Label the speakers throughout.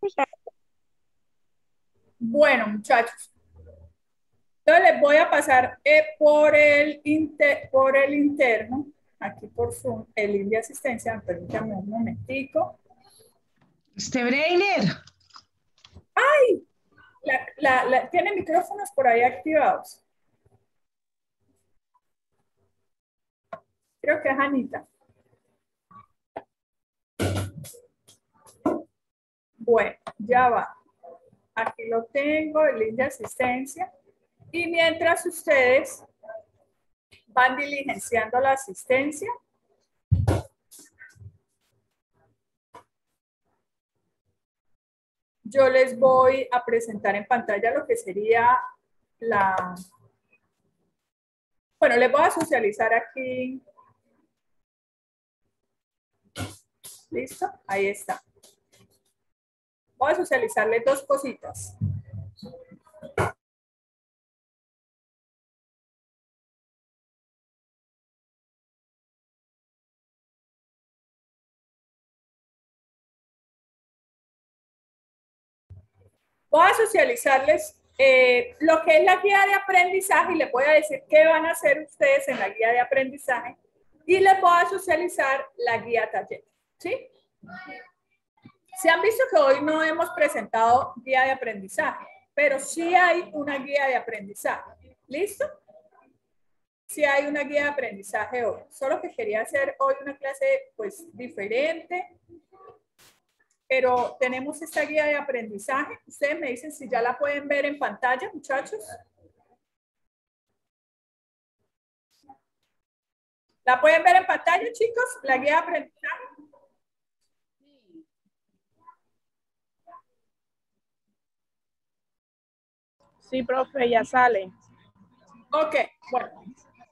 Speaker 1: Bueno, muchachos, entonces les voy a pasar por el interno, aquí por Zoom, el link de asistencia. Permítanme un momentico.
Speaker 2: Breiner.
Speaker 1: ¡Ay! Tiene micrófonos por ahí activados. Creo que es Anita. Bueno, ya va. Aquí lo tengo, el link de asistencia. Y mientras ustedes van diligenciando la asistencia, yo les voy a presentar en pantalla lo que sería la... Bueno, les voy a socializar aquí. ¿Listo? Ahí está. Voy a socializarles dos cositas. Voy a socializarles lo que es la guía de aprendizaje y les voy a decir qué van a hacer ustedes en la guía de aprendizaje y les voy a socializar la guía taller. ¿Sí? Se han visto que hoy no hemos presentado guía de aprendizaje, pero sí hay una guía de aprendizaje. ¿Listo? Sí hay una guía de aprendizaje hoy. Solo que quería hacer hoy una clase pues diferente, pero tenemos esta guía de aprendizaje. Ustedes me dicen si ya la pueden ver en pantalla, muchachos. ¿La pueden ver en pantalla, chicos? La guía de aprendizaje.
Speaker 3: Sí, profe, ya sale.
Speaker 1: Ok, bueno.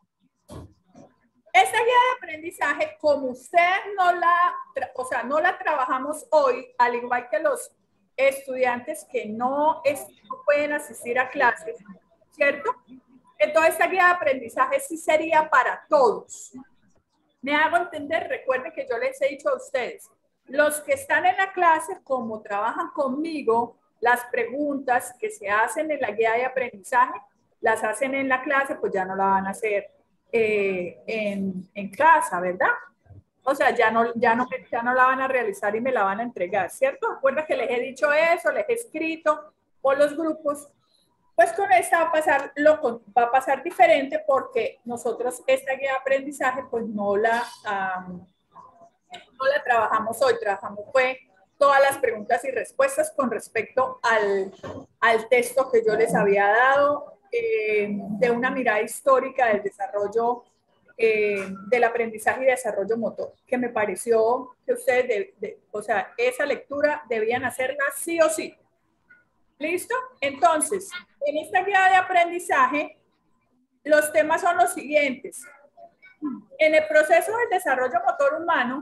Speaker 1: Esta guía de aprendizaje, como ustedes no la trabajamos hoy, al igual que los estudiantes que no pueden asistir a clases, ¿cierto? Entonces, esta guía de aprendizaje sí sería para todos. Me hago entender, recuerden que yo les he dicho a ustedes, los que están en la clase, como trabajan conmigo, las preguntas que se hacen en la guía de aprendizaje, las hacen en la clase, pues ya no la van a hacer en casa, ¿verdad? O sea, ya no la van a realizar y me la van a entregar, ¿cierto? Recuerda que les he dicho eso, les he escrito por los grupos. Pues con esta va a pasar diferente porque nosotros esta guía de aprendizaje pues no la trabajamos hoy, trabajamos fue todas las preguntas y respuestas con respecto al texto que yo les había dado de una mirada histórica del desarrollo del aprendizaje y desarrollo motor, que me pareció que ustedes, o sea, esa lectura debían hacerla sí o sí. ¿Listo? Entonces, en esta guía de aprendizaje, los temas son los siguientes. En el proceso del desarrollo motor humano,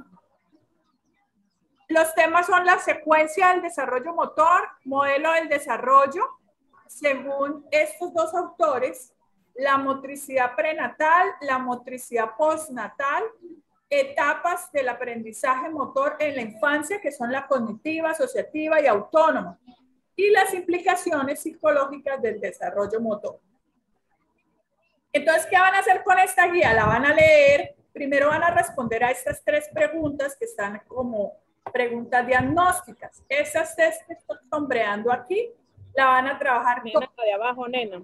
Speaker 1: los temas son la secuencia del desarrollo motor, modelo del desarrollo, según estos dos autores, la motricidad prenatal, la motricidad postnatal, etapas del aprendizaje motor en la infancia, que son la cognitiva, asociativa y autónoma, y las implicaciones psicológicas del desarrollo motor. Entonces, ¿qué van a hacer con esta guía? La van a leer, primero van a responder a estas tres preguntas que están como preguntas diagnósticas. Esas tres que estoy sombreando aquí, la van a trabajar.
Speaker 3: Nena, de abajo, nena.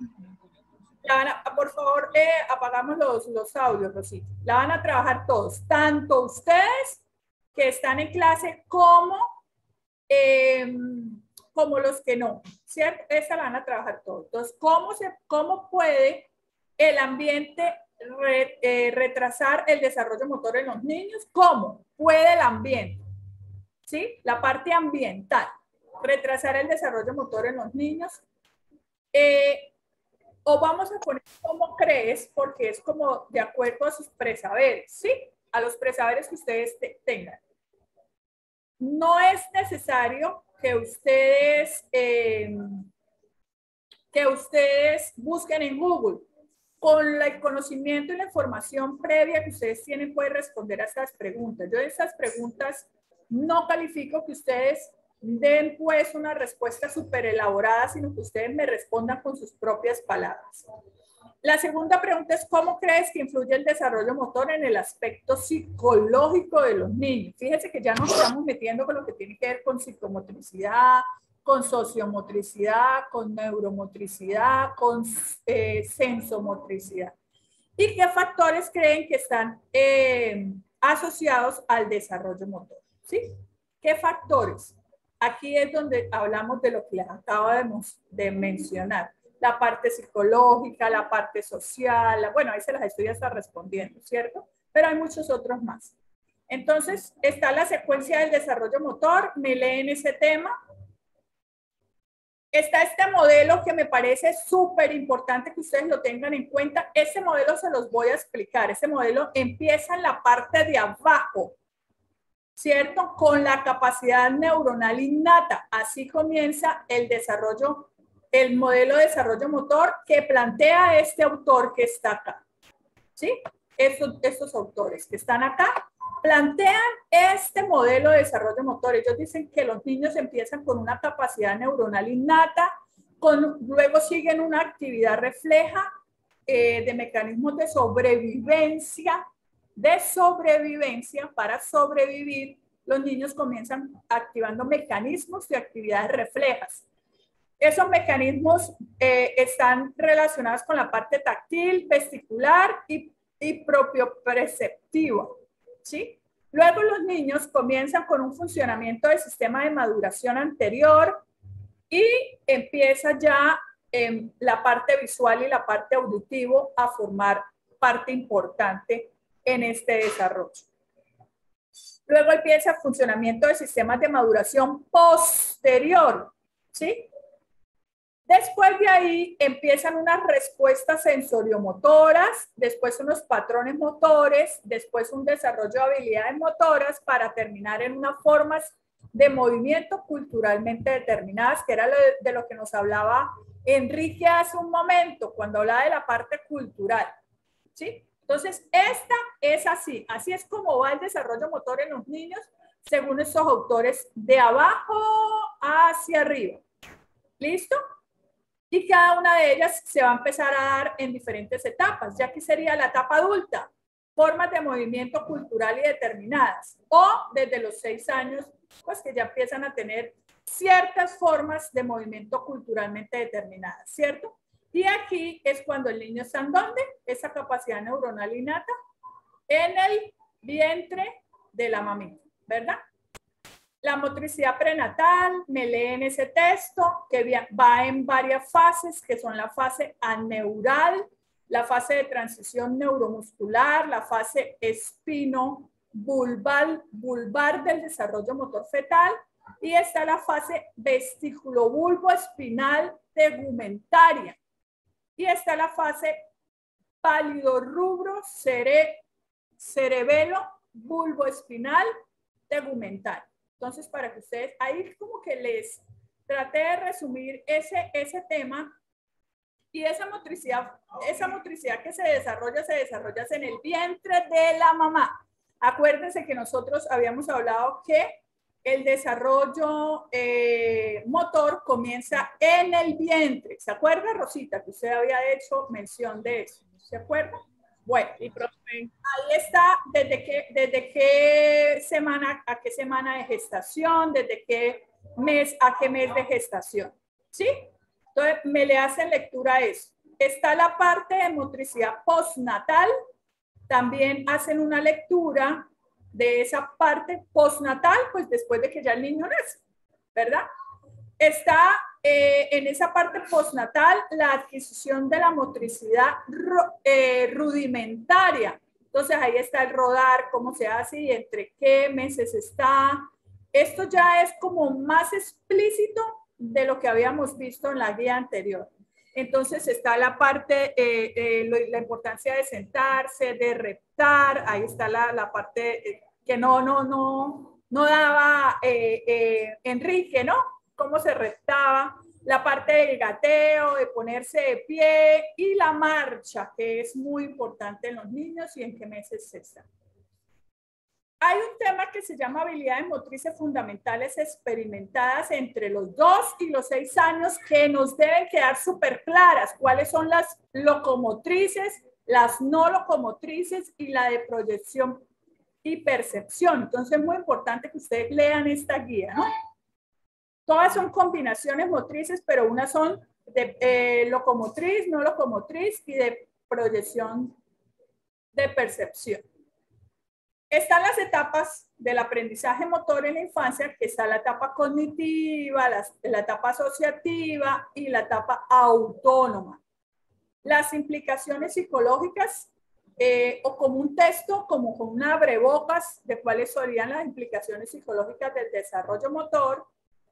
Speaker 1: Por favor, apagamos los audios, Rosita. La van a trabajar todos, tanto ustedes que están en clase como los que no, ¿cierto? Esa la van a trabajar todos. Entonces, ¿cómo puede el ambiente retrasar el desarrollo motor en los niños? ¿Cómo puede el ambiente? ¿Sí? La parte ambiental. Retrasar el desarrollo motor en los niños. O vamos a poner cómo crees, porque es como de acuerdo a sus presaberes, ¿sí? A los presaberes que ustedes tengan. No es necesario que ustedes busquen en Google. Con el conocimiento y la información previa que ustedes tienen, pueden responder a estas preguntas. Yo de estas preguntas no califico que ustedes den pues una respuesta súper elaborada, sino que ustedes me respondan con sus propias palabras. La segunda pregunta es, ¿cómo crees que influye el desarrollo motor en el aspecto psicológico de los niños? Fíjense que ya nos estamos metiendo con lo que tiene que ver con psicomotricidad, con sociomotricidad, con neuromotricidad, con sensomotricidad. ¿Y qué factores creen que están asociados al desarrollo motor? ¿Sí? ¿Qué factores? Aquí es donde hablamos de lo que les acabo de mencionar. La parte psicológica, la parte social, bueno, ahí se las estoy hasta respondiendo, ¿cierto? Pero hay muchos otros más. Entonces, está la secuencia del desarrollo motor, me leen ese tema. Está este modelo que me parece súper importante que ustedes lo tengan en cuenta. Ese modelo se los voy a explicar. Ese modelo empieza en la parte de abajo, ¿cierto? Con la capacidad neuronal innata. Así comienza el desarrollo, el modelo de desarrollo motor que plantea este autor que está acá. ¿Sí? Estos autores que están acá plantean este modelo de desarrollo motor. Ellos dicen que los niños empiezan con una capacidad neuronal innata, luego siguen una actividad refleja de mecanismos de sobrevivencia para sobrevivir. Los niños comienzan activando mecanismos de actividades reflejas. Esos mecanismos están relacionados con la parte táctil, vestibular y propioperceptiva, ¿sí? Luego los niños comienzan con un funcionamiento del sistema de maduración anterior y empieza ya la parte visual y la parte auditivo a formar parte importante en este desarrollo. Luego empieza el funcionamiento de sistemas de maduración posterior, ¿sí? Después de ahí empiezan unas respuestas sensoriomotoras, después unos patrones motores, después un desarrollo de habilidades motoras para terminar en unas formas de movimiento culturalmente determinadas, que era de lo que nos hablaba Enrique hace un momento, cuando hablaba de la parte cultural, ¿sí? Entonces, esta es así es como va el desarrollo motor en los niños, según estos autores, de abajo hacia arriba. ¿Listo? Y cada una de ellas se va a empezar a dar en diferentes etapas. Ya aquí sería la etapa adulta, formas de movimiento cultural y determinadas. O desde los 6 años, pues que ya empiezan a tener ciertas formas de movimiento culturalmente determinadas, ¿cierto? Y aquí es cuando el niño está en ¿dónde? Esa capacidad neuronal innata en el vientre de la mamita, ¿verdad? La motricidad prenatal, me leen ese texto que va en varias fases, que son la fase aneural, la fase de transición neuromuscular, la fase espino-vulvar del desarrollo motor fetal, y está la fase vestículo-bulbo-espinal tegumentaria. Y está la fase pálido-rubro cerebelo-bulbo-espinal tegumentaria. Entonces, para que ustedes, ahí como que les traté de resumir ese tema, y esa motricidad que se desarrolla en el vientre de la mamá. Acuérdense que nosotros habíamos hablado que el desarrollo motor comienza en el vientre. ¿Se acuerda, Rosita, que usted había hecho mención de eso? ¿Se acuerda? Bueno,
Speaker 3: Sí, profe.
Speaker 1: ahí está desde qué semana a qué semana de gestación, desde qué mes a qué mes de gestación, ¿sí? Entonces, me le hacen lectura a eso. Está la parte de motricidad postnatal, también hacen una lectura de esa parte postnatal, pues después de que ya el niño nace, ¿verdad? Está en esa parte postnatal la adquisición de la motricidad rudimentaria. Entonces ahí está el rodar, cómo se hace y entre qué meses está. Esto ya es como más explícito de lo que habíamos visto en la guía anterior. Entonces está la parte, la importancia de sentarse, de reptar. Ahí está la parte que no daba Enrique, ¿no? Cómo se reptaba, la parte del gateo, de ponerse de pie y la marcha, que es muy importante en los niños y en qué meses se está. Hay un tema que se llama habilidades motrices fundamentales experimentadas entre los 2 y los 6 años que nos deben quedar súper claras. ¿Cuáles son las locomotrices, las no locomotrices y la de proyección y percepción? Entonces es muy importante que ustedes lean esta guía, ¿no? Todas son combinaciones motrices, pero unas son de locomotriz, no locomotriz y de proyección de percepción. Están las etapas del aprendizaje motor en la infancia, que está la etapa cognitiva, la etapa asociativa y la etapa autónoma. Las implicaciones psicológicas o como un texto, como con una abrebocas de cuáles serían las implicaciones psicológicas del desarrollo motor.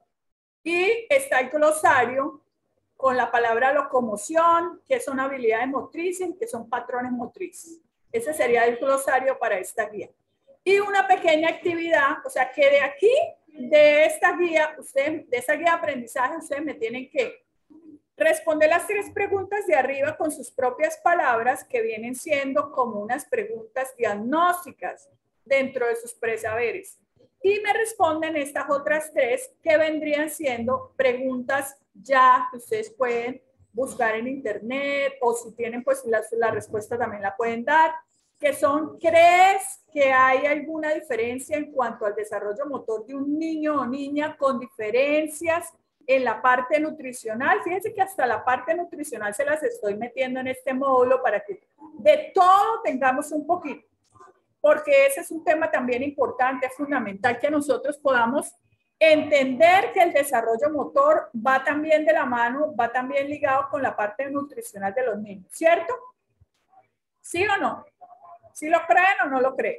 Speaker 1: Y está el glosario con la palabra locomoción, que son habilidades motrices, que son patrones motrices. Ese sería el glosario para esta guía. Y una pequeña actividad, o sea que de aquí, de esta guía, de esa guía de aprendizaje, ustedes me tienen que responder las 3 preguntas de arriba con sus propias palabras, que vienen siendo como unas preguntas diagnósticas dentro de sus presaberes. Y me responden estas otras 3 que vendrían siendo preguntas ya que ustedes pueden buscar en internet, o si tienen pues la respuesta también la pueden dar, que son: ¿crees que hay alguna diferencia en cuanto al desarrollo motor de un niño o niña con diferencias en la parte nutricional? Fíjense que hasta la parte nutricional se las estoy metiendo en este módulo para que de todo tengamos un poquito, porque ese es un tema también importante, fundamental, que nosotros podamos entender que el desarrollo motor va también de la mano, va también ligado con la parte nutricional de los niños, ¿cierto? ¿Sí o no? ¿Sí lo creen o no lo creen?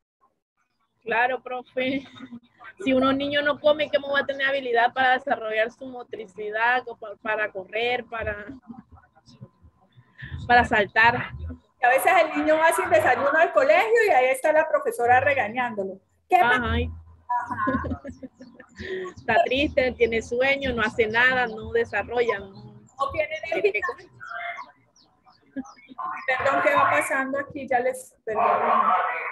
Speaker 3: Claro, profe. Si uno niño no come, ¿cómo va a tener habilidad para desarrollar su motricidad, para correr, para saltar?
Speaker 1: A veces el niño va sin desayuno al colegio y ahí está la profesora regañándolo. ¿Qué pasa?
Speaker 3: Ajá. Está triste, tiene sueño, no hace nada, no desarrolla.
Speaker 1: No tiene energía. Perdón, ¿qué va pasando aquí? Ya les perdono.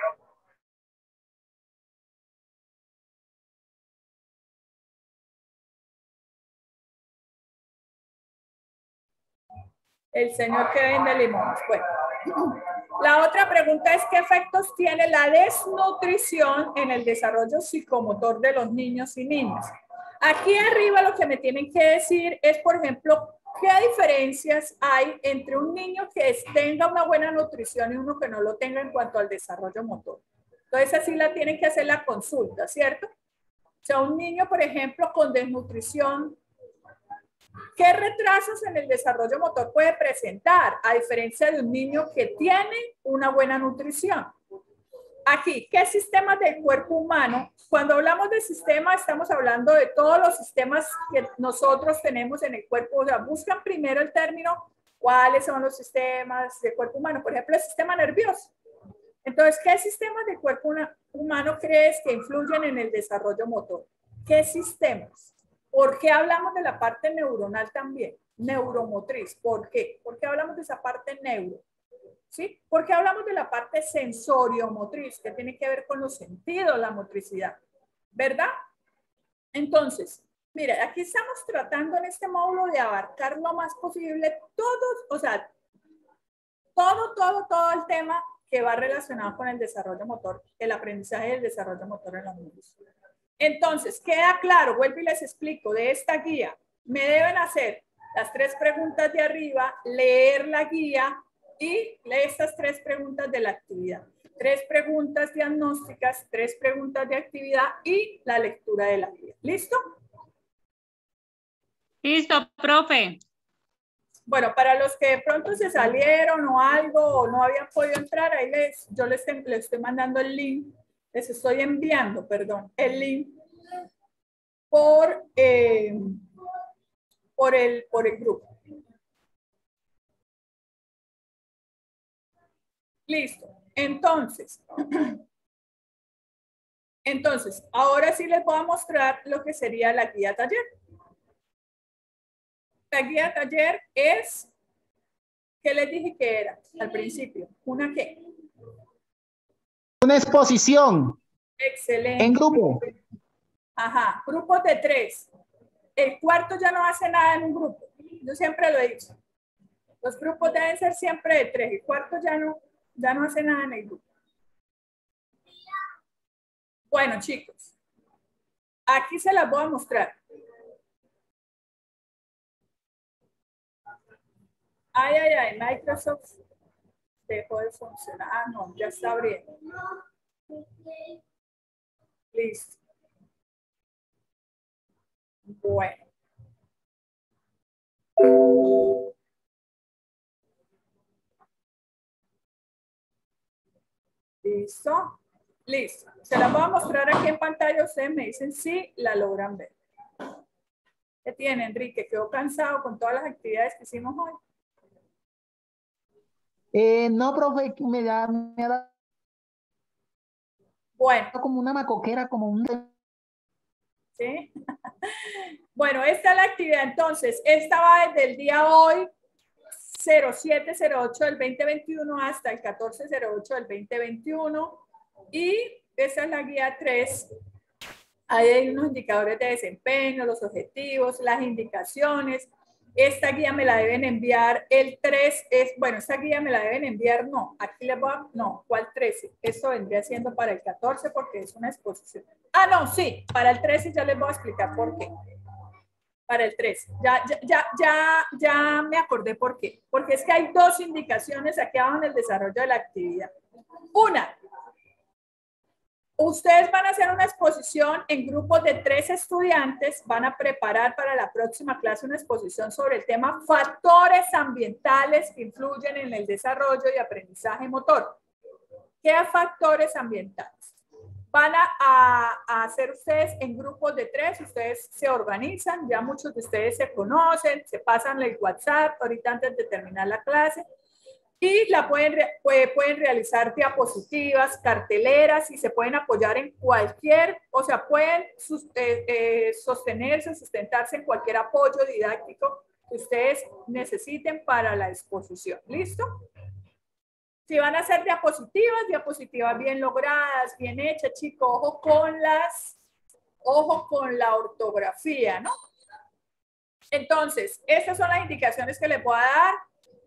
Speaker 1: El señor que vende limones. Bueno, la otra pregunta es: ¿qué efectos tiene la desnutrición en el desarrollo psicomotor de los niños y niñas? Aquí arriba lo que me tienen que decir es, por ejemplo, ¿qué diferencias hay entre un niño que tenga una buena nutrición y uno que no lo tenga en cuanto al desarrollo motor? Entonces así la tienen que hacer la consulta, ¿cierto? O sea, un niño, por ejemplo, con desnutrición, ¿qué retrasos en el desarrollo motor puede presentar a diferencia de un niño que tiene una buena nutrición? Aquí, ¿qué sistemas del cuerpo humano? Cuando hablamos de sistema, estamos hablando de todos los sistemas que nosotros tenemos en el cuerpo. O sea, buscan primero el término, ¿cuáles son los sistemas del cuerpo humano? Por ejemplo, el sistema nervioso. Entonces, ¿qué sistemas del cuerpo humano crees que influyen en el desarrollo motor? ¿Qué sistemas? ¿Por qué hablamos de la parte neuronal también? Neuromotriz. ¿Por qué? ¿Por qué hablamos de esa parte neuro? ¿Sí? Porque hablamos de la parte sensoriomotriz, que tiene que ver con los sentidos, la motricidad, ¿verdad? Entonces, mira, aquí estamos tratando en este módulo de abarcar lo más posible todos, o sea, todo el tema que va relacionado con el desarrollo motor, el aprendizaje y el desarrollo motor en los niños. Entonces, queda claro, vuelvo y les explico, de esta guía, me deben hacer las 3 preguntas de arriba, leer la guía, y estas 3 preguntas de la actividad. 3 preguntas diagnósticas, 3 preguntas de actividad y la lectura de la guía. ¿Listo?
Speaker 2: Listo, profe.
Speaker 1: Bueno, para los que de pronto se salieron o algo, o no habían podido entrar, ahí yo les estoy mandando el link, les estoy enviando, perdón, el link por el grupo. Listo. Entonces, ahora sí les voy a mostrar lo que sería la guía taller. La guía taller es, ¿qué les dije que era al principio? ¿Una qué?
Speaker 4: Una exposición.
Speaker 1: Excelente.
Speaker 2: En grupo.
Speaker 1: Ajá, grupos de 3. El cuarto ya no hace nada en un grupo. Yo siempre lo he dicho. Los grupos deben ser siempre de 3. El cuarto ya no hace nada en el grupo. Bueno, chicos, aquí se las voy a mostrar. Ay, Microsoft dejó de funcionar. Ah, no, ya está abriendo. Listo. Bueno. Listo. Listo. Se las voy a mostrar aquí en pantalla. Ustedes me dicen si la logran ver. ¿Qué tiene, Enrique? ¿Quedó cansado con todas las actividades que hicimos hoy?
Speaker 2: No, profe, me da
Speaker 1: Bueno.
Speaker 2: como una macoquera, como un...
Speaker 1: ¿Sí? Bueno, esta es la actividad entonces. Esta va desde el día hoy, 0708 del 2021 hasta el 1408 del 2021. Y esa es la guía 3. Ahí hay unos indicadores de desempeño, los objetivos, las indicaciones. Esta guía me la deben enviar el 3. Bueno, esta guía me la deben enviar, no. Aquí les voy a, no, ¿cuál 13? Esto vendría siendo para el 14 porque es una exposición. Ah, no, sí, para el 13 ya les voy a explicar por qué. Para el 13. Ya me acordé por qué. Porque es que hay 2 indicaciones aquí abajo en el desarrollo de la actividad. Una, ustedes van a hacer una exposición en grupos de 3 estudiantes, van a preparar para la próxima clase una exposición sobre el tema factores ambientales que influyen en el desarrollo y aprendizaje motor. ¿Qué factores ambientales? Van a hacer ustedes en grupos de 3, ustedes se organizan, ya muchos de ustedes se conocen, se pasan el WhatsApp ahorita antes de terminar la clase y pueden realizar diapositivas, carteleras y se pueden apoyar en cualquier, o sea, pueden sostenerse, sustentarse en cualquier apoyo didáctico que ustedes necesiten para la exposición. ¿Listo? Si van a hacer diapositivas bien logradas, bien hechas, chicos, ojo con la ortografía, ¿no? Entonces, estas son las indicaciones que les voy a dar.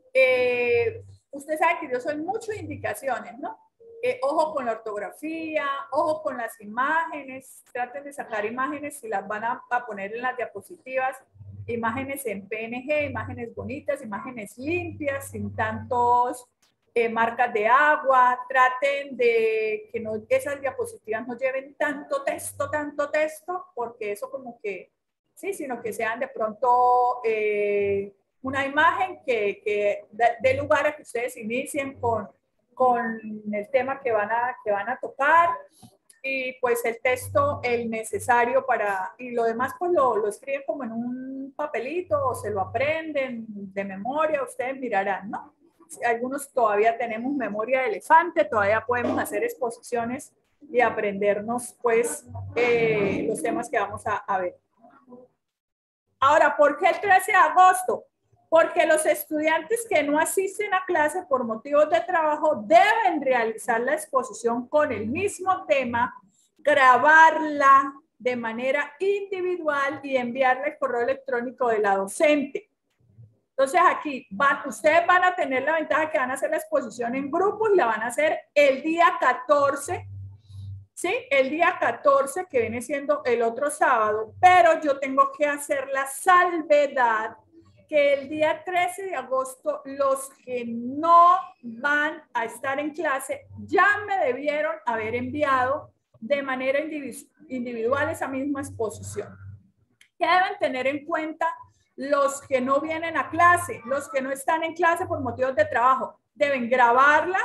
Speaker 1: Usted sabe que yo soy mucho de indicaciones, ¿no? Ojo con la ortografía, ojo con las imágenes, traten de sacar imágenes si las van a poner en las diapositivas, imágenes en PNG, imágenes bonitas, imágenes limpias, sin tantos marcas de agua, traten de que esas diapositivas no lleven tanto texto, porque eso como que, sí, sino que sean de pronto una imagen que dé lugar a que ustedes inicien con el tema que van a tocar y pues el texto, el necesario para, y lo demás pues lo escriben como en un papelito o se lo aprenden de memoria, ustedes mirarán, ¿no? Algunos todavía tenemos memoria de elefante, todavía podemos hacer exposiciones y aprendernos pues los temas que vamos a ver. Ahora, ¿por qué el 13 de agosto? Porque los estudiantes que no asisten a clase por motivos de trabajo deben realizar la exposición con el mismo tema, grabarla de manera individual y enviarla al correo electrónico de la docente. Entonces aquí ustedes van a tener la ventaja que van a hacer la exposición en grupos y la van a hacer el día 14, ¿sí? El día 14 que viene siendo el otro sábado, pero yo tengo que hacer la salvedad que el día 13 de agosto los que no van a estar en clase ya me debieron haber enviado de manera individual esa misma exposición. ¿Qué deben tener en cuenta los que no vienen a clase? Los que no están en clase por motivos de trabajo deben grabarla.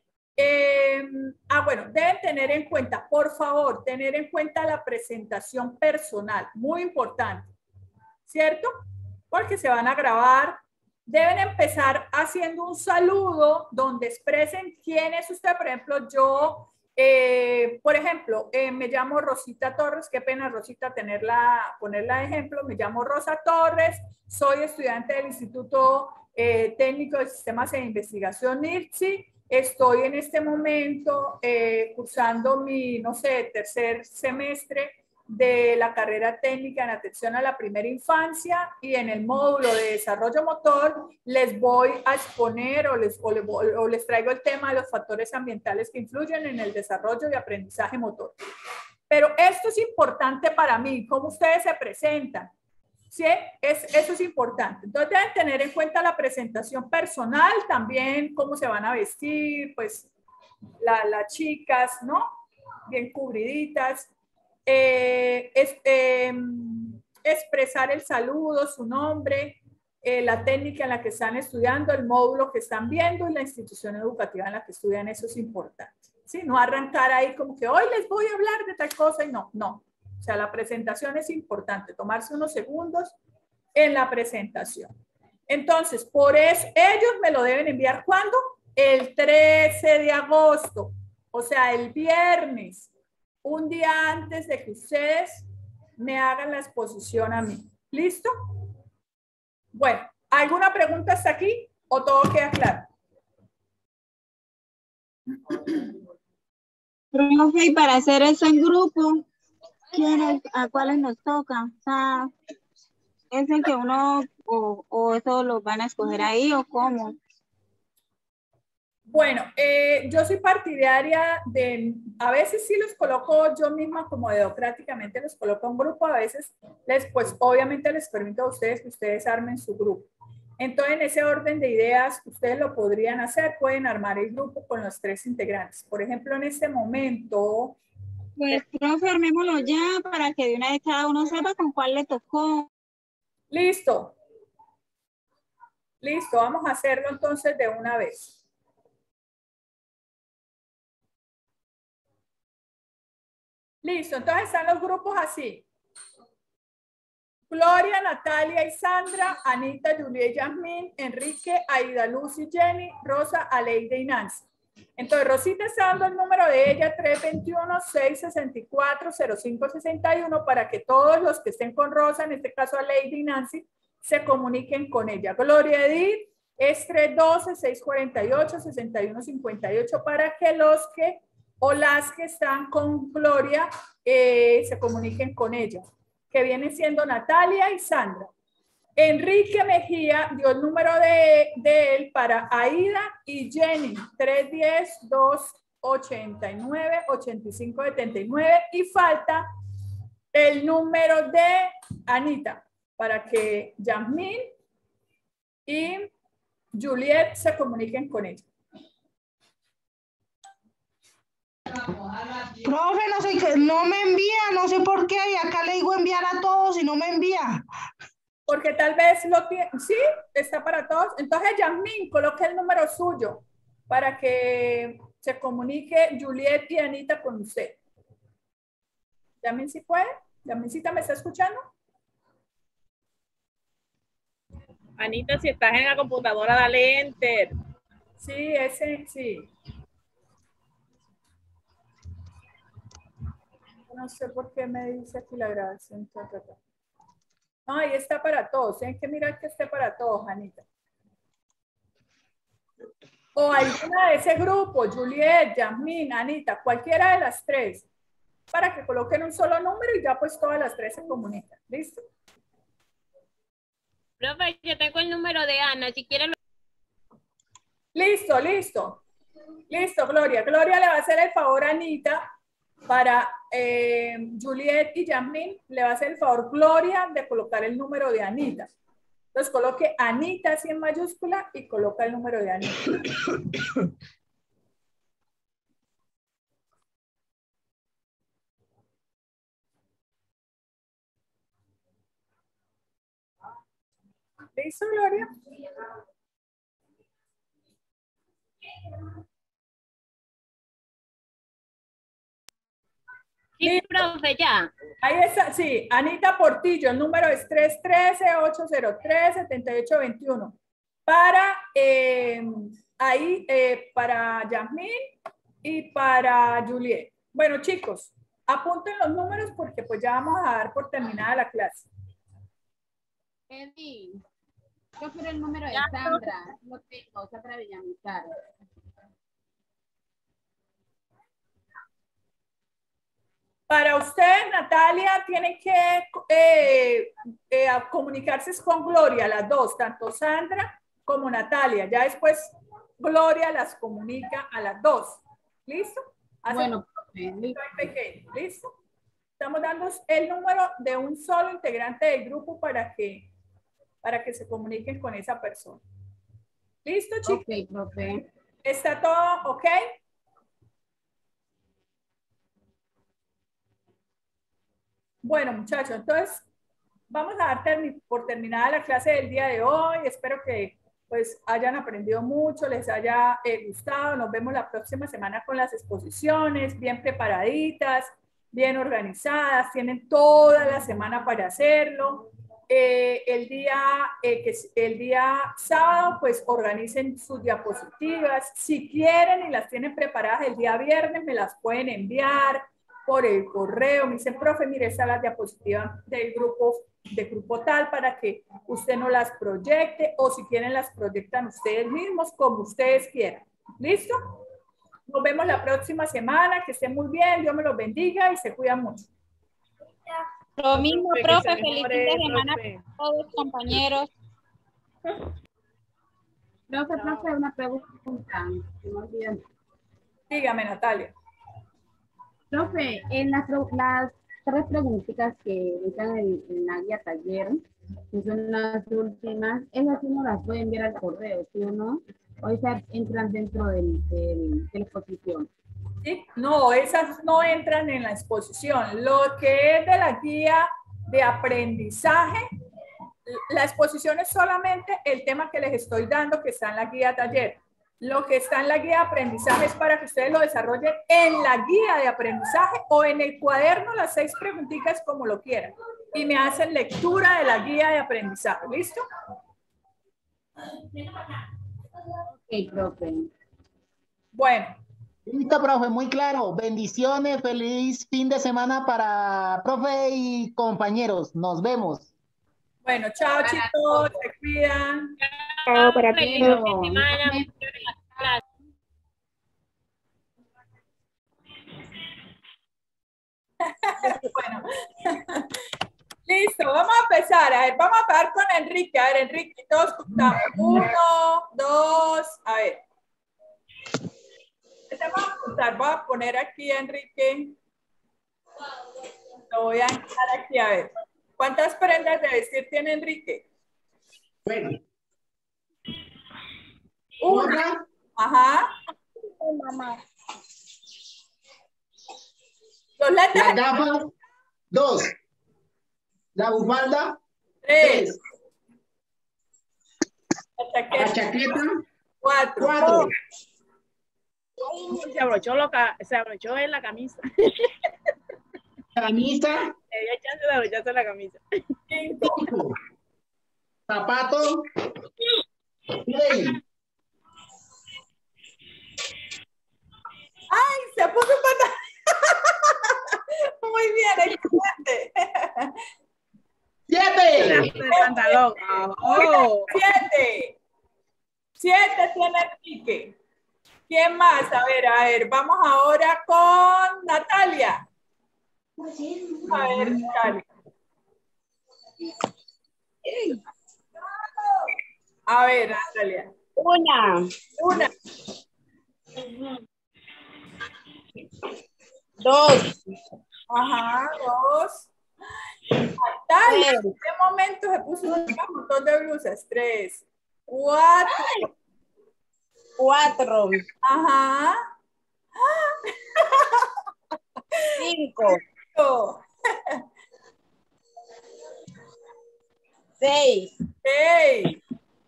Speaker 1: Bueno, deben tener en cuenta, por favor, tener en cuenta la presentación personal, muy importante, ¿cierto? Porque se van a grabar. Deben empezar haciendo un saludo donde expresen quién es usted. Por ejemplo, yo, por ejemplo, me llamo Rosita Torres. Qué pena, Rosita, ponerla de ejemplo. Me llamo Rosa Torres. Soy estudiante del Instituto Técnico de Sistemas de Investigación, IRSI. Estoy en este momento cursando mi, no sé, tercer semestre de la carrera técnica en atención a la primera infancia y en el módulo de desarrollo motor les voy a exponer o les traigo el tema de los factores ambientales que influyen en el desarrollo y aprendizaje motor. Pero esto es importante para mí, cómo ustedes se presentan. ¿Sí? Eso es importante. Entonces deben tener en cuenta la presentación personal, también cómo se van a vestir, pues las chicas, ¿no? Bien cubriditas. Expresar el saludo, su nombre, la técnica en la que están estudiando, el módulo que están viendo y la institución educativa en la que estudian, eso es importante. ¿Sí? No arrancar ahí como que hoy les voy a hablar de tal cosa y no, no. O sea, la presentación es importante, tomarse unos segundos en la presentación. Entonces, por eso, ellos me lo deben enviar, ¿cuándo? El 13 de agosto, o sea, el viernes, un día antes de que ustedes me hagan la exposición a mí. ¿Listo? Bueno, ¿alguna pregunta hasta aquí o todo queda claro?
Speaker 4: Profe, y para hacer eso en grupo, ¿a cuáles nos toca? O sea, ¿es el que uno o eso lo van a escoger ahí o cómo?
Speaker 1: Bueno, yo soy partidaria de, a veces sí los coloco yo misma como democráticamente, los coloco en grupo, a veces pues obviamente les permito a ustedes que ustedes armen su grupo. Entonces, en ese orden de ideas, ustedes lo podrían hacer, pueden armar el grupo con los 3 integrantes. Por ejemplo, en este momento...
Speaker 4: Pues, profe, armémoslo ya para que de una vez cada uno sepa con cuál le tocó.
Speaker 1: Listo. Listo, vamos a hacerlo entonces de una vez. Listo, entonces están los grupos así. Gloria, Natalia y Sandra, Anita, Julia y Yasmín, Enrique, Aida, Luz y Jenny, Rosa, Aleide y Nancy. Entonces, Rosita está dando el número de ella, 321-664-0561, para que todos los que estén con Rosa, en este caso Aleide y Nancy, se comuniquen con ella. Gloria Edith es 312-648-6158, para que los que o las que están con Gloria se comuniquen con ella, que viene siendo Natalia y Sandra. Enrique Mejía dio el número de él para Aida y Jenny, 310-289-8579, y falta el número de Anita para que Yasmín y Juliet se comuniquen con ella.
Speaker 5: Profe, no sé, no me envía, no sé por qué, y acá le digo enviar a todos y no me envía.
Speaker 1: Porque tal vez lo tiene, sí, está para todos. Entonces, Yasmín, coloque el número suyo para que se comunique Juliet y Anita con usted. Yasmín, si puede. Yasmíncita, ¿me está escuchando?
Speaker 3: Anita, si estás en la computadora, dale enter.
Speaker 1: Sí, ese, sí. No sé por qué me dice aquí la grabación. No, ahí está para todos. Tienen que mirar que esté para todos, Anita. O alguna de ese grupo, Juliet, Yasmín, Anita, cualquiera de las 3, para que coloquen un solo número y ya pues todas las 3 se comunican. ¿Listo?
Speaker 6: Profe, yo tengo el número de Ana, si quiere lo...
Speaker 1: Listo, listo. Listo, Gloria. Gloria le va a hacer el favor a Anita para Juliet y Yasmín. Le va a hacer el favor Gloria de colocar el número de Anita. Entonces coloque Anita así en mayúscula y coloca el número de Anita. ¿Listo, Gloria?
Speaker 6: Sí, profe, ya.
Speaker 1: Ahí está, sí, Anita Portillo, el número es 313-803-7821. Para para Yasmín y para Juliet. Bueno, chicos, apunten los números porque pues ya vamos a dar por terminada la clase.
Speaker 7: Eddie, yo quiero el número de Sandra. Lo tengo, Sandra Villamizar.
Speaker 1: Para usted, Natalia, tiene que comunicarse con Gloria, las dos, tanto Sandra como Natalia. Ya después Gloria las comunica a las dos. ¿Listo?
Speaker 7: Bueno,
Speaker 1: pequeño. ¿Listo? Estamos dando el número de un solo integrante del grupo para que se comuniquen con esa persona. ¿Listo, chicos?
Speaker 7: ok, profe.
Speaker 1: ¿Está todo ok? Bueno, muchachos, entonces vamos a dar por terminada la clase del día de hoy. Espero que pues hayan aprendido mucho, les haya gustado. Nos vemos la próxima semana con las exposiciones, bien preparaditas, bien organizadas. Tienen toda la semana para hacerlo. El día sábado, pues organicen sus diapositivas. Si quieren y las tienen preparadas el día viernes, me las pueden enviar por el correo. Me dicen, profe, mire, estas las diapositivas del grupo tal, para que usted no las proyecte, o si quieren las proyectan ustedes mismos, como ustedes quieran. ¿Listo? Nos vemos la próxima semana. Que estén muy bien. Dios me los bendiga y se cuidan mucho.
Speaker 4: Lo mismo, profe. Feliz fin de semana a todos, compañeros.
Speaker 7: Profe, una pregunta.
Speaker 1: Dígame, Natalia.
Speaker 7: Profe, en las 3 preguntitas que están en la guía taller, que son las últimas, esas sí no las pueden enviar al correo, ¿sí o no? O esas entran dentro de la exposición.
Speaker 1: ¿Sí? No, esas no entran en la exposición. Lo que es de la guía de aprendizaje, la exposición es solamente el tema que les estoy dando, que está en la guía taller. Lo que está en la guía de aprendizaje es para que ustedes lo desarrollen en la guía de aprendizaje o en el cuaderno, las 6 preguntitas, como lo quieran. Y me hacen lectura de la guía de aprendizaje. ¿Listo?
Speaker 7: Ok, profe.
Speaker 1: Bueno.
Speaker 2: Listo, profe, muy claro. Bendiciones, feliz fin de semana para profe y compañeros. Nos vemos.
Speaker 1: Bueno, chao, chicos, se cuidan.
Speaker 6: Chao para ti.
Speaker 3: Feliz fin de semana.
Speaker 1: Bueno, listo, vamos a empezar. A ver, vamos a empezar con Enrique. A ver, Enrique, todos contamos. 1, 2, a ver. Vamos a contar. Voy a poner aquí a Enrique. Lo voy a dejar aquí, a ver. ¿Cuántas prendas de vestir tiene Enrique?
Speaker 2: Bueno.
Speaker 1: Una. Ajá.
Speaker 4: Mamá.
Speaker 1: Los lentes.
Speaker 2: Las gafas, 2. La bufanda,
Speaker 1: 3.
Speaker 2: 3. La chaqueta,
Speaker 1: 4.
Speaker 3: Se abrochó en la camisa.
Speaker 2: Camisa,
Speaker 3: Había chance de abrocharse la camisa.
Speaker 2: 5. Zapato, 6.
Speaker 1: ¡Ay! Se puso un pantalón. Muy bien, excelente.
Speaker 2: 7.
Speaker 3: El pantalón. Oh.
Speaker 1: 7. 7 tiene Enrique. ¿Quién más? A ver, vamos ahora con Natalia. A ver, Natalia. A ver, Natalia.
Speaker 6: Una. 2.
Speaker 1: Ajá, 2. Natalia, en este momento se puso un montón de blusas. 3. 4.
Speaker 6: 4.
Speaker 1: Ajá.
Speaker 6: 5. 6.
Speaker 1: 6.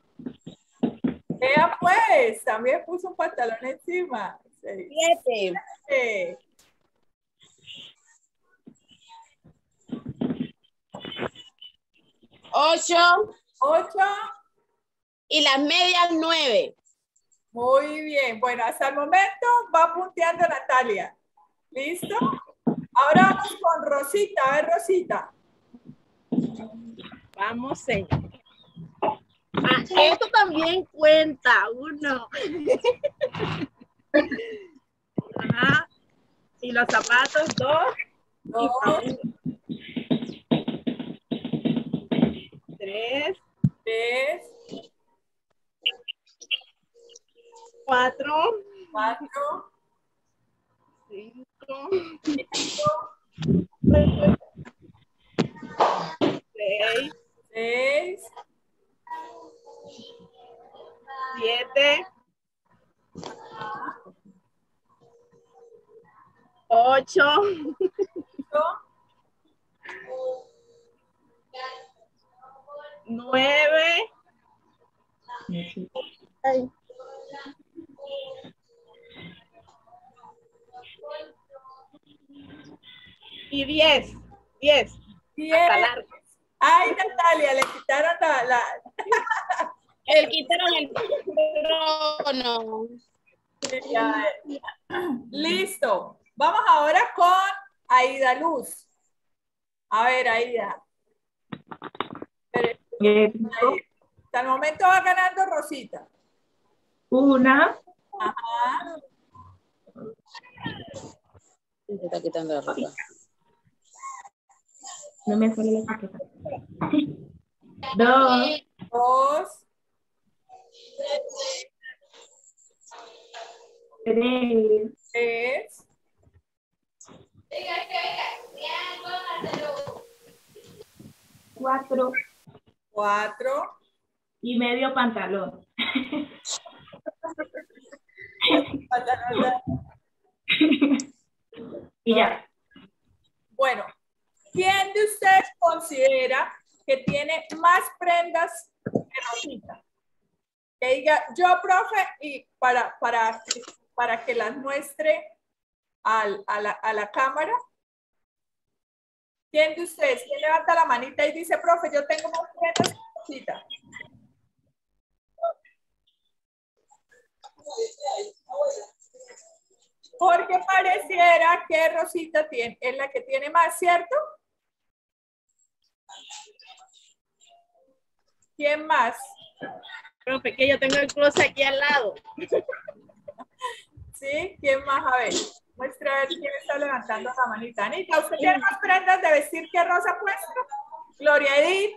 Speaker 1: Vea pues, también puso un pantalón encima.
Speaker 6: 7. 8.
Speaker 1: 8.
Speaker 6: Y las medias 9.
Speaker 1: Muy bien. Bueno, hasta el momento va punteando Natalia. ¿Listo? Ahora vamos con Rosita. A ver, Rosita.
Speaker 3: Vamos, señor. Esto también cuenta. 1. Ajá. Y los zapatos, 2.
Speaker 1: 2,
Speaker 3: 3,
Speaker 1: 3,
Speaker 3: 4,
Speaker 1: 4,
Speaker 3: 5,
Speaker 1: 5,
Speaker 3: 6,
Speaker 1: 6,
Speaker 3: 7, 8, 9, 10. 10.
Speaker 1: 10.
Speaker 3: Hasta largo.
Speaker 1: Ay, Natalia, le quitaron la...
Speaker 6: Le quitaron el trono.
Speaker 1: Listo. Vamos ahora con Aida Luz. A ver, Aida. Hasta el momento va ganando Rosita.
Speaker 8: 1,
Speaker 1: Ajá.
Speaker 6: Se está quitando la ropa.
Speaker 8: no me sale la chaqueta. 2,
Speaker 1: 2,
Speaker 8: 3,
Speaker 1: 3,
Speaker 8: 4
Speaker 1: 4,
Speaker 8: y medio pantalón. Y ya.
Speaker 1: Bueno, ¿quién de ustedes considera que tiene más prendas que Rosita? Que diga, yo, profe, y para que las muestre a la cámara. ¿Quién de ustedes? ¿Quién levanta la manita y dice, profe, yo tengo más prendas que Rosita? Porque pareciera que Rosita es la que tiene más, ¿cierto? ¿Quién más?
Speaker 3: Profe, que yo tengo el closet aquí al lado.
Speaker 1: ¿Sí? ¿Quién más? A ver, muestra a ver quién está levantando la manita. Anita, ¿usted tiene más prendas de vestir que Rosa puesto? Gloria Edith.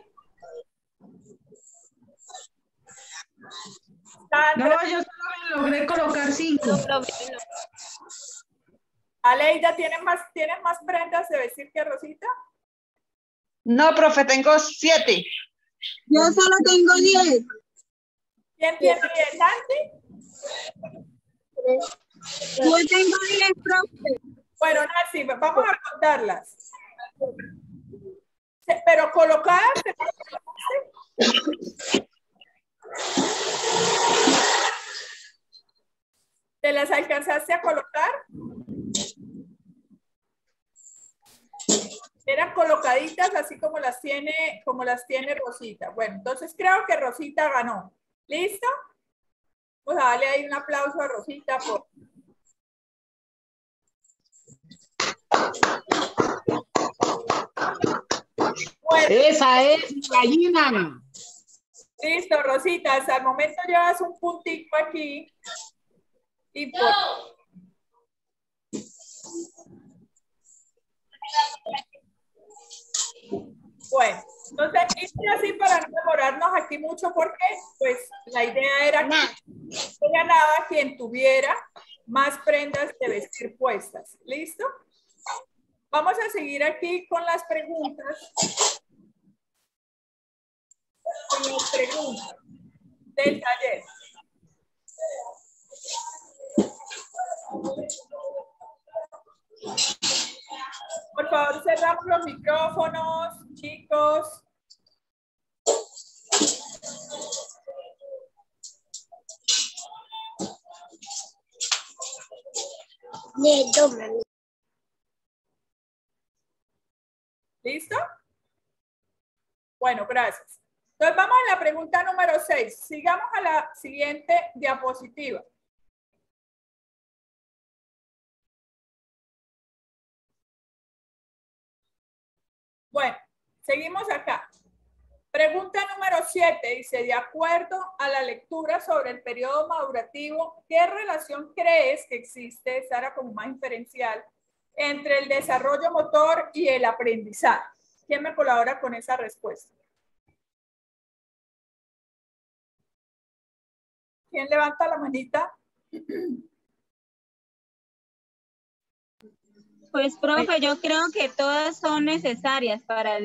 Speaker 5: No, yo solo me logré colocar 5.
Speaker 1: Aleida, ¿tienes más prendas de vestir que Rosita?
Speaker 9: No, profe, tengo 7.
Speaker 4: Yo solo tengo 10.
Speaker 1: ¿Quién tiene 10? ¿Nancy?
Speaker 4: Yo tengo 10, profe.
Speaker 1: Bueno, Nancy, vamos a contarlas. Pero colocadas. ¿Te las alcanzaste a colocar? Eran colocaditas así como las tiene Rosita. Bueno, entonces creo que Rosita ganó. ¿Listo? Pues a darle ahí un aplauso a Rosita por... Bueno,
Speaker 2: Esa es gallina.
Speaker 1: listo, Rosita. Hasta el momento llevas un puntito aquí. Y por... Bueno, entonces hice así para no demorarnos aquí mucho porque pues la idea era que ganaba quien tuviera más prendas de vestir puestas. ¿Listo? Vamos a seguir aquí con las preguntas. Con las preguntas del taller. Por favor, cerramos los micrófonos, chicos. ¿Listo? Bueno, gracias. Entonces vamos a la pregunta número 6. Sigamos a la siguiente diapositiva. Bueno, seguimos acá. Pregunta número 7 dice, de acuerdo a la lectura sobre el periodo madurativo, ¿qué relación crees que existe, Sara, como más inferencial, entre el desarrollo motor y el aprendizaje? ¿Quién me colabora con esa respuesta? ¿Quién levanta la manita?
Speaker 4: Pues, profe, yo creo que todas son necesarias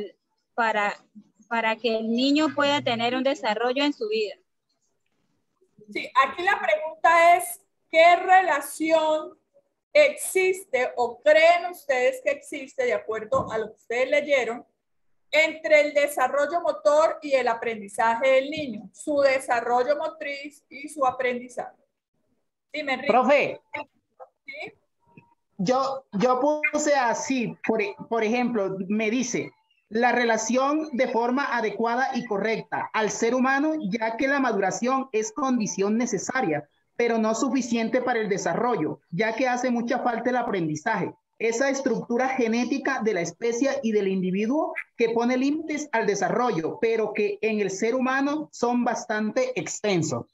Speaker 4: para que el niño pueda tener un desarrollo en su vida.
Speaker 1: Sí, aquí la pregunta es, ¿qué relación existe o creen ustedes que existe, de acuerdo a lo que ustedes leyeron, entre el desarrollo motor y el aprendizaje del niño? Su desarrollo motriz y su aprendizaje. Dime, Enrique.
Speaker 2: Profe,
Speaker 1: ¿Sí?
Speaker 2: yo puse así, por ejemplo, me dice, la relación de forma adecuada y correcta al ser humano, ya que la maduración es condición necesaria, pero no suficiente para el desarrollo, ya que hace mucha falta el aprendizaje. Esa estructura genética de la especie y del individuo que pone límites al desarrollo, pero que en el ser humano son bastante extensos.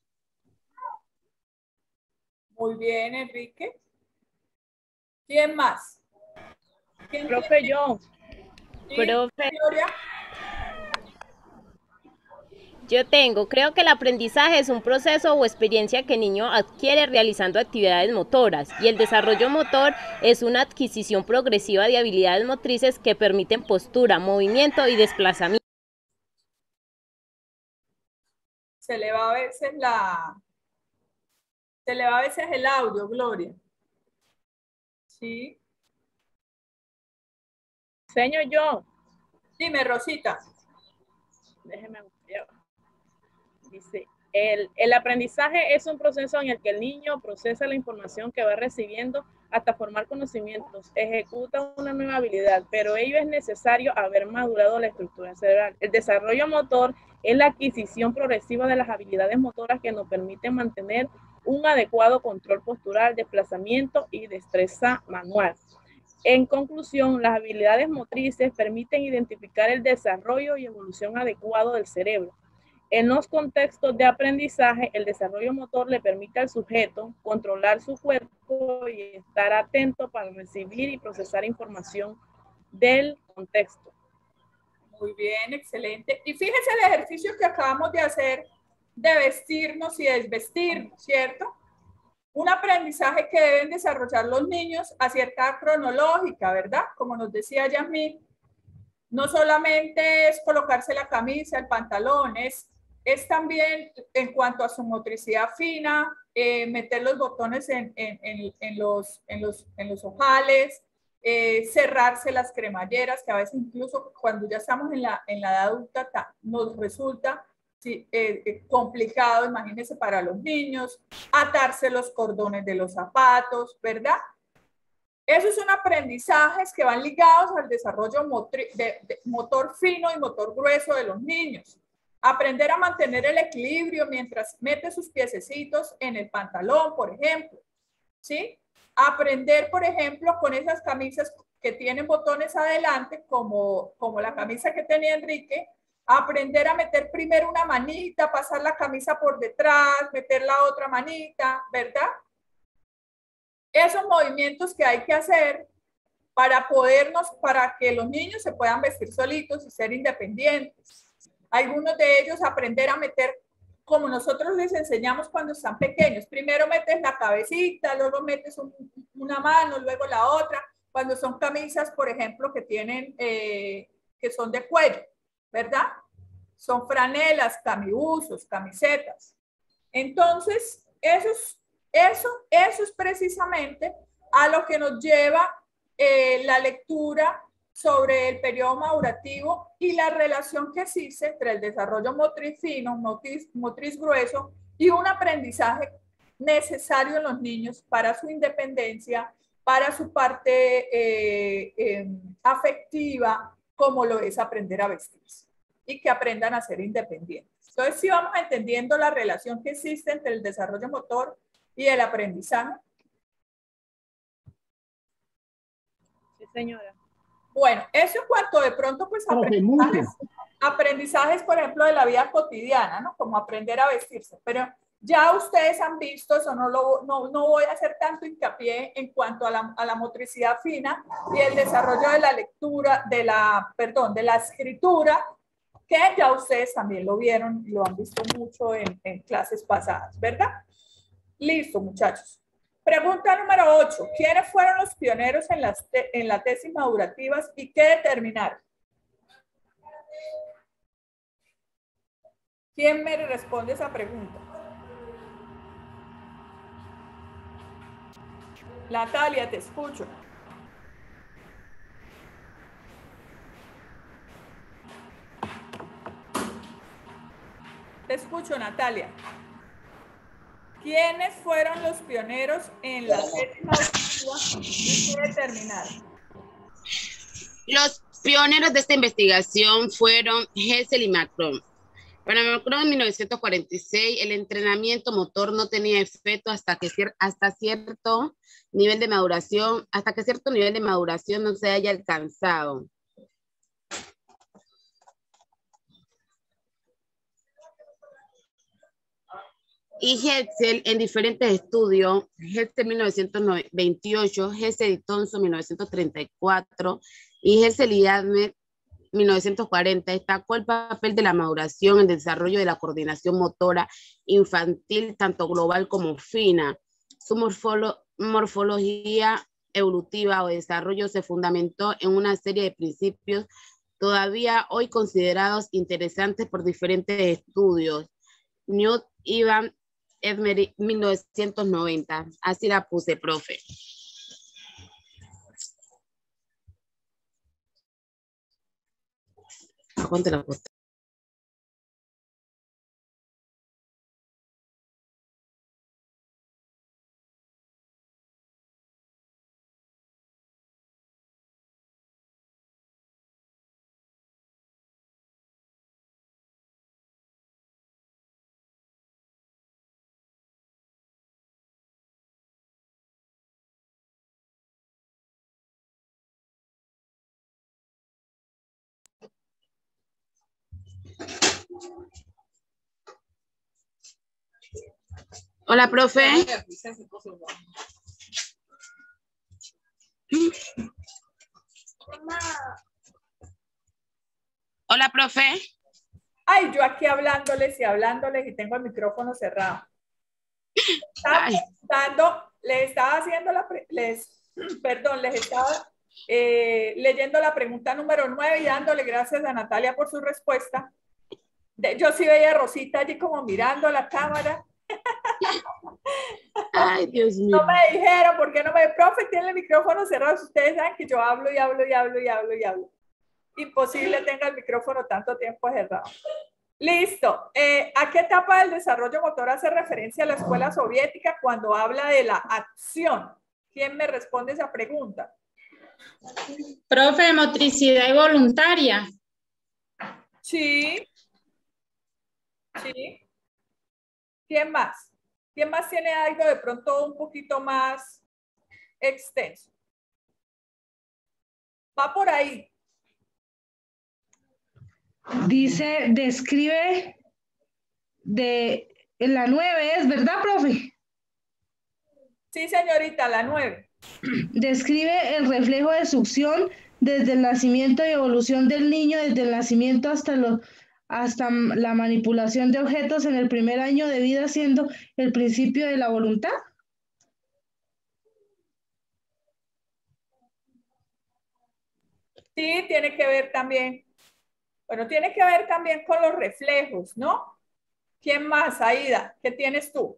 Speaker 1: Muy bien, Enrique. ¿Quién más? ¿Quién
Speaker 3: Profe,
Speaker 1: tiene?
Speaker 3: yo.
Speaker 1: ¿Sí?
Speaker 3: Profe.
Speaker 1: Gloria.
Speaker 10: Yo creo que el aprendizaje es un proceso o experiencia que el niño adquiere realizando actividades motoras, y el desarrollo motor es una adquisición progresiva de habilidades motrices que permiten postura, movimiento y desplazamiento.
Speaker 1: Se le va a veces el audio, Gloria. ¿Sí?
Speaker 3: Enseño yo.
Speaker 1: Dime, Rosita.
Speaker 3: Déjeme ver. Dice, el aprendizaje es un proceso en el que el niño procesa la información que va recibiendo hasta formar conocimientos, ejecuta una nueva habilidad, pero ello es necesario haber madurado la estructura cerebral. El desarrollo motor es la adquisición progresiva de las habilidades motoras que nos permiten mantener un adecuado control postural, desplazamiento y destreza manual. En conclusión, las habilidades motrices permiten identificar el desarrollo y evolución adecuado del cerebro. En los contextos de aprendizaje, el desarrollo motor le permite al sujeto controlar su cuerpo y estar atento para recibir y procesar información del contexto.
Speaker 1: Muy bien, excelente. Y fíjense el ejercicio que acabamos de hacer de vestirnos y desvestirnos, ¿cierto? Un aprendizaje que deben desarrollar los niños a cierta cronológica, ¿verdad? Como nos decía Yasmín, no solamente es colocarse la camisa, el pantalón, es también en cuanto a su motricidad fina, meter los botones en los ojales, cerrarse las cremalleras, que a veces incluso cuando ya estamos en la edad adulta nos resulta complicado, imagínense, para los niños, atarse los cordones de los zapatos, ¿verdad? Esos son aprendizajes que van ligados al desarrollo motor fino y motor grueso de los niños. Aprender a mantener el equilibrio mientras mete sus piececitos en el pantalón, por ejemplo, ¿sí? Aprender, por ejemplo, con esas camisas que tienen botones adelante, como la camisa que tenía Enrique, aprender a meter primero una manita, pasar la camisa por detrás, meter la otra manita, ¿verdad? Esos movimientos que hay que hacer para que los niños se puedan vestir solitos y ser independientes. Algunos de ellos aprender a meter, como nosotros les enseñamos cuando están pequeños. Primero metes la cabecita, luego metes una mano, luego la otra. Cuando son camisas, por ejemplo, que tienen, que son de cuello, ¿verdad? Son franelas, camibuzos, camisetas. Entonces, eso es precisamente a lo que nos lleva la lectura sobre el periodo madurativo y la relación que existe entre el desarrollo motriz fino, motriz grueso y un aprendizaje necesario en los niños para su independencia, para su parte afectiva, como lo es aprender a vestirse y que aprendan a ser independientes. Entonces, si vamos entendiendo la relación que existe entre el desarrollo motor y el aprendizaje.
Speaker 3: Sí, señora.
Speaker 1: Bueno, eso en cuanto de pronto, pues, aprendizajes, por ejemplo, de la vida cotidiana, ¿no? Como aprender a vestirse. Pero Ya ustedes han visto, eso no voy a hacer tanto hincapié en cuanto a la motricidad fina y el desarrollo de la lectura, de la escritura, que ya ustedes también lo vieron y lo han visto mucho en clases pasadas, ¿verdad? Listo, muchachos. Pregunta número 8. ¿Quiénes fueron los pioneros en la tesis madurativas y qué determinaron? ¿Quién me responde esa pregunta? Natalia, te escucho. Te escucho, Natalia. ¿Quiénes fueron los pioneros en la tesis madurativa y qué determinaron?
Speaker 6: Los pioneros de esta investigación fueron Hessel y Macron. Para Macron, en 1946, el entrenamiento motor no tenía efecto hasta que cierto nivel de maduración no se haya alcanzado. Y Hessel en diferentes estudios, Hessel 1928, Hessel y Thomson 1934 y Hessel y Admet 1940, destacó el papel de la maduración en el desarrollo de la coordinación motora infantil, tanto global como fina. Su morfología evolutiva o desarrollo se fundamentó en una serie de principios todavía hoy considerados interesantes por diferentes estudios. Newt, Ivan, Edmery, 1990. Así la puse, profe. ¿Cuánto la puse? Hola, profe. Hola, profe.
Speaker 1: Ay, yo aquí hablándoles y tengo el micrófono cerrado. Les estaba leyendo la pregunta número 9 y dándole gracias a Natalia por su respuesta. Yo sí veía a Rosita allí como mirando la cámara.
Speaker 6: Ay, Dios mío.
Speaker 1: No me dijeron, ¿por qué no me? Profe, tiene el micrófono cerrado. Ustedes saben que yo hablo y hablo y hablo y hablo y hablo. Imposible tenga el micrófono tanto tiempo cerrado. Listo. ¿A qué etapa del desarrollo motor hace referencia la escuela soviética cuando habla de la acción? ¿Quién me responde esa pregunta?
Speaker 11: Profe, motricidad involuntaria.
Speaker 1: Sí. Sí. ¿Quién más? ¿Quién más tiene algo de pronto un poquito más extenso? Va por ahí.
Speaker 5: Dice, describe en la 9, ¿es verdad, profe?
Speaker 1: Sí, señorita, la 9.
Speaker 5: Describe el reflejo de succión desde el nacimiento y evolución del niño, desde el nacimiento hasta la manipulación de objetos en el primer año de vida, siendo el principio de la voluntad.
Speaker 1: Sí, tiene que ver también. Bueno, tiene que ver también con los reflejos, ¿no? ¿Quién más, Aida? ¿Qué tienes tú?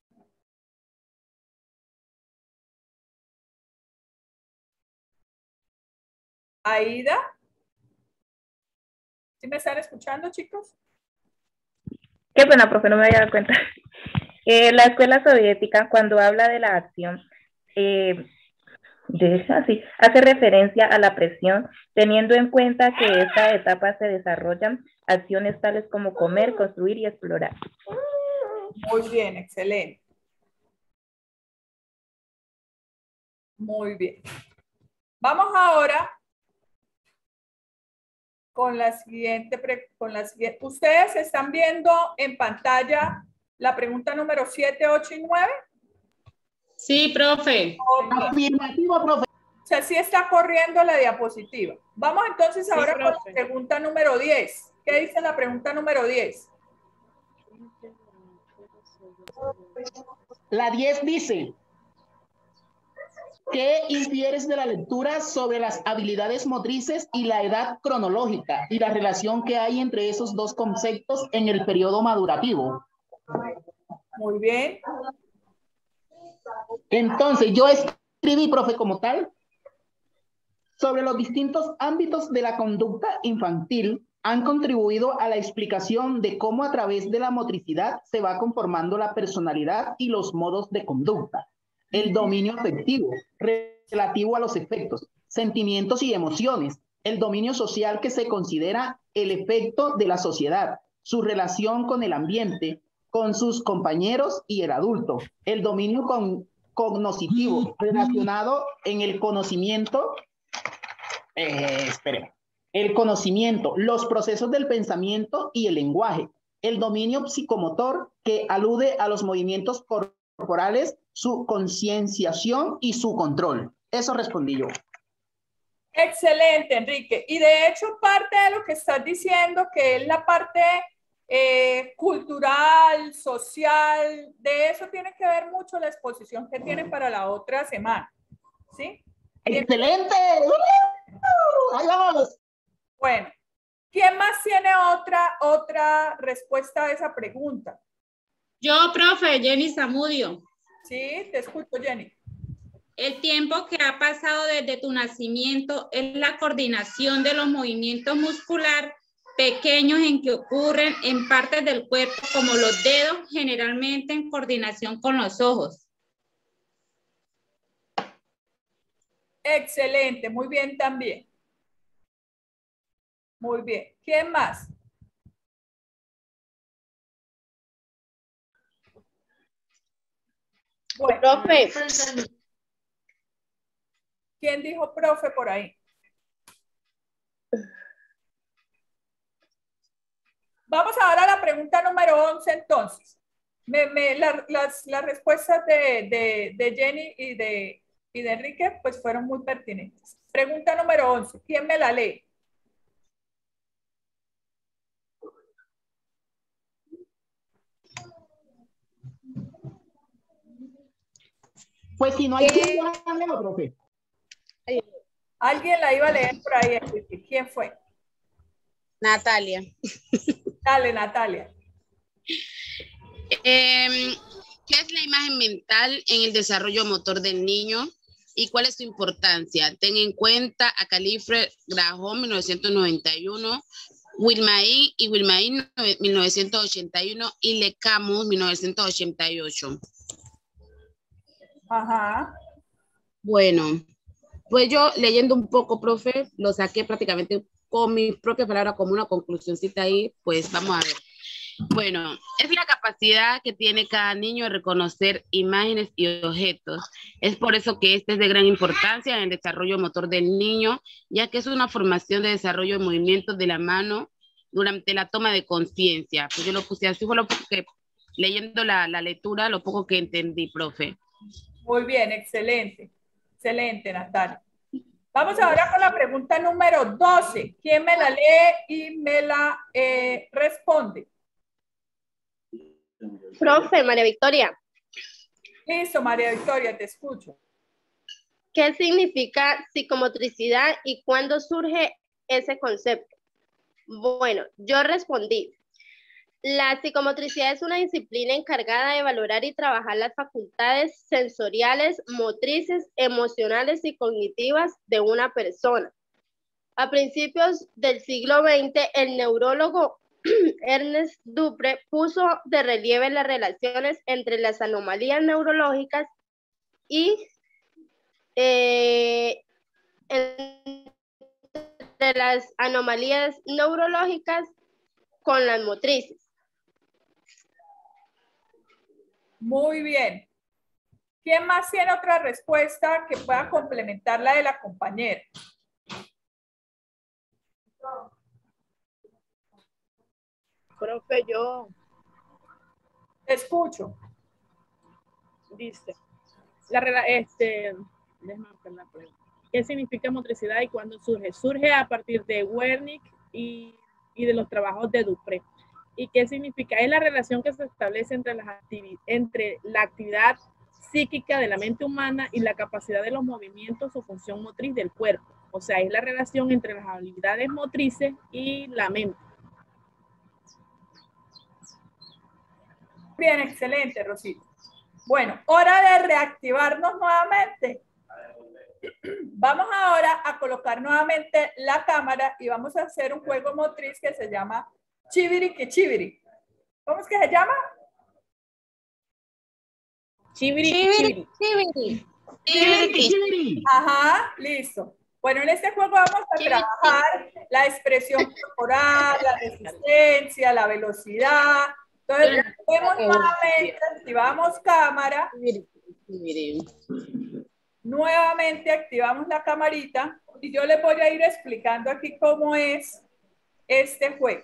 Speaker 1: Aida. ¿Sí me están escuchando, chicos?
Speaker 8: Qué pena, profe, no me había dado cuenta. La escuela soviética, cuando habla de la acción, hace referencia a la presión, teniendo en cuenta que esta etapa se desarrollan acciones tales como comer, construir y explorar.
Speaker 1: Muy bien, excelente. Muy bien. Vamos ahora con la siguiente. Ustedes están viendo en pantalla La pregunta número 7, 8 y 9.
Speaker 11: Sí, profe.
Speaker 1: Okay.
Speaker 2: Afirmativo, profe.
Speaker 1: O sea, sí está corriendo la diapositiva. Vamos entonces ahora con la pregunta número 10. ¿Qué dice la pregunta número 10?
Speaker 2: La 10 dice, ¿qué infieres de la lectura sobre las habilidades motrices y la edad cronológica y la relación que hay entre esos dos conceptos en el periodo madurativo?
Speaker 1: Muy bien.
Speaker 2: Entonces, yo escribí, profe, como tal, sobre los distintos ámbitos de la conducta infantil han contribuido a la explicación de cómo a través de la motricidad se va conformando la personalidad y los modos de conducta. El dominio afectivo, relativo a los efectos, sentimientos y emociones. El dominio social, que se considera el efecto de la sociedad, su relación con el ambiente, con sus compañeros y el adulto. El dominio cognoscitivo, relacionado en el conocimiento. El conocimiento, los procesos del pensamiento y el lenguaje. El dominio psicomotor, que alude a los movimientos corporales, su concienciación y su control. Eso respondí yo.
Speaker 1: Excelente, Enrique. Y de hecho, parte de lo que estás diciendo, que es la parte cultural, social, de eso tiene que ver mucho la exposición que tienen para la otra semana. ¿Sí?
Speaker 2: ¡Excelente! ¡Ahí vamos!
Speaker 1: Bueno, ¿quién más tiene otra respuesta a esa pregunta?
Speaker 11: Yo, profe, Jenny Zamudio.
Speaker 1: Sí, te escucho, Jenny.
Speaker 11: El tiempo que ha pasado desde tu nacimiento es la coordinación de los movimientos musculares pequeños en que ocurren en partes del cuerpo, como los dedos, generalmente en coordinación con los ojos.
Speaker 1: Excelente, muy bien también. Muy bien. ¿Quién más? Bueno.
Speaker 12: Profe.
Speaker 1: ¿Quién dijo profe por ahí? Vamos ahora a la pregunta número 11 entonces. Las respuestas de Jenny y de Enrique pues fueron muy pertinentes. Pregunta número 11. ¿Quién me la lee?
Speaker 2: Pues si no hay quien la lea, profe.
Speaker 1: Alguien la iba a leer por ahí. ¿Quién fue?
Speaker 6: Natalia.
Speaker 1: Dale, Natalia.
Speaker 6: ¿Qué es la imagen mental en el desarrollo motor del niño y cuál es su importancia? Ten en cuenta a Califre Graham, 1991, Wilmaín 1981 y Le Camus, 1988.
Speaker 1: Ajá.
Speaker 6: Bueno, pues yo leyendo un poco, profe, lo saqué prácticamente con mis propias palabras como una conclusioncita ahí, pues vamos a ver. Bueno, es la capacidad que tiene cada niño de reconocer imágenes y objetos. Es por eso que este es de gran importancia en el desarrollo motor del niño, ya que es una formación de desarrollo de movimientos de la mano durante la toma de conciencia. Pues yo lo puse así, fue lo poco que, leyendo la lectura, lo poco que entendí, profe.
Speaker 1: Muy bien, excelente. Excelente, Natalia. Vamos ahora con la pregunta número 12. ¿Quién me la lee y me la responde?
Speaker 12: Profe, María Victoria.
Speaker 1: Listo, María Victoria, te escucho.
Speaker 12: ¿Qué significa psicomotricidad y cuándo surge ese concepto? Bueno, yo respondí. La psicomotricidad es una disciplina encargada de valorar y trabajar las facultades sensoriales, motrices, emocionales y cognitivas de una persona. A principios del siglo XX, el neurólogo Ernest Dupre puso de relieve las relaciones entre las anomalías neurológicas y entre las anomalías neurológicas con las motrices.
Speaker 1: Muy bien. ¿Quién más tiene otra respuesta que pueda complementar la de la compañera?
Speaker 3: Profe, yo.
Speaker 1: Te escucho.
Speaker 3: Dice, déjame buscar la pregunta. ¿Qué significa motricidad y cuándo surge? Surge a partir de Wernicke y de los trabajos de Dupré. ¿Y qué significa? Es la relación que se establece entre la actividad psíquica de la mente humana y la capacidad de los movimientos o función motriz del cuerpo. O sea, es la relación entre las habilidades motrices y la mente.
Speaker 1: Bien, excelente, Rosita. Bueno, hora de reactivarnos nuevamente. Vamos ahora a colocar nuevamente la cámara y vamos a hacer un juego motriz que se llama Chiviri que Chiviri. ¿Cómo es que se llama?
Speaker 3: Chiviri.
Speaker 1: Ajá, listo. Bueno, en este juego vamos a trabajar la expresión corporal, la resistencia, la velocidad. Entonces, vemos nuevamente, activamos cámara. Nuevamente activamos la camarita y yo les voy a ir explicando aquí cómo es este juego.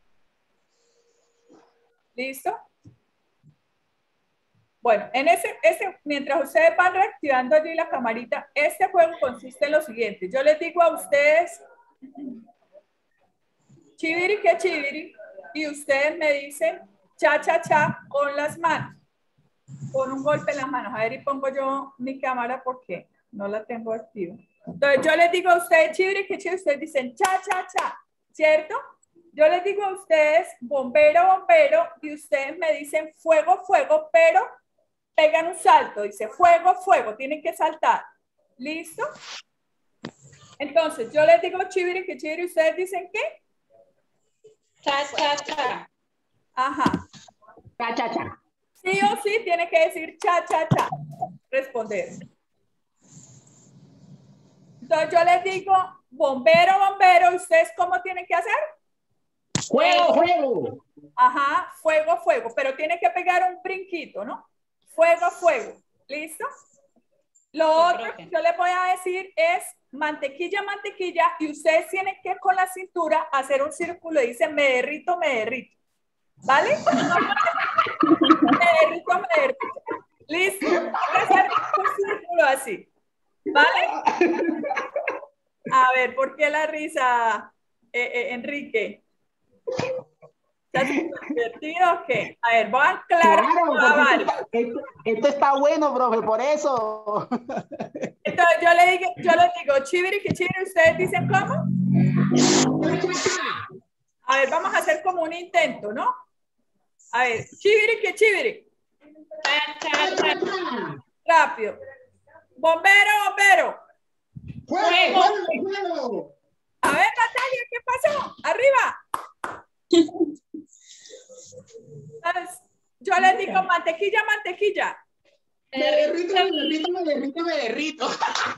Speaker 1: ¿Listo? Bueno, en mientras ustedes van reactivando allí la camarita, este juego consiste en lo siguiente. Yo les digo a ustedes, chiviri que chiviri, y ustedes me dicen cha, cha, cha con las manos, con un golpe en las manos. A ver, y pongo yo mi cámara porque no la tengo activa. Entonces, yo les digo a ustedes chiviri que chiviri, ustedes dicen cha, cha, cha, ¿cierto? Yo les digo a ustedes bombero, bombero, y ustedes me dicen fuego, fuego, pero pegan un salto, dice fuego, fuego, tienen que saltar. ¿Listo? Entonces, yo les digo chiviri que chiviri, ¿ustedes dicen qué?
Speaker 11: Cha, cha, cha.
Speaker 1: Ajá.
Speaker 2: Cha, cha, cha.
Speaker 1: Sí o sí tiene que decir cha, cha, cha. Responder. Entonces, yo les digo bombero, bombero, ¿ustedes cómo tienen que hacer?
Speaker 2: Fuego, fuego.
Speaker 1: Ajá, fuego, fuego, pero tiene que pegar un brinquito, ¿no? Fuego, fuego. ¿Listo? Lo otro que yo les voy a decir es mantequilla, mantequilla, y ustedes tienen que con la cintura hacer un círculo y dicen me derrito, me derrito. ¿Vale? Me derrito, me derrito. ¿Listo? Voy a hacer un círculo así. ¿Vale? A ver, ¿por qué la risa, Enrique? ¿Estás divertido o qué? A ver, voy a aclarar.
Speaker 2: Claro, esto está bueno, profe, por eso.
Speaker 1: Entonces yo les digo, chiviri que chiviri, ¿ustedes dicen cómo? A ver, vamos a hacer como un intento, ¿no? A ver, chiviri que chiviri. Rápido. Bombero, bombero.
Speaker 2: ¡Fuego, fuego, fuego!
Speaker 1: A ver, Natalia, ¿qué pasó? ¡Arriba! Entonces, yo les digo mantequilla, mantequilla.
Speaker 2: Me derrito, me derrito, me derrito, me derrito.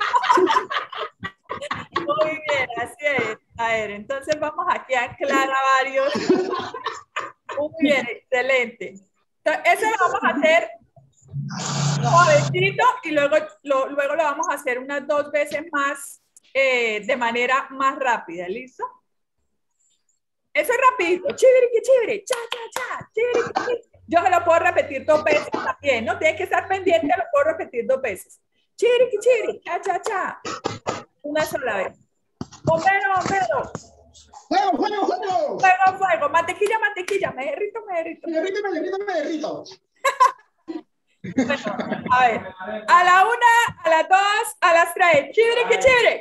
Speaker 1: Muy bien, así es. A ver, entonces vamos aquí a aclarar varios. Muy bien, excelente. Entonces, eso lo vamos a hacer suavecito y luego lo vamos a hacer unas 2 veces más de manera más rápida. ¿Listo? Eso es rapidito. Chiviri, que chiviri. Cha, cha, cha. Chiviri, que chiviri. Yo se lo puedo repetir 2 veces también, ¿no? Tiene que estar pendiente, lo puedo repetir 2 veces. Chiviri, que chiviri. Cha, cha, cha. Una sola vez. Bombero, bombero.
Speaker 2: ¡Fuego, fuego, fuego!
Speaker 1: Fuego, fuego. Mantequilla, mantequilla. Me derrito, me derrito.
Speaker 2: Me derrito, me derrito, me derrito.
Speaker 1: Bueno, a ver. A la 1, a las 2, a las 3. Chiviri, que chiviri.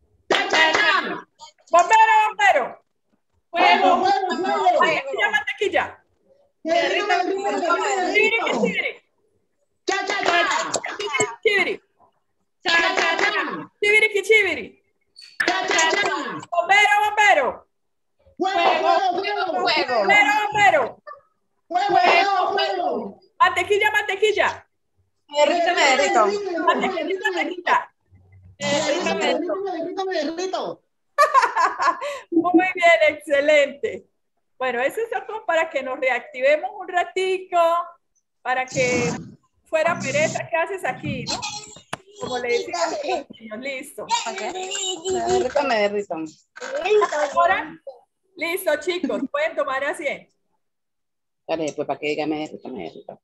Speaker 1: Bombero, bombero.
Speaker 2: ¡Fuego, fuego, fuego!
Speaker 1: Mantequilla, mantequilla.
Speaker 2: Me derrito, me derrito, me derrito, me
Speaker 1: Chiviri, que
Speaker 2: derrito.
Speaker 1: chiviri.
Speaker 2: ¡Cha, cha, cha!
Speaker 1: Chiviri.
Speaker 2: ¡Cha, cha, cha!
Speaker 1: Chiviri, que chiviri.
Speaker 2: ¡Cha, cha, cha!
Speaker 1: Bombero, bombero.
Speaker 2: ¡Fuego, fuego, fuego!
Speaker 1: Bombero, bombero.
Speaker 2: ¡Fuego, fuego, fuego!
Speaker 1: Mantequilla, mantequilla.
Speaker 9: Me derrito, me derrito.
Speaker 1: Mantequilla, mantequilla.
Speaker 2: Me derrito, me derrito.
Speaker 1: Muy bien, excelente. Bueno, eso es como para que nos reactivemos un ratico, para que fuera pereza. ¿Qué haces aquí, no? Como le decía a los niños, listo.
Speaker 9: Me derrito.
Speaker 1: Ahora, listo, chicos, pueden tomar asiento.
Speaker 6: Dale, después para que diga me derrito, me derrito.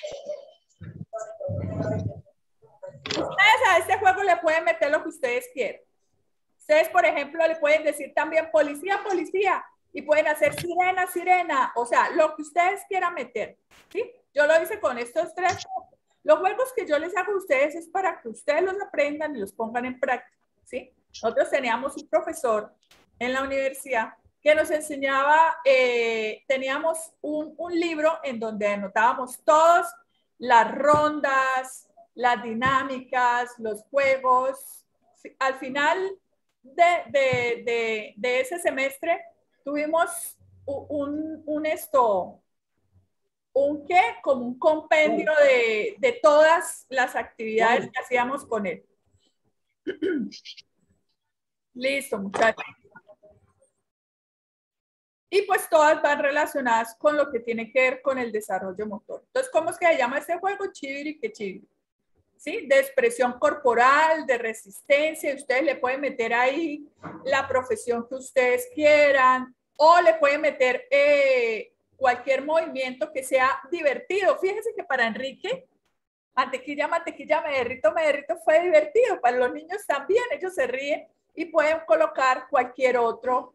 Speaker 1: Ustedes a este juego le pueden meter lo que ustedes quieran. Ustedes, por ejemplo, le pueden decir también policía, policía, y pueden hacer sirena, sirena, o sea, lo que ustedes quieran meter, ¿sí? Yo lo hice con estos tres. Los juegos que yo les hago a ustedes es para que ustedes los aprendan y los pongan en práctica, ¿sí? Nosotros teníamos un profesor en la universidad que nos enseñaba, teníamos un libro en donde anotábamos todas las rondas, las dinámicas, los juegos. Al final de ese semestre tuvimos como un compendio de todas las actividades que hacíamos con él. Listo, muchachos. Y pues todas van relacionadas con lo que tiene que ver con el desarrollo motor. Entonces, ¿cómo es que se llama este juego? Chiviri que chiviri. ¿Sí? De expresión corporal, de resistencia. Ustedes le pueden meter ahí la profesión que ustedes quieran o le pueden meter cualquier movimiento que sea divertido. Fíjense que para Enrique, mantequilla, mantequilla, me derrito, fue divertido. Para los niños también, ellos se ríen y pueden colocar cualquier otro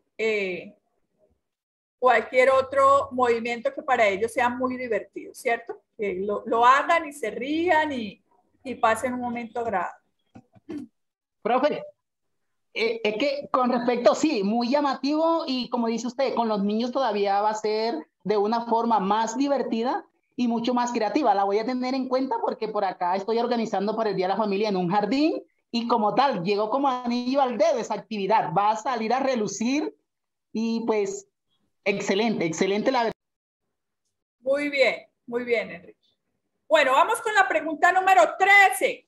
Speaker 1: movimiento que para ellos sea muy divertido, ¿cierto? Que lo hagan y se rían y pasen un momento agradable.
Speaker 2: Profe, es que con respecto, sí, muy llamativo y como dice usted, con los niños todavía va a ser de una forma más divertida y mucho más creativa. La voy a tener en cuenta porque por acá estoy organizando para el Día de la Familia en un jardín y como tal, llegó como anillo al dedo esa actividad. Va a salir a relucir y pues excelente, excelente la verdad.
Speaker 1: Muy bien, Enrique. Bueno, vamos con la pregunta número 13.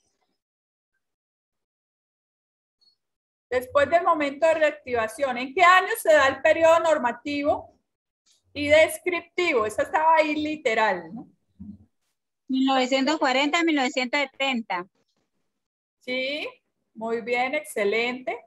Speaker 1: Después del momento de reactivación, ¿en qué año se da el periodo normativo y descriptivo? Esa estaba ahí literal, ¿no?
Speaker 4: 1940, 1970.
Speaker 1: Sí, muy bien, excelente.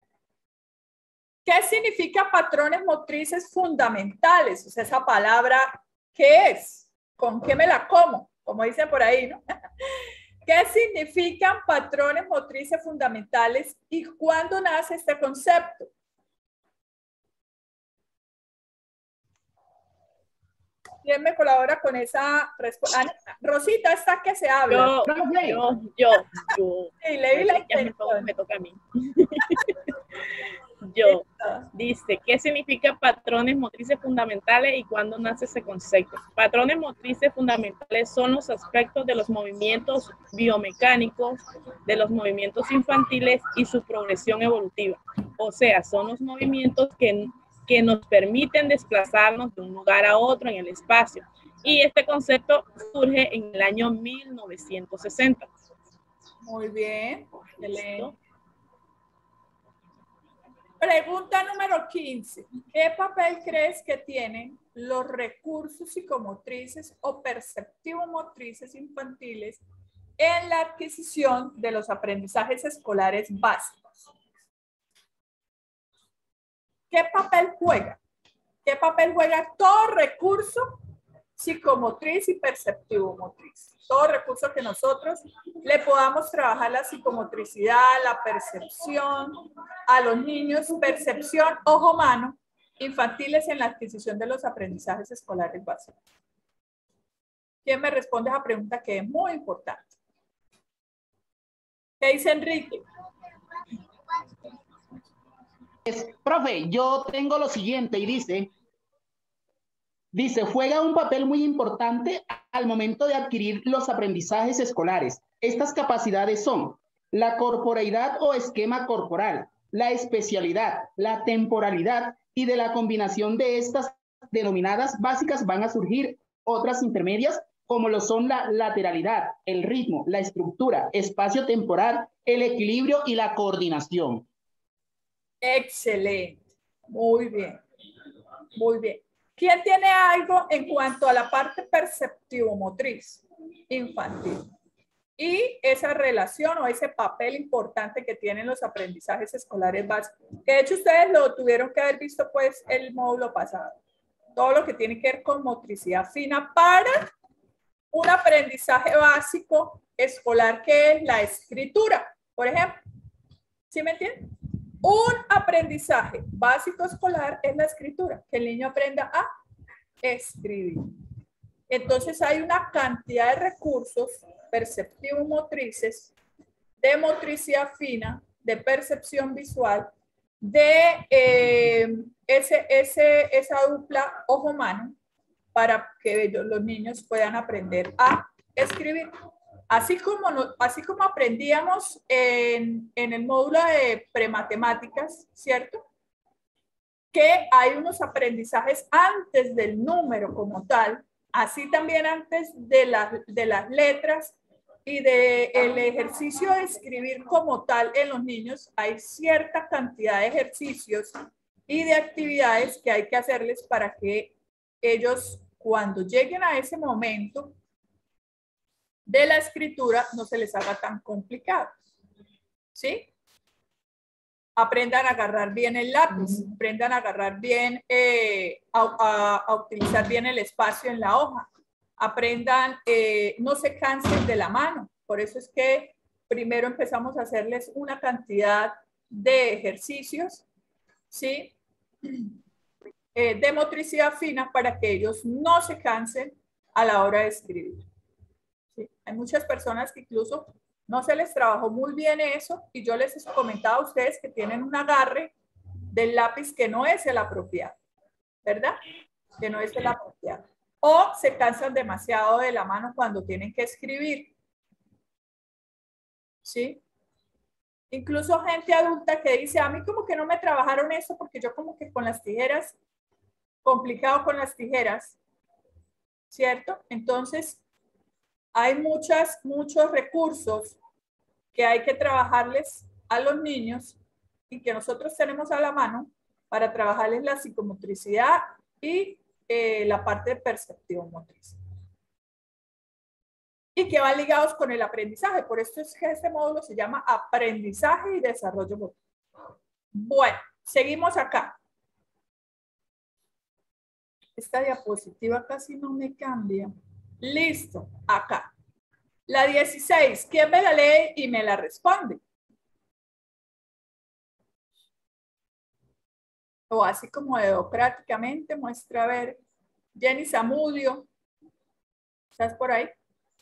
Speaker 1: ¿Qué significa patrones motrices fundamentales? O sea, esa palabra, ¿qué es? ¿Con qué me la como? Como dicen por ahí, ¿no? ¿Qué significan patrones motrices fundamentales y cuándo nace este concepto? ¿Quién me colabora con esa respuesta? Rosita, está que se habla.
Speaker 3: Yo.
Speaker 1: Sí, leí la
Speaker 3: intención. Me toca a mí. Dice, ¿qué significa patrones motrices fundamentales y cuándo nace ese concepto? Patrones motrices fundamentales son los aspectos de los movimientos biomecánicos, de los movimientos infantiles y su progresión evolutiva. O sea, son los movimientos que nos permiten desplazarnos de un lugar a otro en el espacio. Y este concepto surge en el año 1960.
Speaker 1: Muy bien. Excelente. Pregunta número 15. ¿Qué papel crees que tienen los recursos psicomotrices o perceptivo-motrices infantiles en la adquisición de los aprendizajes escolares básicos? ¿Qué papel juega? ¿Qué papel juega todo recurso psicomotriz y perceptivo-motriz? Todo recurso que nosotros le podamos trabajar la psicomotricidad, la percepción a los niños, percepción, ojo, mano, infantiles en la adquisición de los aprendizajes escolares básicos. ¿Quién me responde a esa pregunta que es muy importante? ¿Qué dice Enrique?
Speaker 2: Profe, yo tengo lo siguiente y dice, juega un papel muy importante al momento de adquirir los aprendizajes escolares. Estas capacidades son la corporeidad o esquema corporal, la especialidad, la temporalidad y de la combinación de estas denominadas básicas van a surgir otras intermedias como lo son la lateralidad, el ritmo, la estructura, espacio temporal, el equilibrio y la coordinación.
Speaker 1: Excelente. Muy bien. Muy bien. ¿Quién tiene algo en cuanto a la parte perceptivo-motriz infantil? Y esa relación o ese papel importante que tienen los aprendizajes escolares básicos. Que de hecho ustedes lo tuvieron que haber visto pues el módulo pasado. todo lo que tiene que ver con motricidad fina para un aprendizaje básico escolar que es la escritura, por ejemplo. ¿Sí me entienden? Un aprendizaje básico escolar es la escritura, que el niño aprenda a escribir. Entonces hay una cantidad de recursos perceptivos motrices, de motricidad fina, de percepción visual, de esa dupla ojo-mano para que los niños puedan aprender a escribir. Así como aprendíamos en el módulo de prematemáticas, ¿cierto? Que hay unos aprendizajes antes del número como tal, así también antes de las letras y del ejercicio de escribir como tal en los niños, hay cierta cantidad de ejercicios y de actividades que hay que hacerles para que ellos, cuando lleguen a ese momento de la escritura, no se les haga tan complicado. ¿Sí? Aprendan a agarrar bien el lápiz, aprendan a agarrar bien, a utilizar bien el espacio en la hoja, aprendan, no se cansen de la mano. Por eso es que primero empezamos a hacerles una cantidad de ejercicios, ¿sí? De motricidad fina para que ellos no se cansen a la hora de escribir. ¿Sí? Hay muchas personas que incluso no se les trabajó muy bien eso y yo les he comentado a ustedes que tienen un agarre del lápiz que no es el apropiado, ¿verdad? Que no es el apropiado. O se cansan demasiado de la mano cuando tienen que escribir. ¿Sí? Incluso gente adulta que dice, a mí como que no me trabajaron eso porque yo como que con las tijeras, complicado con las tijeras, ¿cierto? Entonces, hay muchos recursos que hay que trabajarles a los niños y que nosotros tenemos a la mano para trabajarles la psicomotricidad y la parte de percepción motriz. Y que van ligados con el aprendizaje. Por eso es que este módulo se llama aprendizaje y desarrollo motor. Bueno, seguimos acá. Esta diapositiva casi no me cambia. Listo, acá. La 16, ¿quién me la lee y me la responde? O así como democráticamente, muestra a ver. Jenny Zamudio, ¿estás por ahí?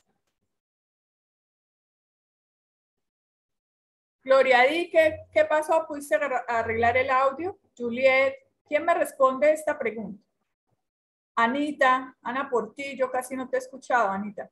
Speaker 1: Gloria Di, ¿qué pasó? ¿Pudiste arreglar el audio? Juliet, ¿quién me responde esta pregunta? Anita, Ana Portillo, casi no te he escuchado, Anita.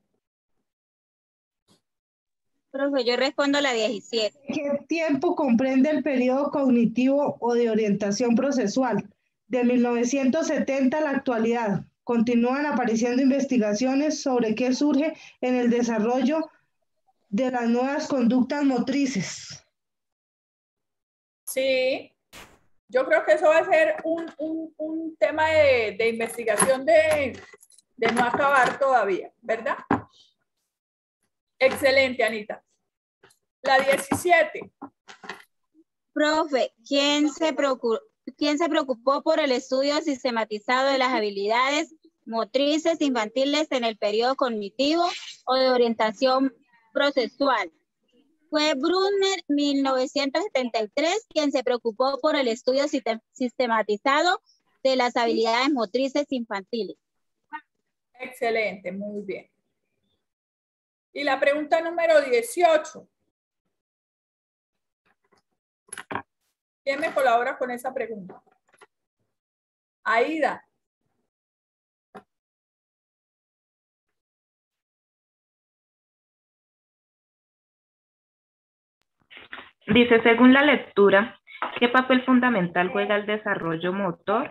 Speaker 4: Profe, yo respondo la 17.
Speaker 5: ¿Qué tiempo comprende el periodo cognitivo o de orientación procesual? De 1970 a la actualidad. Continúan apareciendo investigaciones sobre qué surge en el desarrollo de las nuevas conductas motrices.
Speaker 1: Sí, yo creo que eso va a ser un tema de investigación de no acabar todavía, ¿verdad? Excelente, Anita. La 17.
Speaker 4: Profe, ¿quién se preocupó por el estudio sistematizado de las habilidades motrices infantiles en el periodo cognitivo o de orientación procesual? Fue Brunner, 1973, quien se preocupó por el estudio sistematizado de las habilidades motrices infantiles.
Speaker 1: Excelente, muy bien. Y la pregunta número 18. ¿Quién me colabora con esa pregunta? Aida.
Speaker 8: Dice, según la lectura, ¿qué papel fundamental juega el desarrollo motor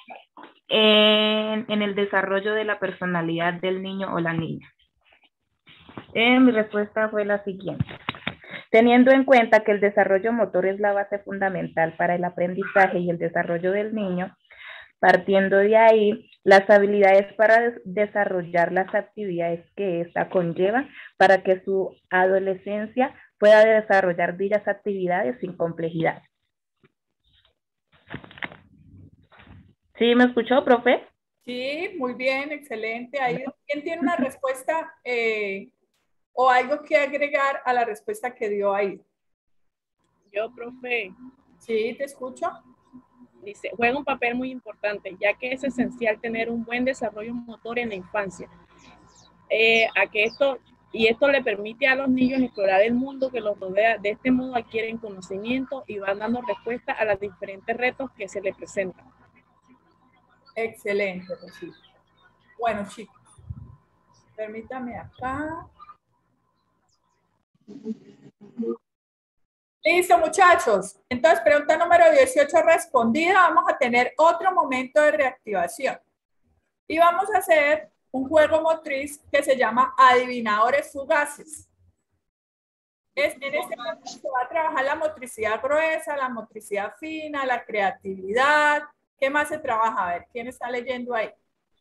Speaker 8: en el desarrollo de la personalidad del niño o la niña? Mi respuesta fue la siguiente. Teniendo en cuenta que el desarrollo motor es la base fundamental para el aprendizaje y el desarrollo del niño, partiendo de ahí, las habilidades para desarrollar las actividades que ésta conlleva para que su adolescencia pueda desarrollar dichas actividades sin complejidad. ¿Sí me escuchó, profe?
Speaker 1: Sí, muy bien, excelente. Ahí, ¿quién tiene una respuesta o algo que agregar a la respuesta que dio ahí?
Speaker 3: Yo, profe.
Speaker 1: Sí, te escucho.
Speaker 3: Dice, juega un papel muy importante, ya que es esencial tener un buen desarrollo motor en la infancia. Esto le permite a los niños explorar el mundo que los rodea. De este modo adquieren conocimiento y van dando respuesta a los diferentes retos que se les presentan.
Speaker 1: Excelente, Rosita. Bueno, chicos, permítame acá. Listo, muchachos. Entonces, pregunta número 18 respondida. Vamos a tener otro momento de reactivación. Y vamos a hacer un juego motriz que se llama adivinadores fugaces. En este momento se va a trabajar la motricidad gruesa, la motricidad fina, la creatividad. ¿Qué más se trabaja? A ver, ¿quién está leyendo ahí?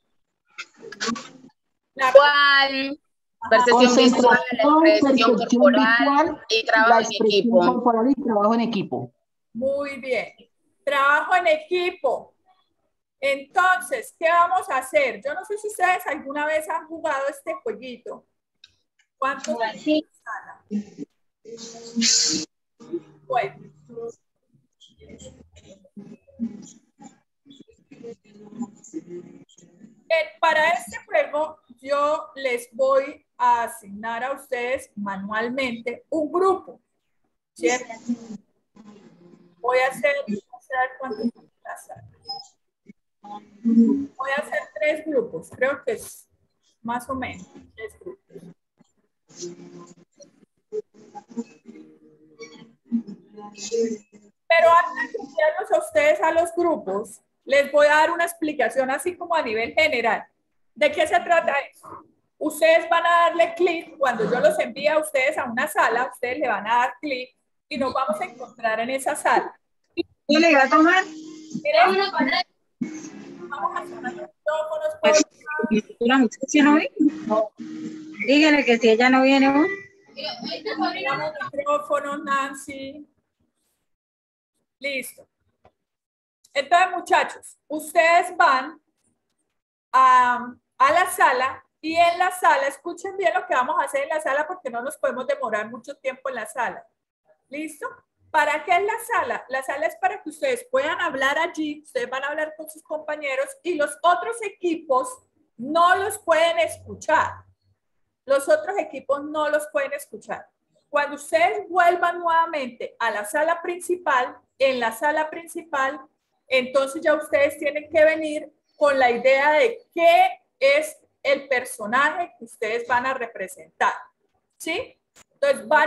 Speaker 6: ¿Cuál? Percepción visual, la expresión corporal y trabajo en equipo.
Speaker 2: Corporal y trabajo en equipo.
Speaker 1: Muy bien. Trabajo en equipo. Entonces, ¿qué vamos a hacer? Yo no sé si ustedes alguna vez han jugado este jueguito. ¿Cuántos? Sí. Bueno. Para este juego, yo les voy a asignar a ustedes manualmente un grupo, ¿cierto? Voy a hacer ¿cuántos voy a hacer 3 grupos, creo que es más o menos 3 grupos. Pero antes de enviarlos a ustedes a los grupos, les voy a dar una explicación así como a nivel general. ¿De qué se trata eso? Ustedes van a darle clic, cuando yo los envíe a ustedes a una sala, ustedes le van a dar clic y nos vamos a encontrar en esa sala.
Speaker 9: ¿Qué le va a tomar?
Speaker 1: Vamos a sonar los micrófonos.
Speaker 9: ¿La muchacha no viene? Dígale que si ella no viene hoy.
Speaker 1: Micrófonos, Nancy. Listo. Entonces, muchachos, ustedes van a la sala y en la sala, escuchen bien lo que vamos a hacer en la sala porque no nos podemos demorar mucho tiempo en la sala. ¿Listo? ¿Para qué es la sala? La sala es para que ustedes puedan hablar allí, ustedes van a hablar con sus compañeros y los otros equipos no los pueden escuchar. Los otros equipos no los pueden escuchar. Cuando ustedes vuelvan nuevamente a la sala principal, en la sala principal, entonces ya ustedes tienen que venir con la idea de qué es el personaje que ustedes van a representar. ¿Sí? Entonces van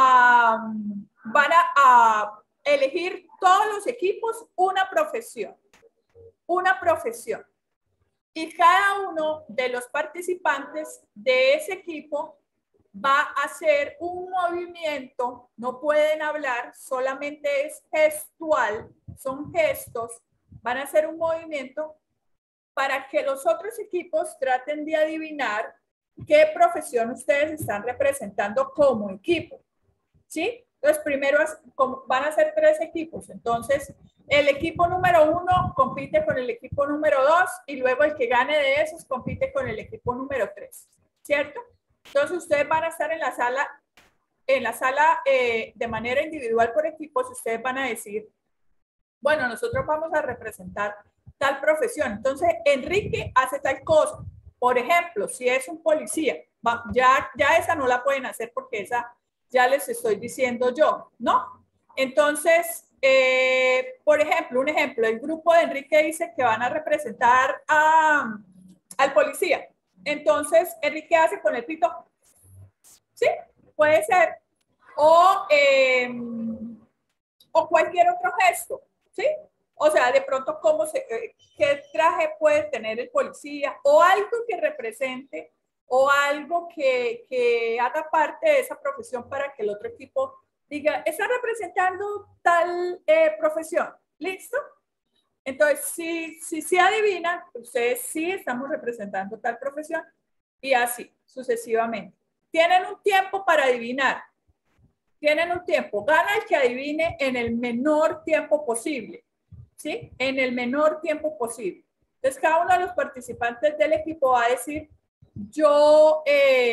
Speaker 1: a elegir todos los equipos una profesión. Una profesión. Y cada uno de los participantes de ese equipo va a hacer un movimiento, no pueden hablar, solamente es gestual, son gestos, van a hacer un movimiento para que los otros equipos traten de adivinar qué profesión ustedes están representando como equipo, ¿sí? Entonces, primero van a ser 3 equipos, entonces el equipo número 1 compite con el equipo número 2 y luego el que gane de esos compite con el equipo número 3, ¿cierto? Entonces, ustedes van a estar en la sala de manera individual por equipos, ustedes van a decir, bueno, nosotros vamos a representar tal profesión. Entonces, Enrique hace tal cosa. Por ejemplo, si es un policía, ya esa no la pueden hacer porque esa ya les estoy diciendo yo, ¿no? Entonces, por ejemplo, un ejemplo, el grupo de Enrique dice que van a representar al policía. Entonces, Enrique hace con el pito, ¿sí? Puede ser. O cualquier otro gesto, ¿sí? O sea, de pronto, ¿qué traje puede tener el policía? O algo que represente, o algo que haga parte de esa profesión para que el otro equipo diga, está representando tal profesión. ¿Listo? Entonces, si adivinan, ustedes sí estamos representando tal profesión y así sucesivamente. Tienen un tiempo para adivinar. Tienen un tiempo. Gana el que adivine en el menor tiempo posible. ¿Sí? En el menor tiempo posible. Entonces, cada uno de los participantes del equipo va a decir, yo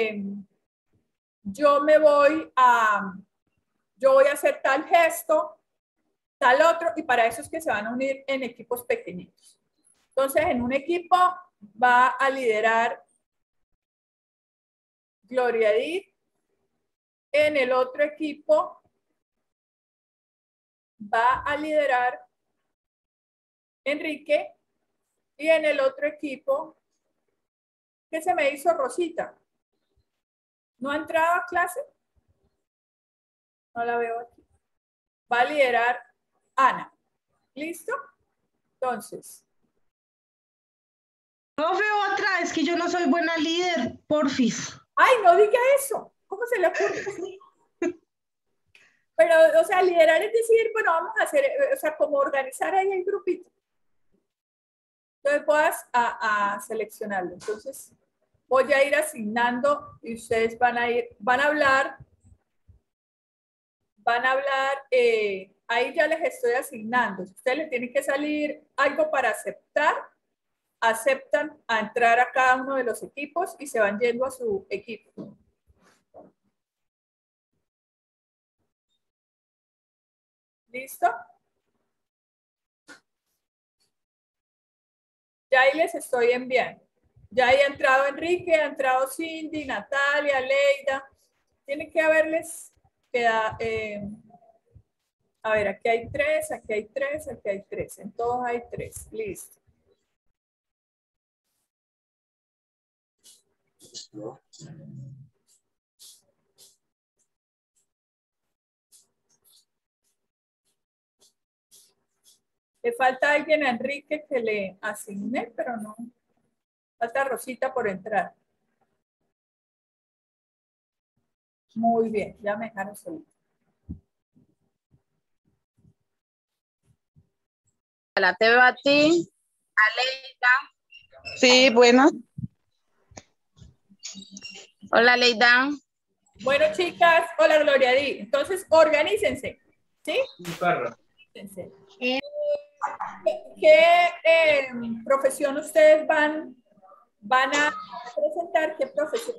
Speaker 1: voy a hacer tal gesto, tal otro, y para eso es que se van a unir en equipos pequeñitos. Entonces, en un equipo va a liderar Gloria Edith, en el otro equipo va a liderar Enrique, y en el otro equipo, ¿qué se me hizo Rosita? ¿No ha entrado a clase? No la veo aquí. Va a liderar Ana. ¿Listo? Entonces.
Speaker 5: Profe, otra, es que yo no soy buena líder, porfis.
Speaker 1: Ay, no diga eso. ¿Cómo se le ocurre? Pero, o sea, liderar es decir, bueno, vamos a hacer, o sea, como organizar ahí el grupito. Entonces vas a seleccionarlo. Entonces voy a ir asignando y ustedes van a hablar, ahí ya les estoy asignando. Si ustedes les tienen que salir algo para aceptar, aceptan a entrar a cada uno de los equipos y se van yendo a su equipo. ¿Listo? Ya ahí les estoy enviando. Ya ahí ha entrado Enrique, ha entrado Cindy, Natalia, Leida. Tiene que haberles quedado. A ver, aquí hay 3, aquí hay 3, aquí hay 3. En todos hay 3. Listo. Le falta alguien a Enrique que le asigne, pero no. Falta Rosita por entrar. Muy bien, ya me dejaron solito.
Speaker 6: La te veo a ti, Aleida.
Speaker 13: Sí, bueno.
Speaker 6: Hola, Aleida.
Speaker 1: Bueno, chicas, hola, Gloria Di. Entonces, organícense, ¿sí? Organícense. ¿Qué profesión ustedes van a presentar? ¿Qué profesión?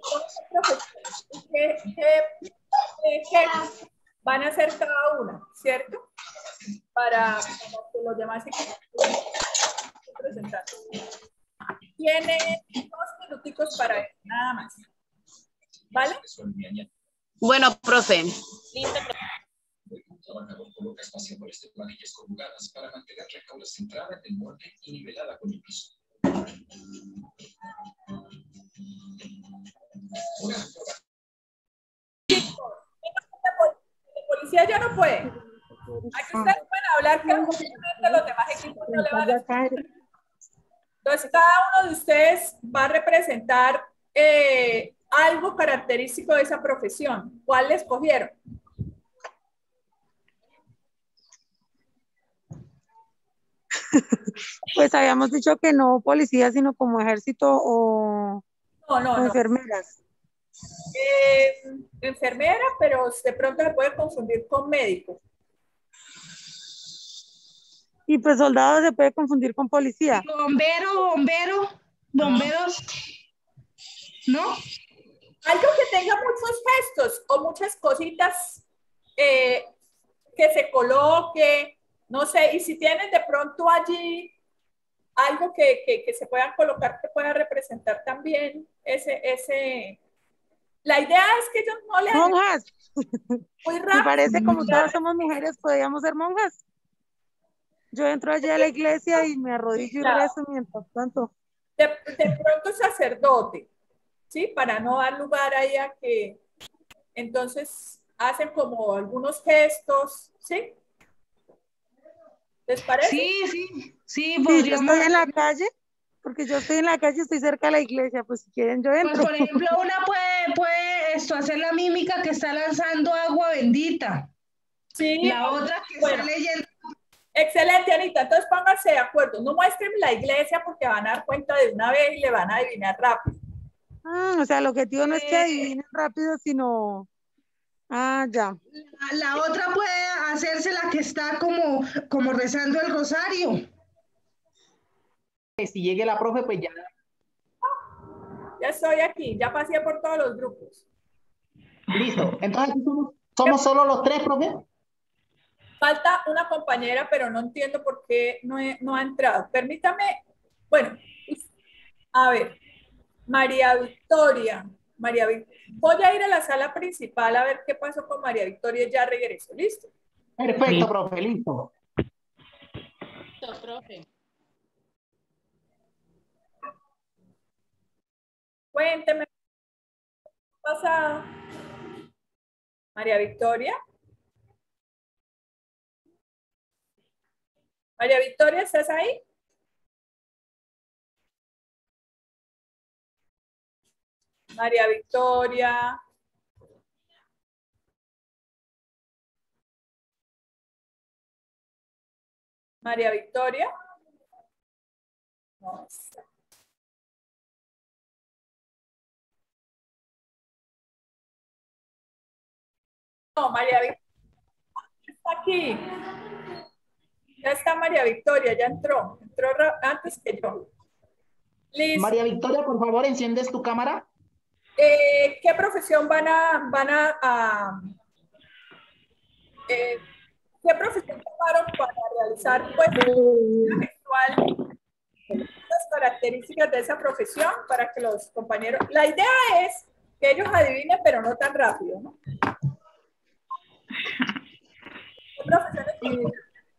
Speaker 1: ¿Qué van a hacer cada una? ¿Cierto? Para que los demás equipos puedan presentar. Tiene 2 minuticos para eso, nada más. ¿Vale?
Speaker 6: Bueno, profe.
Speaker 10: Listo, profe.
Speaker 14: El trabajador coloca espacio por planillas conjugadas para mantener la caula centrada en molde y nivelada con el piso.
Speaker 1: La policía ya no puede. Aquí ustedes pueden hablar que los demás equipos no le van a escuchar. Entonces, cada uno de ustedes va a representar algo característico de esa profesión. ¿Cuál le escogieron?
Speaker 13: Pues habíamos dicho que no policía, sino como ejército o enfermeras.
Speaker 1: Enfermera, pero de pronto se puede confundir con médico.
Speaker 13: Y pues soldado se puede confundir con policía.
Speaker 5: Bomberos, ¿no?
Speaker 1: Algo que tenga muchos gestos o muchas cositas que se coloque, no sé, y si tienen de pronto allí algo que se puedan colocar que pueda representar también la idea es que ellos no le hagan
Speaker 13: monjas.
Speaker 1: Muy rápido.
Speaker 13: Me parece como todas somos mujeres, podríamos ser monjas. Yo entro allí a la iglesia y me arrodillo y rezo mientras tanto.
Speaker 1: De pronto sacerdote, ¿sí? Para no dar lugar ahí a que entonces hacen como algunos gestos, ¿sí? ¿Les parece?
Speaker 5: Sí,
Speaker 13: pues yo estoy en la calle, porque yo estoy en la calle, estoy cerca de la iglesia, pues si quieren yo entro.
Speaker 5: Pues por ejemplo, una puede hacer la mímica que está lanzando agua bendita.
Speaker 1: Sí.
Speaker 5: La otra que está leyendo.
Speaker 1: Excelente, Anita. Entonces pónganse de acuerdo. No muestren la iglesia porque van a dar cuenta de una vez y le van a adivinar rápido.
Speaker 13: O sea, el objetivo no es que adivinen rápido, sino... ya.
Speaker 5: La otra puede hacerse la que está como rezando el rosario.
Speaker 2: si llegue la profe, pues ya.
Speaker 1: Ya estoy aquí, ya pasé por todos los grupos.
Speaker 2: Listo. Entonces, ¿somos solo los tres, profe?
Speaker 1: Falta una compañera, pero no entiendo por qué no ha entrado. Permítame, bueno, a ver, María Victoria. Voy a ir a la sala principal a ver qué pasó con María Victoria, ya regreso, ¿listo?
Speaker 2: Perfecto, profe, listo.
Speaker 11: Listo, profe.
Speaker 1: Cuénteme qué ha pasado. María Victoria. María Victoria, ¿estás ahí? María Victoria. María Victoria. No está. No, María Victoria está aquí. Ya está María Victoria, ya entró. Entró antes que yo. Listo.
Speaker 2: María Victoria, por favor, ¿enciendes tu cámara?
Speaker 1: ¿Qué profesión qué profesión tomaron para realizar pues textual las características de esa profesión para que los compañeros, la idea es que ellos adivinen pero no tan rápido, ¿no? ¿Qué profesiones tomaron?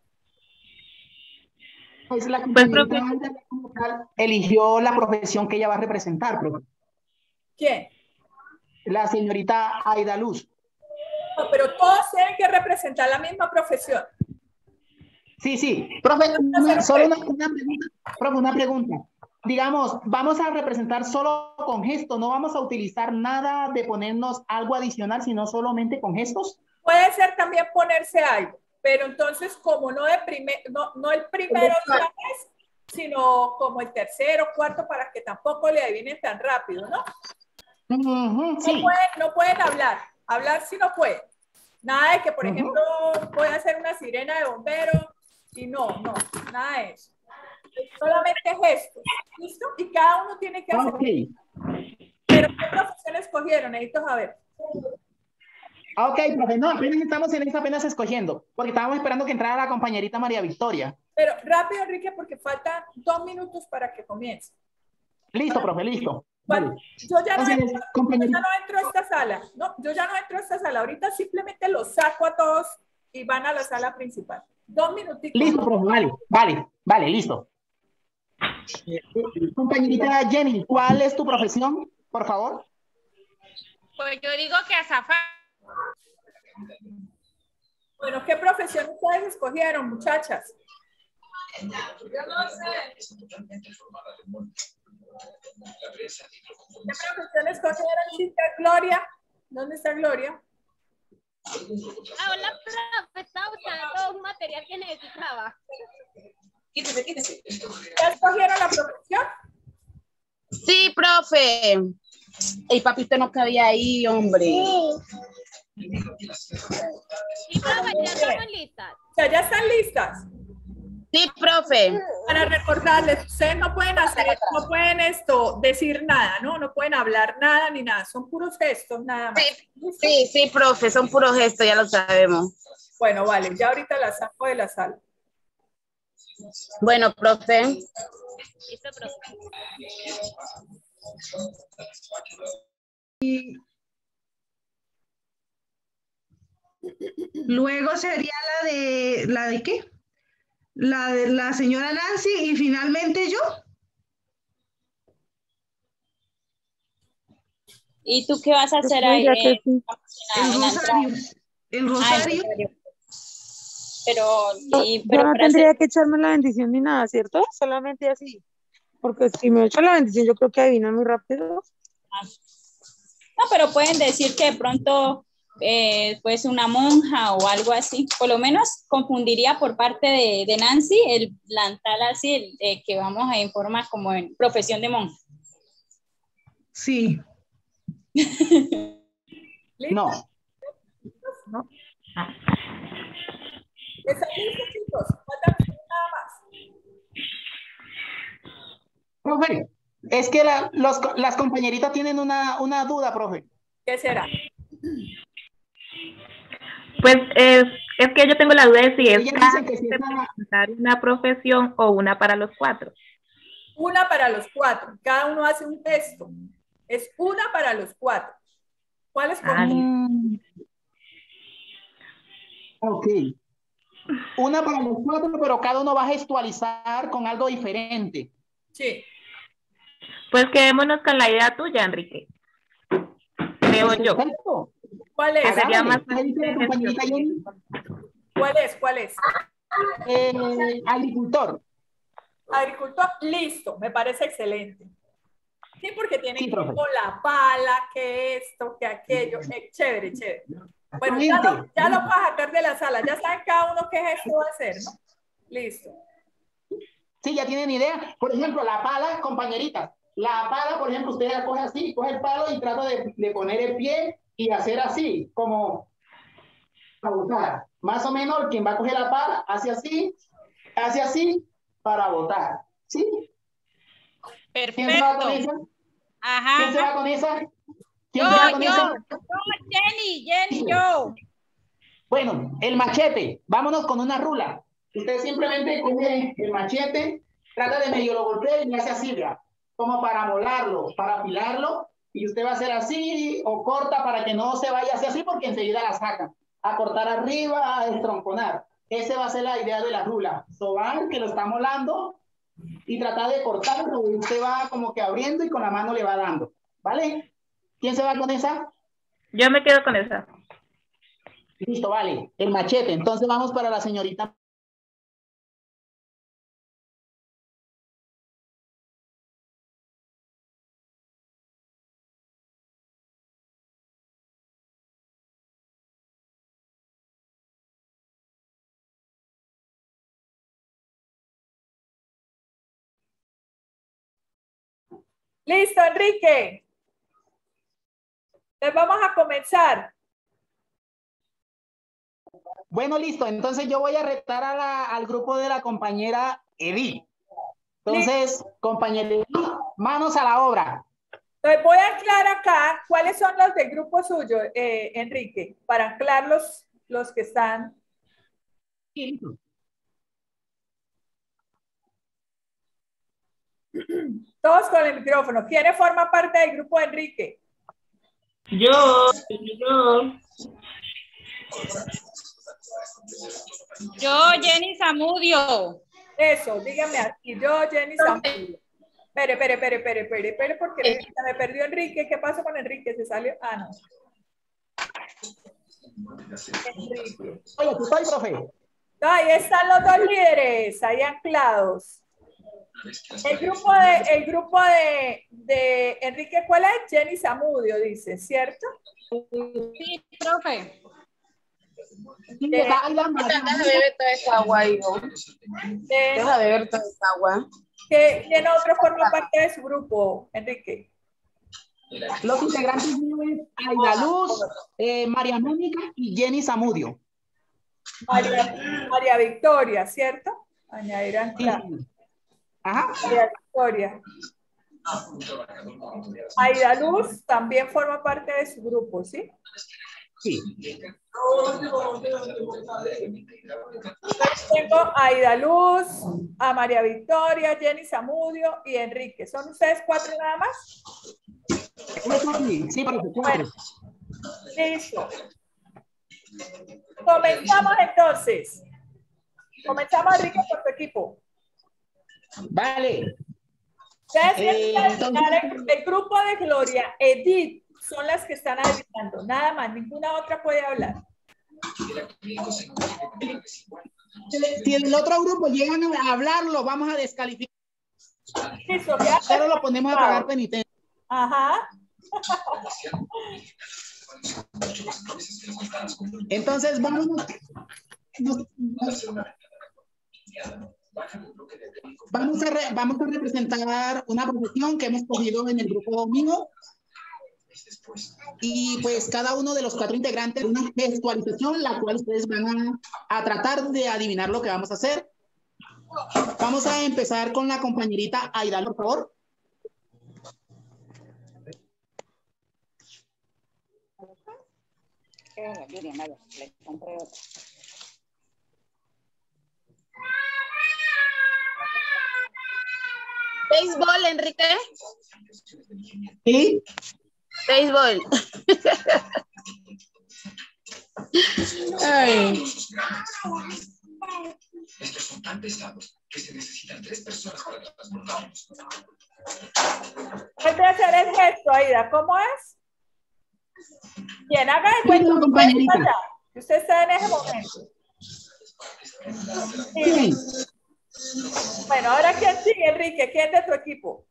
Speaker 2: Pues la compañerita eligió la profesión que ella va a representar, profe.
Speaker 1: ¿Quién?
Speaker 2: La señorita Aida Luz.
Speaker 1: No, pero todos tienen que representar la misma profesión.
Speaker 2: Sí, sí. Profe, solo una pregunta. Profe, una pregunta. Digamos, vamos a representar solo con gestos, no vamos a utilizar nada de ponernos algo adicional, sino solamente con gestos.
Speaker 1: Puede ser también ponerse algo, pero entonces como no el primero de una vez, sino como el tercero, cuarto, para que tampoco le adivinen tan rápido, ¿no?
Speaker 2: Sí.
Speaker 1: No pueden hablar si no pueden. Nada de que, por ejemplo, voy a hacer una sirena de bombero y no, nada de eso. Solamente gestos, ¿listo? Y cada uno tiene que hacer. Pero ¿qué profesión escogieron? Necesito saber.
Speaker 2: Ok, profe, no, apenas escogiendo, porque estábamos esperando que entrara la compañerita María Victoria.
Speaker 1: Pero rápido, Enrique, porque faltan 2 minutos para que comience.
Speaker 2: Listo, profe, listo.
Speaker 1: Vale. Yo ya no entro a esta sala. No, yo ya no entro a esta sala. Ahorita simplemente los saco a todos y van a la sala principal. 2 minutitos.
Speaker 2: Listo, profe, vale, listo. Compañerita Jenny, ¿cuál es tu profesión, por favor?
Speaker 11: Pues yo digo que azafata.
Speaker 1: Bueno, ¿qué profesión ustedes escogieron, muchachas? Yo no sé. ¿Qué profesión escogieron, chica? Gloria. ¿Dónde está Gloria?
Speaker 10: Hola, profe, estaba buscando un material que necesitaba.
Speaker 1: Quítese. ¿Ya escogieron la profesión?
Speaker 6: Sí, profe. El papito no cabía ahí, hombre.
Speaker 10: Sí, profe, ya estamos listas.
Speaker 1: O sea, ¿ya están listas?
Speaker 6: Sí, profe.
Speaker 1: Para recordarles, ustedes no pueden decir nada, ¿no? No pueden hablar nada ni nada, son puros gestos, nada más.
Speaker 6: Sí, profe, son puros gestos, ya lo sabemos.
Speaker 1: Bueno, vale, ya ahorita la saco de la sala.
Speaker 6: Bueno, profe.
Speaker 10: Listo, profe.
Speaker 5: Luego sería ¿la de qué? La de la señora Nancy y finalmente yo.
Speaker 9: ¿Y tú qué vas a hacer ahí?
Speaker 5: El rosario.
Speaker 9: Pero
Speaker 13: yo no tendría que echarme la bendición ni nada, ¿cierto? Solamente así. Porque si me echo la bendición, yo creo que adivinan muy rápido.
Speaker 9: No, pero pueden decir que de pronto pues una monja o algo así. Por lo menos confundiría por parte de Nancy el plantal así, que vamos a informar como en profesión de monja.
Speaker 5: Sí.
Speaker 2: No.
Speaker 1: ¿Están listos, chicos? Faltan nada más.
Speaker 2: Profe, es que las compañeritas tienen una duda, profe.
Speaker 1: ¿Qué será?
Speaker 8: Pues es que yo tengo la duda de si es
Speaker 2: Ellas dicen que si
Speaker 8: una profesión o una para los 4.
Speaker 1: Una para los 4. Cada uno hace un texto. Es una para los 4. ¿Cuál es?
Speaker 2: Ok. Una para los 4, pero cada uno va a gestualizar con algo diferente.
Speaker 1: Sí.
Speaker 8: Pues quedémonos con la idea tuya, Enrique. Creo yo.
Speaker 1: ¿Cuál es?
Speaker 8: Que sería más
Speaker 1: ¿Cuál es?
Speaker 2: Agricultor.
Speaker 1: Agricultor, listo, me parece excelente. Sí, porque tienen
Speaker 2: profe.
Speaker 1: como la pala, que esto, que aquello. Chévere, chévere. Bueno, ya lo puedo sacar de la sala. Ya saben cada uno qué gesto va a hacer, ¿no? Listo.
Speaker 2: Sí, ya tienen idea. Por ejemplo, la pala, compañeritas. La pala, por ejemplo, usted la coge así, coge el palo y trata de poner el pie y hacer así, como a botar. Más o menos, quien va a coger la pala, hace así para botar. ¿Sí?
Speaker 11: Perfecto.
Speaker 2: ¿Quién se va con esa?
Speaker 11: Ajá.
Speaker 2: ¿Quién se va con esa?
Speaker 11: Yo, Jenny, yo.
Speaker 2: Bueno, el machete. Vámonos con una rula. Usted simplemente coge el machete, trata de medio lo golpea y le hace así, ¿ya? Como para molarlo, para afilarlo, y usted va a hacer así, o corta para que no se vaya hacia así, porque enseguida la saca. A cortar arriba, a destronconar. Esa va a ser la idea de la rula. Sobar, que lo está molando, y tratar de cortarlo, y usted va como que abriendo y con la mano le va dando. ¿Vale? ¿Quién se va con esa?
Speaker 8: Yo me quedo con esa.
Speaker 2: Listo, vale. El machete. Entonces vamos para la señorita.
Speaker 1: Listo, Enrique. Entonces vamos a comenzar.
Speaker 2: Bueno, listo. Entonces yo voy a retar al grupo de la compañera Edith. Entonces, compañera Edith, manos a la obra.
Speaker 1: Entonces voy a aclarar acá cuáles son los del grupo suyo, Enrique, para anclar los que están. Todos con el micrófono. ¿Quiénes forman parte del grupo de Enrique?
Speaker 8: Yo.
Speaker 11: Yo, Jenny Zamudio.
Speaker 1: Eso, dígame aquí. Yo, Jenny Zamudio. Espere, porque se me perdió Enrique. ¿Qué pasó con Enrique? ¿Se salió? Ah, no. Enrique.
Speaker 2: Oye, ¿tú estás, profe?
Speaker 1: Ahí están los dos líderes, ahí anclados. El grupo de Enrique, ¿cuál es? Jenny Zamudio, dice, ¿cierto?
Speaker 11: Sí, profe.
Speaker 6: Deja de beber toda esa agua, Ivo. Deja de beber toda esa agua.
Speaker 1: ¿Quién otro forma parte de su grupo, Enrique?
Speaker 2: Los integrantes son Aida Luz, María Mónica y Jenny Zamudio.
Speaker 1: María Victoria, ¿cierto? Añadirán.
Speaker 2: Sí. Ajá.
Speaker 1: María Victoria. Aida Luz también forma parte de su grupo, ¿sí?
Speaker 2: Sí.
Speaker 1: Tengo a Aida Luz, a María Victoria, Jenny Zamudio y Enrique. ¿Son ustedes 4 nada más?
Speaker 2: Sí, profe.
Speaker 1: Bueno, listo. Comenzamos entonces. Comenzamos, Enrique, por tu equipo.
Speaker 2: Vale.
Speaker 1: El grupo de Gloria, Edith, son las que están adivinando. Nada más, ninguna otra puede hablar.
Speaker 2: Si el otro grupo llegan a hablar, lo vamos a descalificar.
Speaker 1: Eso, ya.
Speaker 2: Pero lo ponemos a pagar penitencia.
Speaker 1: Ajá.
Speaker 2: Entonces, vamos a representar una profesión que hemos cogido en el grupo domingo. Y pues cada uno de los 4 integrantes una gestualización, la cual ustedes van a tratar de adivinar lo que vamos a hacer. Vamos a empezar con la compañerita Aida, por favor.
Speaker 6: Béisbol, Enrique.
Speaker 2: ¿Sí?
Speaker 6: Béisbol. Ay.
Speaker 14: Estos son tan pesados que se necesitan 3 personas para transportarlos.
Speaker 1: Vuelve a hacer el gesto, Aida. ¿Cmo es? Bien, haga el gesto.
Speaker 2: Compañerita.
Speaker 1: Usted está en ese momento. Sí. Bueno, ahora ¿quién sigue, Enrique? ¿Quién de tu equipo?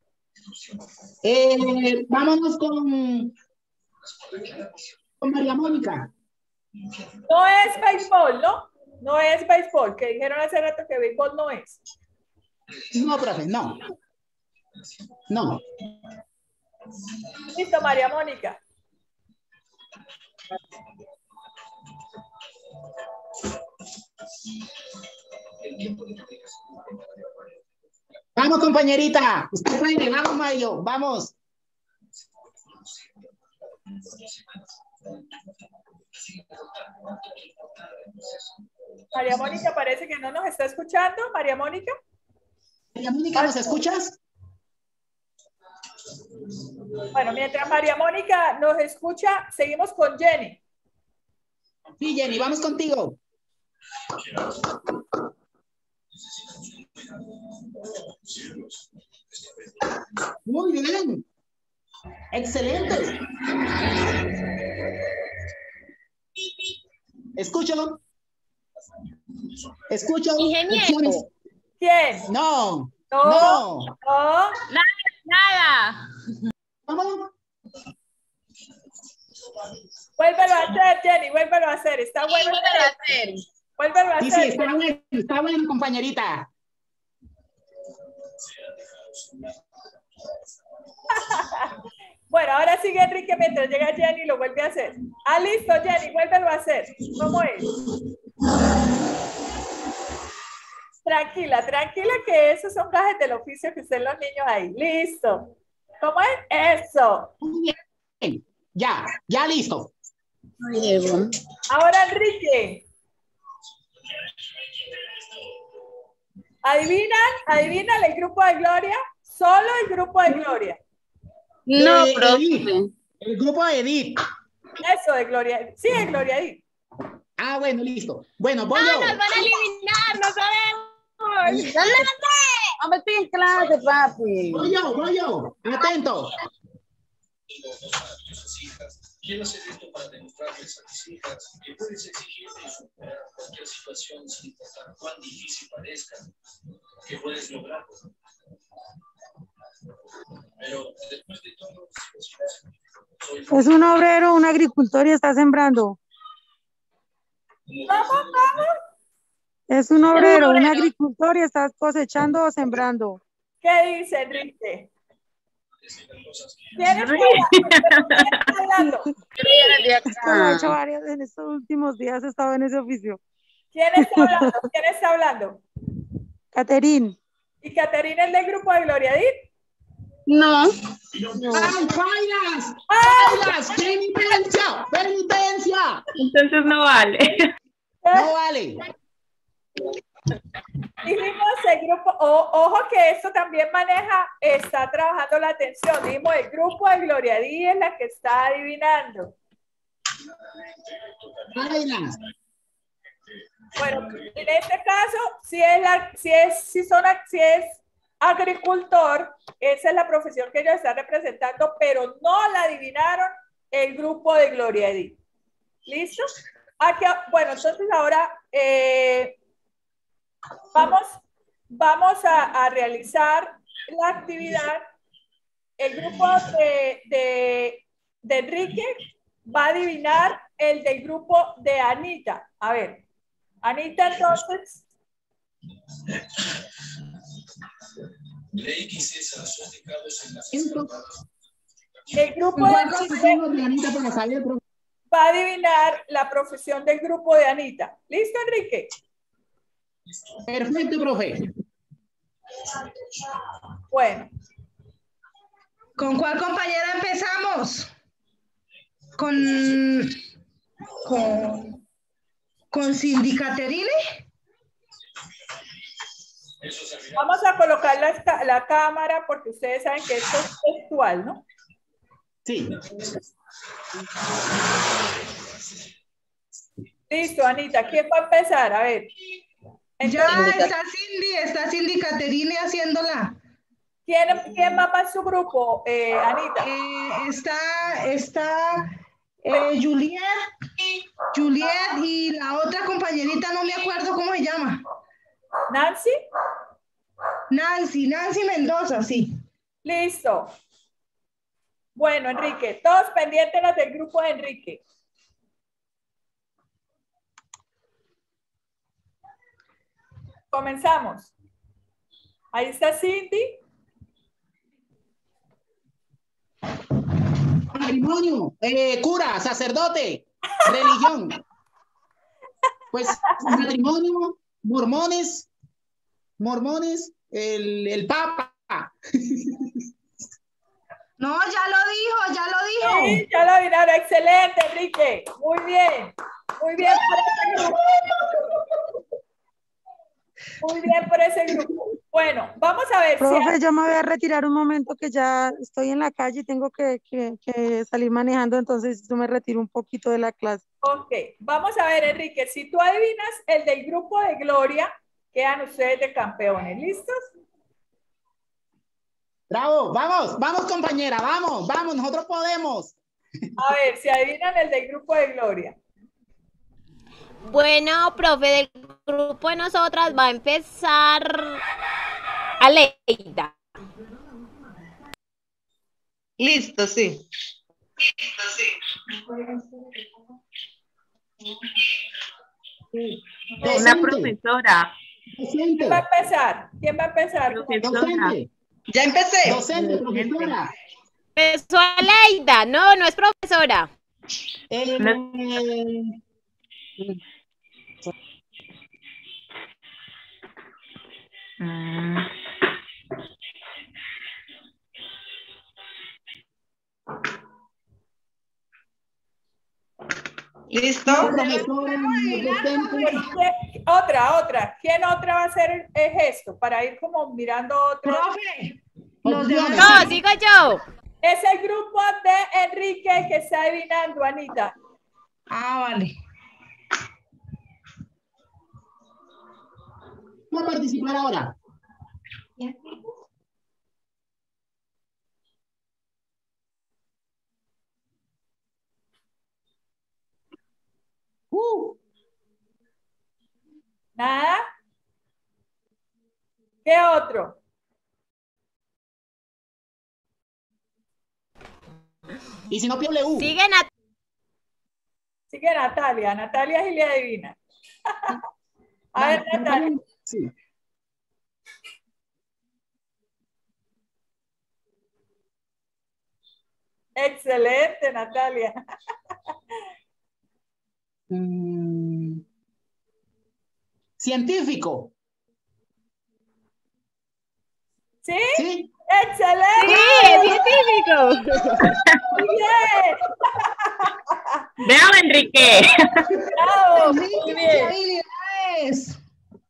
Speaker 2: Vámonos con María Mónica.
Speaker 1: No es béisbol, ¿no? No es béisbol, que dijeron hace rato que béisbol no es.
Speaker 2: No, profe, no. No.
Speaker 1: Listo, María Mónica.
Speaker 2: Vamos, compañerita. Usted puede, vamos, Mario, vamos.
Speaker 1: María Mónica parece que no nos está escuchando. María Mónica.
Speaker 2: María Mónica, ¿nos escuchas?
Speaker 1: Bueno, mientras María Mónica nos escucha, seguimos con Jenny.
Speaker 2: Sí, Jenny, vamos contigo. Muy bien. Excelente. Escucho. Escucho.
Speaker 10: Ingeniero.
Speaker 1: ¿Quién?
Speaker 2: No.
Speaker 1: No.
Speaker 2: No.
Speaker 1: No.
Speaker 10: Nada.
Speaker 2: Vamos.
Speaker 1: Vuélvelo a hacer, Jenny, vuélvelo a hacer. Está bueno.
Speaker 6: Vuélvelo a hacer.
Speaker 1: Vuélvelo a
Speaker 2: Sí,
Speaker 1: hacer.
Speaker 2: sí, está bueno, compañerita.
Speaker 1: Bueno, ahora sigue Enrique mientras llega Jenny y lo vuelve a hacer. Ah, listo, Jenny, vuélvelo a hacer. ¿Cómo es? Tranquila, tranquila, que esos son gajes del oficio que ustedes los niños ahí. Listo. ¿Cómo es? Eso.
Speaker 2: Muy bien. Ya listo.
Speaker 1: Ahora, Enrique. ¿Adivinan el grupo de Gloria? Solo el grupo de Gloria.
Speaker 6: No, profe.
Speaker 2: Edith. El grupo de Edith.
Speaker 1: Eso de Gloria. Sí, de Gloria Edith.
Speaker 2: Ah, bueno, listo. Bueno, voy yo.
Speaker 10: Nos van a eliminar, no sabemos.
Speaker 6: ¿Dónde? Hombre, estoy en clase, papi.
Speaker 2: Voy yo. Atento.
Speaker 14: Quiero hacer esto para demostrarles a mis hijas que puedes exigirte y superar cualquier situación sin importar cuán difícil parezca, que puedes lograrlo. Pero después de todo,
Speaker 13: Es un obrero, un agricultor y está sembrando.
Speaker 1: ¿Cómo?
Speaker 13: Es un obrero, un agricultor y está cosechando o sembrando.
Speaker 1: ¿Qué dice Enrique? ¿Quién está hablando?
Speaker 13: Lo he hecho varias en estos últimos días, he estado en ese oficio.
Speaker 1: ¿Quién está hablando? ¿Quién está hablando?
Speaker 13: Caterín.
Speaker 1: ¿Y Caterina es del grupo de Gloria Edith?
Speaker 6: No.
Speaker 2: ¡Ay, bailas! ¡Bailas! ¡Penitencia! ¡Penitencia!
Speaker 8: Entonces no vale.
Speaker 2: No vale.
Speaker 1: Dijimos el grupo, ojo que esto también está trabajando la atención. Dijimos el grupo de Gloria Edith es la que está adivinando.
Speaker 2: Bailas.
Speaker 1: Bueno, en este caso, si es agricultor, esa es la profesión que ellos están representando, pero no la adivinaron el grupo de Gloria Edith. ¿Listo? Aquí, bueno, entonces ahora vamos a realizar la actividad. El grupo de Enrique va a adivinar el del grupo de Anita. A ver, Anita, entonces. El grupo de Anita va a adivinar la profesión del grupo de Anita. ¿Listo, Enrique?
Speaker 2: Perfecto, profe.
Speaker 1: Bueno.
Speaker 5: ¿Con cuál compañera empezamos? Con Cindy Caterine.
Speaker 1: Vamos a colocar la cámara porque ustedes saben que esto es textual, ¿no?
Speaker 2: Sí.
Speaker 1: Listo, Anita. ¿Quién va a empezar? A ver.
Speaker 5: Ya está Cindy Caterine haciéndola.
Speaker 1: ¿Quién va para su grupo, Anita?
Speaker 5: Está Juliet y la otra compañerita, no me acuerdo cómo se llama.
Speaker 1: ¿Nancy?
Speaker 5: Nancy Mendoza, sí.
Speaker 1: Listo. Bueno, Enrique, todos pendientes los del grupo de Enrique. Comenzamos. Ahí está Cindy.
Speaker 2: Matrimonio, cura, sacerdote, religión. Pues matrimonio, mormones, el papa.
Speaker 5: No, ya lo dijo.
Speaker 1: Sí, ya lo adivinaron. Excelente, Enrique. Muy bien por ese grupo. Muy bien por ese grupo. Bueno, vamos a ver.
Speaker 13: Profe, yo me voy a retirar un momento que ya estoy en la calle y tengo que salir manejando, entonces yo me retiro un poquito de la clase.
Speaker 1: Ok, vamos a ver, Enrique, si tú adivinas el del grupo de Gloria, quedan ustedes de campeones. ¿Listos?
Speaker 2: Bravo, vamos compañera, vamos, nosotros podemos.
Speaker 1: A ver, si adivinan el del grupo de Gloria.
Speaker 10: Bueno, profe, del grupo de nosotras va a empezar Aleida.
Speaker 5: Listo, sí.
Speaker 8: Una profesora.
Speaker 1: ¿Quién va a empezar?
Speaker 8: Profesora.
Speaker 5: Ya empecé.
Speaker 2: Docente, profesora.
Speaker 10: Empezó Aleida. No es profesora.
Speaker 5: Listo.
Speaker 1: Otra. ¿Quién otra va a hacer el gesto? Para ir como mirando otro.
Speaker 5: Profe.
Speaker 10: No, sigo yo.
Speaker 1: Es el grupo de Enrique que está adivinando, Anita.
Speaker 5: Ah, vale.
Speaker 2: ¿Voy a participar ahora?
Speaker 1: ¿Nada? ¿Qué otro?
Speaker 2: Y si no, PW.
Speaker 10: Sigue
Speaker 1: Natalia. Natalia sí le adivina. A ver, Natalia.
Speaker 2: Sí.
Speaker 1: Excelente, Natalia.
Speaker 2: Científico.
Speaker 1: ¿Sí?
Speaker 2: Sí.
Speaker 1: ¡Excelente!
Speaker 10: Sí, es científico.
Speaker 1: Muy bien.
Speaker 8: Bravo, Enrique.
Speaker 1: Bravo, muy bien.
Speaker 5: Habilidades.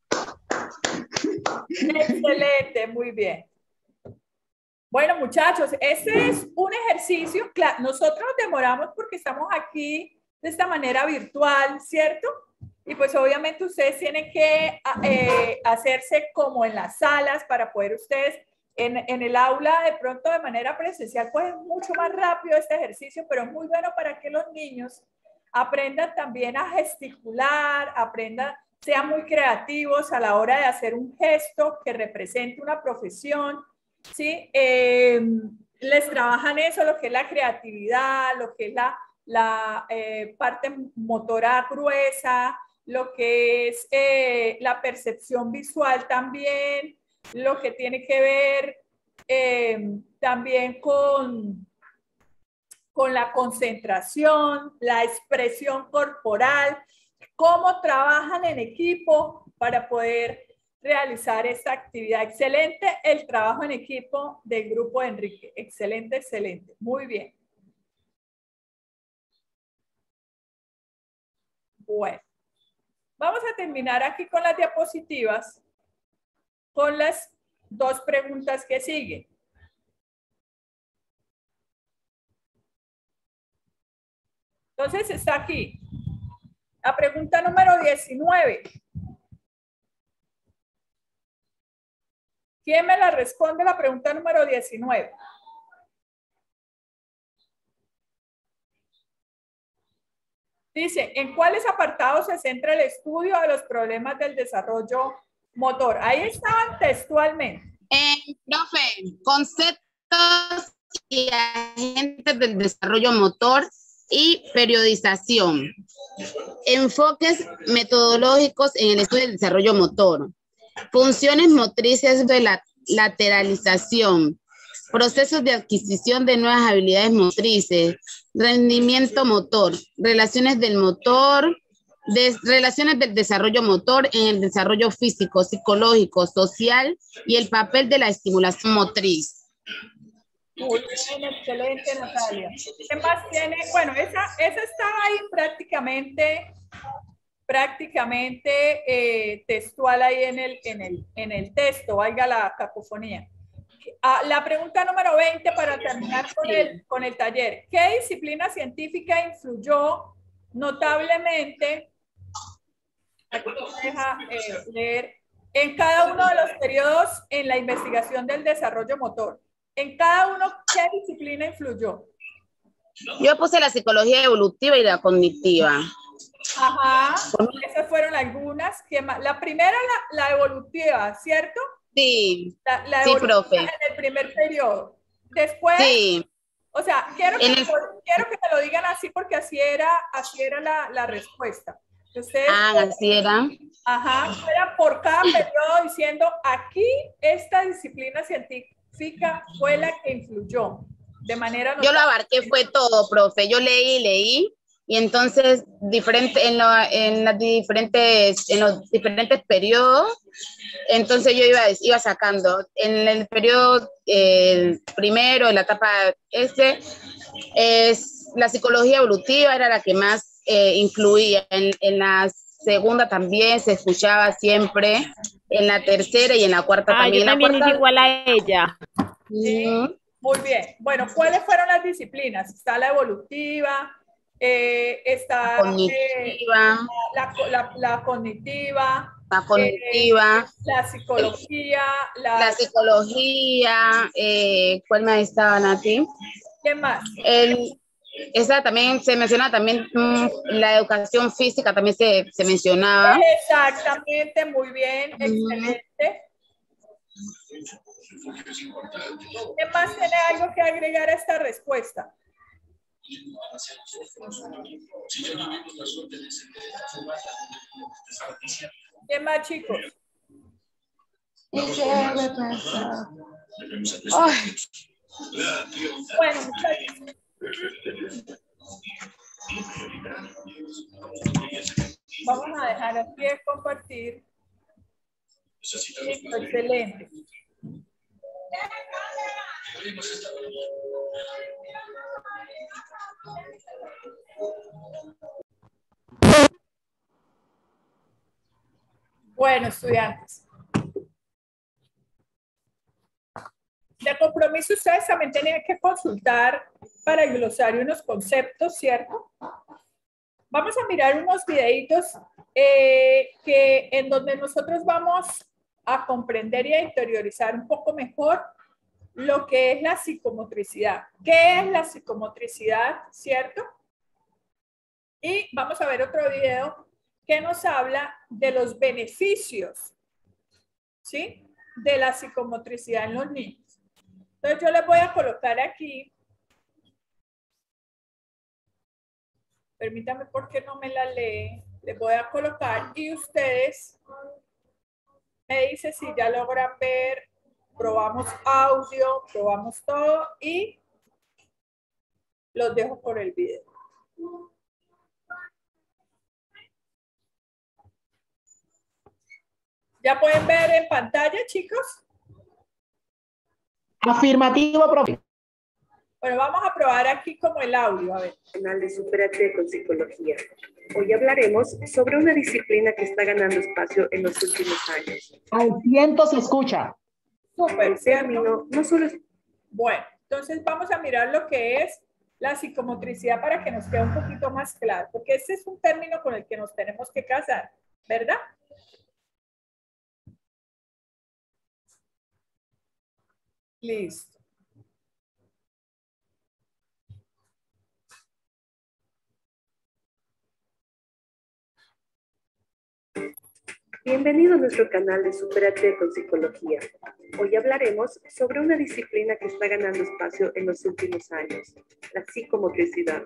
Speaker 1: Excelente, muy bien. Bueno, muchachos, este es un ejercicio. Nosotros nos demoramos porque estamos aquí de esta manera virtual, ¿cierto? Y pues obviamente ustedes tienen que hacerse como en las salas para poder ustedes en el aula de pronto de manera presencial, pues es mucho más rápido este ejercicio, pero es muy bueno para que los niños aprendan también a gesticular, sean muy creativos a la hora de hacer un gesto que represente una profesión, ¿sí? Les trabajan eso, lo que es la creatividad, lo que es la parte motora gruesa, lo que es la percepción visual también, lo que tiene que ver también con la concentración, la expresión corporal, cómo trabajan en equipo para poder realizar esta actividad. Excelente el trabajo en equipo del grupo de Enrique. Excelente, excelente. Muy bien. Bueno, vamos a terminar aquí con las diapositivas, con las dos preguntas que siguen. Entonces está aquí la pregunta número 19. ¿Quién me la responde la pregunta número 19? Dice, ¿en cuáles apartados se centra el estudio de los problemas del desarrollo motor? Ahí estaban textualmente.
Speaker 6: Profe, conceptos y agentes del desarrollo motor y periodización. Enfoques metodológicos en el estudio del desarrollo motor. Funciones motrices de la lateralización. Procesos de adquisición de nuevas habilidades motrices. Rendimiento motor. Relaciones del motor. Relaciones del desarrollo motor en el desarrollo físico, psicológico, social y el papel de la estimulación motriz.
Speaker 1: Muy bien, excelente, Natalia. ¿Qué más tiene? Bueno, esa estaba ahí prácticamente textual ahí en el texto, valga la cacofonía. La pregunta número 20 para terminar con el taller. ¿Qué disciplina científica influyó notablemente, aquí me deja leer, en cada uno de los periodos en la investigación del desarrollo motor? En cada uno, ¿qué disciplina influyó?
Speaker 6: Yo puse la psicología evolutiva y la cognitiva.
Speaker 1: Ajá, esas fueron algunas. La primera, la evolutiva, ¿cierto?
Speaker 6: Sí,
Speaker 1: la
Speaker 6: sí, profe.
Speaker 1: En el primer periodo. Después,
Speaker 6: sí.
Speaker 1: O sea, quiero que me lo digan así porque así era la respuesta. Ustedes,
Speaker 6: así era.
Speaker 1: Ajá, era por cada periodo diciendo, aquí esta disciplina científica fue la que influyó de manera notable.
Speaker 6: Yo lo abarqué, fue todo, profe. Yo leí, y entonces en los diferentes periodos, entonces yo iba sacando. En el periodo primero, en la etapa la psicología evolutiva era la que más influía. En la segunda también se escuchaba siempre, en la tercera y en la cuarta también.
Speaker 10: Yo también es igual a ella.
Speaker 1: Sí, muy bien. Bueno, ¿cuáles fueron las disciplinas? Está la evolutiva, está
Speaker 6: cognitiva,
Speaker 1: la cognitiva, la psicología,
Speaker 6: la psicología, ¿cuál más estaba, Nati?
Speaker 1: ¿Qué más?
Speaker 6: Esa también se menciona, también la educación física también se mencionaba.
Speaker 1: Exactamente, muy bien, excelente. ¿Qué más tiene algo que agregar a esta respuesta? ¿Qué más, chicos? Bueno, muchachos. Vamos a dejar aquí de compartir. Listo, excelente. Bueno, estudiantes. De compromiso, ustedes también tenían que consultar para el glosario unos conceptos, ¿cierto? Vamos a mirar unos videitos en donde nosotros vamos a comprender y a interiorizar un poco mejor lo que es la psicomotricidad. ¿Qué es la psicomotricidad, cierto? Y vamos a ver otro video que nos habla de los beneficios, ¿sí?, de la psicomotricidad en los niños. Entonces yo les voy a colocar aquí, permítame porque no me la lee, les voy a colocar y ustedes me dicen si ya logran ver, probamos audio, probamos todo y los dejo por el video. ¿Ya pueden ver en pantalla, chicos?
Speaker 2: Afirmativo, profe.
Speaker 1: Bueno, vamos a probar aquí como el audio, a ver.
Speaker 15: Canal de Supérate con Psicología. Hoy hablaremos sobre una disciplina que está ganando espacio en los últimos años.
Speaker 2: Al ciento se escucha.
Speaker 1: Súper,
Speaker 15: El término no solo es...
Speaker 1: Bueno, entonces vamos a mirar lo que es la psicomotricidad para que nos quede un poquito más claro, porque este es un término con el que nos tenemos que casar, ¿verdad? Listo.
Speaker 15: Bienvenido a nuestro canal de Supérate con Psicología. Hoy hablaremos sobre una disciplina que está ganando espacio en los últimos años, la psicomotricidad.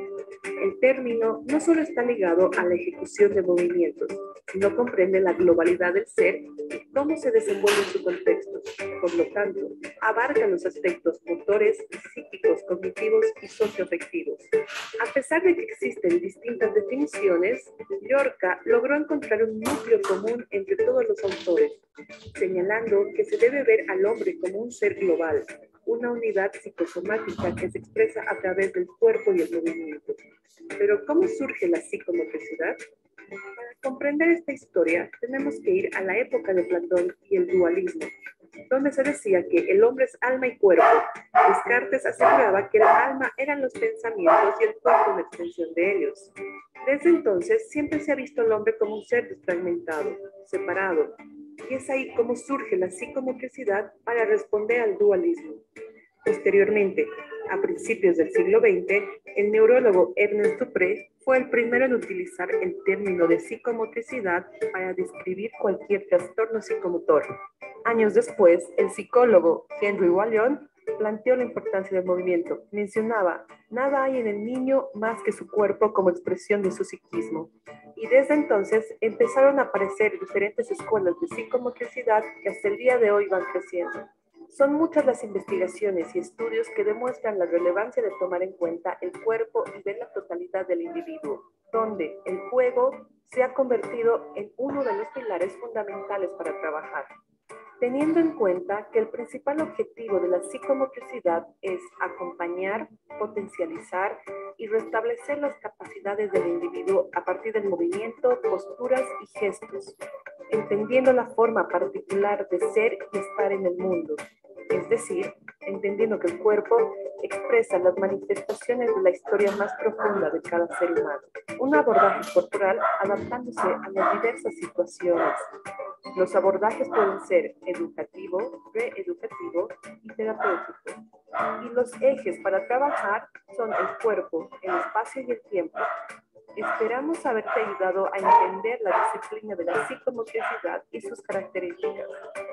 Speaker 15: El término no solo está ligado a la ejecución de movimientos, sino comprende la globalidad del ser y cómo se desenvuelve en su contexto. Por lo tanto, abarca los aspectos motores, psíquicos, cognitivos y socioafectivos. A pesar de que existen distintas definiciones, Llorca logró encontrar un núcleo común entre todos los autores, señalando que se debe ver al hombre como un ser global, una unidad psicosomática que se expresa a través del cuerpo y el movimiento. Pero, ¿cómo surge la psicomotricidad? Para comprender esta historia, tenemos que ir a la época de Platón y el dualismo, donde se decía que el hombre es alma y cuerpo. Descartes aseguraba que el alma eran los pensamientos y el cuerpo una extensión de ellos. Desde entonces, siempre se ha visto al hombre como un ser desfragmentado, separado, y es ahí como surge la psicomotricidad para responder al dualismo. Posteriormente, a principios del siglo XX, el neurólogo Ernest Dupré fue el primero en utilizar el término de psicomotricidad para describir cualquier trastorno psicomotor. Años después, el psicólogo Henry Wallon planteó la importancia del movimiento. Mencionaba, nada hay en el niño más que su cuerpo como expresión de su psiquismo. Y desde entonces empezaron a aparecer diferentes escuelas de psicomotricidad que hasta el día de hoy van creciendo. Son muchas las investigaciones y estudios que demuestran la relevancia de tomar en cuenta el cuerpo y ver la totalidad del individuo, donde el juego se ha convertido en uno de los pilares fundamentales para trabajar. Teniendo en cuenta que el principal objetivo de la psicomotricidad es acompañar, potencializar y restablecer las capacidades del individuo a partir del movimiento, posturas y gestos, entendiendo la forma particular de ser y estar en el mundo, es decir, entendiendo que el cuerpo expresa las manifestaciones de la historia más profunda de cada ser humano. Un abordaje corporal adaptándose a las diversas situaciones. Los abordajes pueden ser educativo, reeducativo y terapéutico. Y los ejes para trabajar son el cuerpo, el espacio y el tiempo. Esperamos haberte ayudado a entender la disciplina de la psicomotricidad y sus características.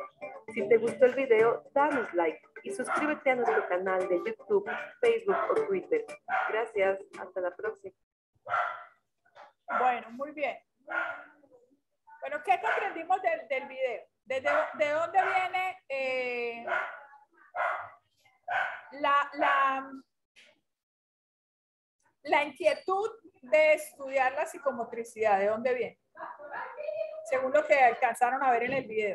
Speaker 15: Si te gustó el video, danos like y suscríbete a nuestro canal de YouTube, Facebook o Twitter. Gracias, hasta la próxima.
Speaker 1: Bueno, muy bien. Bueno, ¿qué comprendimos del video? ¿De dónde viene la inquietud de estudiar la psicomotricidad? ¿De dónde viene? Según lo que alcanzaron a ver en el video.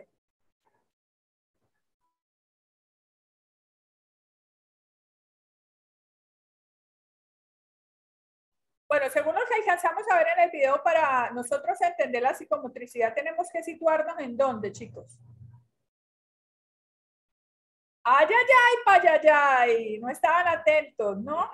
Speaker 1: Bueno, según lo que alcanzamos a ver en el video, para nosotros entender la psicomotricidad tenemos que situarnos en dónde, chicos. Ay, ay, ay, payayay, no estaban atentos, ¿no?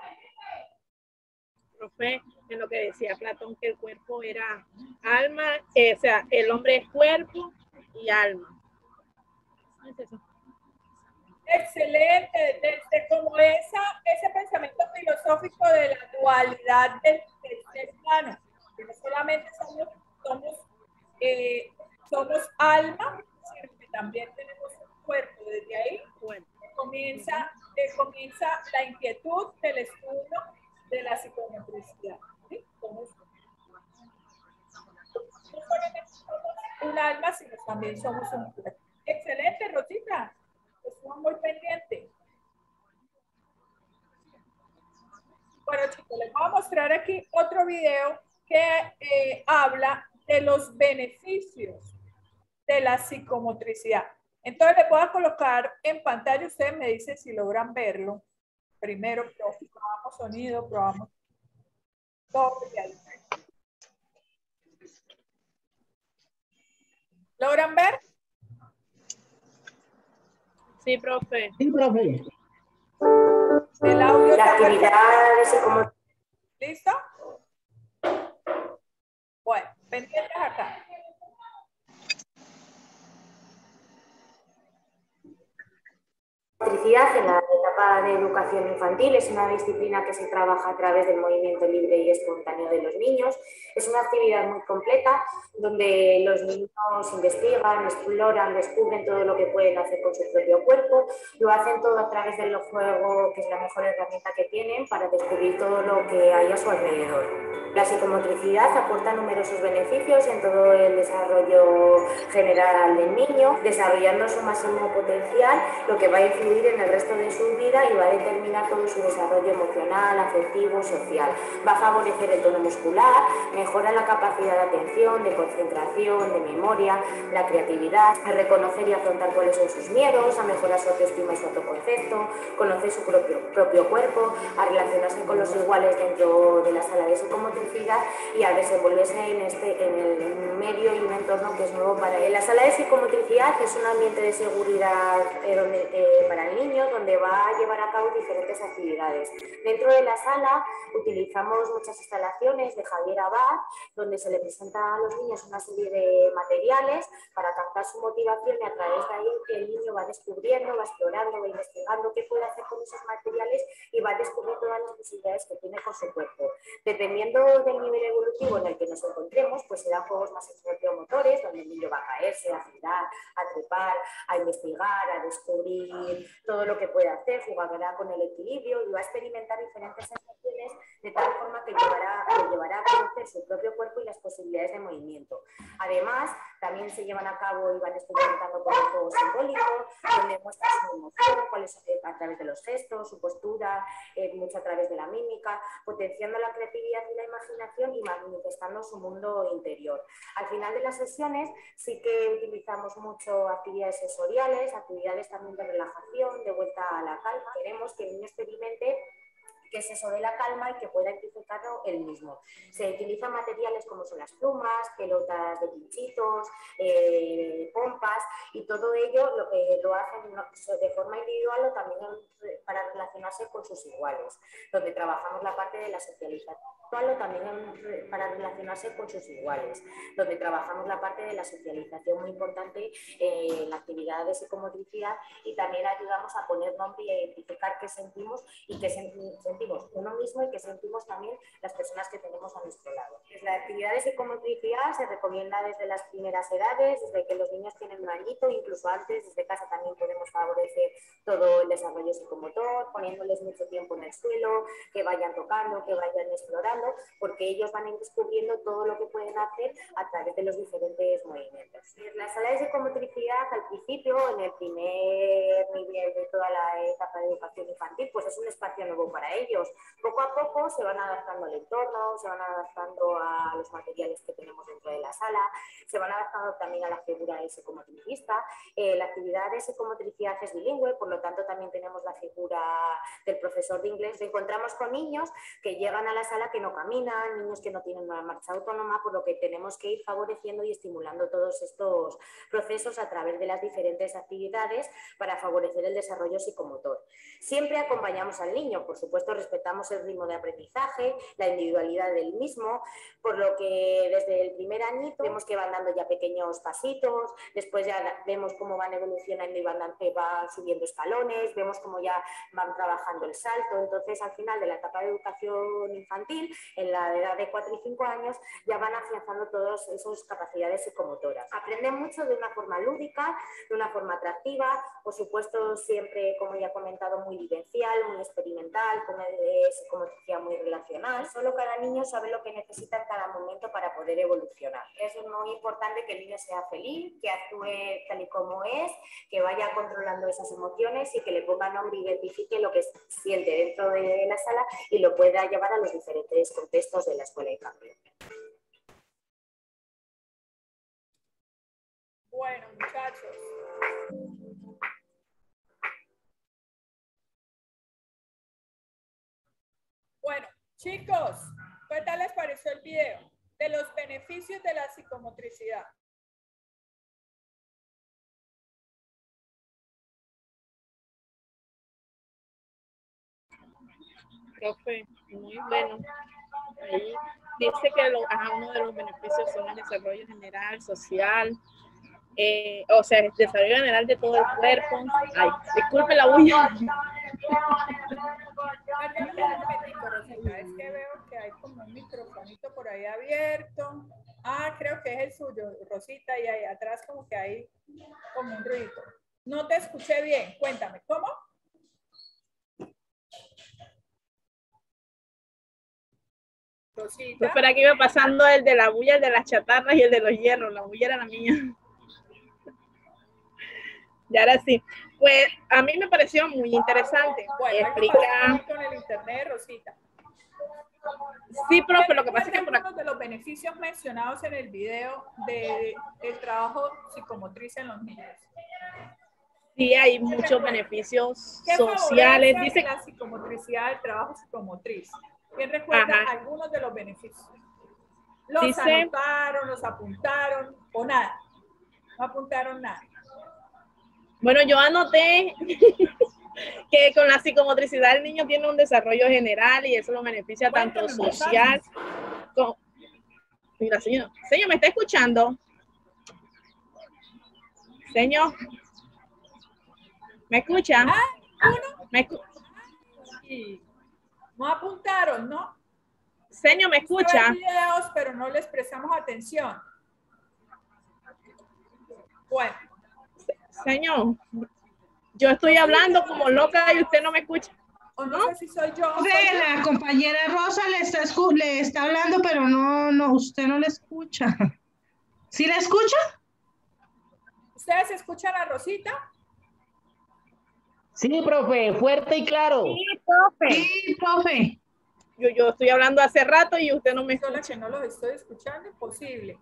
Speaker 3: Profe, en lo que decía Platón, que el cuerpo era alma, o sea, el hombre es cuerpo y alma. ¿No es eso?
Speaker 1: Excelente, desde como ese pensamiento filosófico de la dualidad del ser humano, que no solamente somos alma, sino que también tenemos un cuerpo. Desde ahí comienza la inquietud del estudio de la psicomotricidad. ¿Sí? No solamente somos un alma, sino también somos un cuerpo. Excelente, Rosita. Estuvo muy pendiente. Bueno, chicos, les voy a mostrar aquí otro video que habla de los beneficios de la psicomotricidad. Entonces les voy a colocar en pantalla, ustedes me dicen si logran verlo. Primero probamos sonido, probamos todo y ahí. ¿Logran ver?
Speaker 3: Sí, profe.
Speaker 2: Sí, profe.
Speaker 1: El audio.
Speaker 16: La actividad de psicomotricidad.
Speaker 1: ¿Listo? Bueno, pendientes acá.
Speaker 16: Motricidad en la etapa de educación infantil es una disciplina que se trabaja a través del movimiento libre y espontáneo de los niños. Es una actividad muy completa donde los niños investigan, exploran, descubren todo lo que pueden hacer con su propio cuerpo. Lo hacen todo a través del juego, que es la mejor herramienta que tienen para descubrir todo lo que hay a su alrededor. La psicomotricidad aporta numerosos beneficios en todo el desarrollo general del niño, desarrollando su máximo potencial, lo que va a influir en el resto de su vida y va a determinar todo su desarrollo emocional, afectivo, social. Va a favorecer el tono muscular, mejora la capacidad de atención, de concentración, de memoria, la creatividad, a reconocer y afrontar cuáles son sus miedos, a mejorar su autoestima y su autoconcepto, conocer su propio cuerpo, a relacionarse con los iguales dentro de la sala de psicomotricidad y a desenvolverse en el medio y un entorno que es nuevo para él. La sala de psicomotricidad es un ambiente de seguridad para el niño donde va a llevar a cabo diferentes actividades. Dentro de la sala utilizamos muchas instalaciones de Javier Abad, donde se le presenta a los niños una serie de materiales para captar su motivación y a través de ahí el niño va descubriendo, va explorando, va investigando qué puede hacer con esos materiales y va a descubrir todas las posibilidades que tiene con su cuerpo. Dependiendo del nivel evolutivo en el que nos encontremos, pues serán juegos más motores, donde el niño va a caerse, a girar, a trepar, a investigar, a descubrir todo lo que puede hacer, jugará con el equilibrio y va a experimentar diferentes sensaciones de tal forma que le llevará a conocer su propio cuerpo y las posibilidades de movimiento. Además, también se llevan a cabo y van experimentando con el juego simbólico, donde muestra su emoción, a través de los gestos, su postura, mucho a través de la mímica, potenciando la creatividad y la imaginación y manifestando su mundo interior. Al final de las sesiones sí que utilizamos mucho actividades sensoriales, actividades también de relajación, de vuelta a la calma. Queremos que el niño experimente qué es eso de la calma y que pueda identificarlo él mismo. Se utilizan materiales como son las plumas, pelotas de pinchitos, pompas y todo ello lo hacen de forma individual o también para relacionarse con sus iguales, donde trabajamos la parte de la socialización o también para relacionarse con sus iguales, donde trabajamos la parte de la socialización muy importante en la actividad de psicomotricidad y también ayudamos a poner nombre y a identificar qué sentimos y qué sentimos uno mismo y qué sentimos también las personas que tenemos a nuestro lado. La actividad de psicomotricidad se recomienda desde las primeras edades, desde que los niños tienen un añito, incluso antes, desde casa también podemos favorecer todo el desarrollo psicomotor, poniéndoles mucho tiempo en el suelo, que vayan tocando, que vayan explorando, porque ellos van a ir descubriendo todo lo que pueden hacer a través de los diferentes movimientos. La sala de psicomotricidad al principio, en el primer nivel de toda la etapa de educación infantil, pues es un espacio nuevo para ellos. Poco a poco se van adaptando al entorno, se van adaptando a los materiales que tenemos dentro de la sala, se van adaptando también a la figura del psicomotricista. La actividad de psicomotricidad es bilingüe, por lo tanto también tenemos la figura del profesor de inglés. Nos encontramos con niños que llegan a la sala que no caminan, niños que no tienen una marcha autónoma, por lo que tenemos que ir favoreciendo y estimulando todos estos procesos a través de las diferentes actividades para favorecer el desarrollo psicomotor. Siempre acompañamos al niño, por supuesto respetamos el ritmo de aprendizaje, la individualidad del mismo, por lo que desde el primer añito vemos que van dando ya pequeños pasitos, después ya vemos cómo van evolucionando y van subiendo escalones, vemos cómo ya van trabajando el salto. Entonces al final de la etapa de educación infantil, en la edad de 4 y 5 años, ya van afianzando todas esas capacidades psicomotoras. Aprenden mucho de una forma lúdica, de una forma atractiva, por supuesto siempre, como ya he comentado, muy vivencial, muy experimental, con psicomotricidad muy relacional. Solo cada niño sabe lo que necesita en cada momento para poder evolucionar. Es muy importante que el niño sea feliz, que actúe tal y como es, que vaya controlando esas emociones y que le ponga nombre y identifique lo que siente dentro de la sala y lo pueda llevar a los diferentes contextos de la escuela y cambio.
Speaker 1: Bueno, muchachos. Bueno, chicos, ¿qué tal les pareció el video de los beneficios de la psicomotricidad?
Speaker 3: Profe, muy bueno. Ahí dice que uno de los beneficios son el desarrollo general, social, o sea, el desarrollo general de todo el cuerpo. Ay, disculpe la bulla.
Speaker 1: Es que veo que hay como un microfonito por ahí abierto. Ah, creo que es el suyo, Rosita, y ahí atrás como que hay como un ruido. No te escuché bien, cuéntame, ¿cómo? Rosita.
Speaker 3: Pues por aquí iba pasando el de la bulla, el de las chatarras y el de los hierros. La bulla era la mía. Y ahora sí. Pues a mí me pareció muy interesante.
Speaker 1: Bueno,
Speaker 3: explica
Speaker 1: con el internet, Rosita.
Speaker 3: Sí, profe, lo que pasa es que por
Speaker 1: algunos de los beneficios mencionados en el video del trabajo psicomotriz en los niños.
Speaker 3: Sí, hay muchos beneficios sociales.
Speaker 1: Dice la psicomotricidad del trabajo psicomotriz. ¿Quién recuerda algunos de los beneficios? ¿Los anotaron, los apuntaron o nada? No apuntaron nada.
Speaker 3: Bueno, yo anoté que con la psicomotricidad el niño tiene un desarrollo general y eso lo beneficia tanto social como... Mira, señor, ¿me está escuchando? Señor, ¿me escucha?
Speaker 1: No apuntaron, ¿no?
Speaker 3: Señor, ¿me escucha?
Speaker 1: Hay videos, pero no les prestamos atención. Bueno.
Speaker 3: Señor, yo estoy hablando como loca y usted no me escucha.
Speaker 1: O no sé si soy yo.
Speaker 5: La compañera Rosa le está hablando, pero no, usted no le escucha. ¿Sí la escucha?
Speaker 1: ¿Ustedes escuchan a Rosita?
Speaker 2: Sí, profe, fuerte y claro.
Speaker 3: Sí, profe.
Speaker 5: Sí, profe.
Speaker 3: Yo estoy hablando hace rato y usted no me escucha.
Speaker 1: Que no los estoy escuchando, imposible.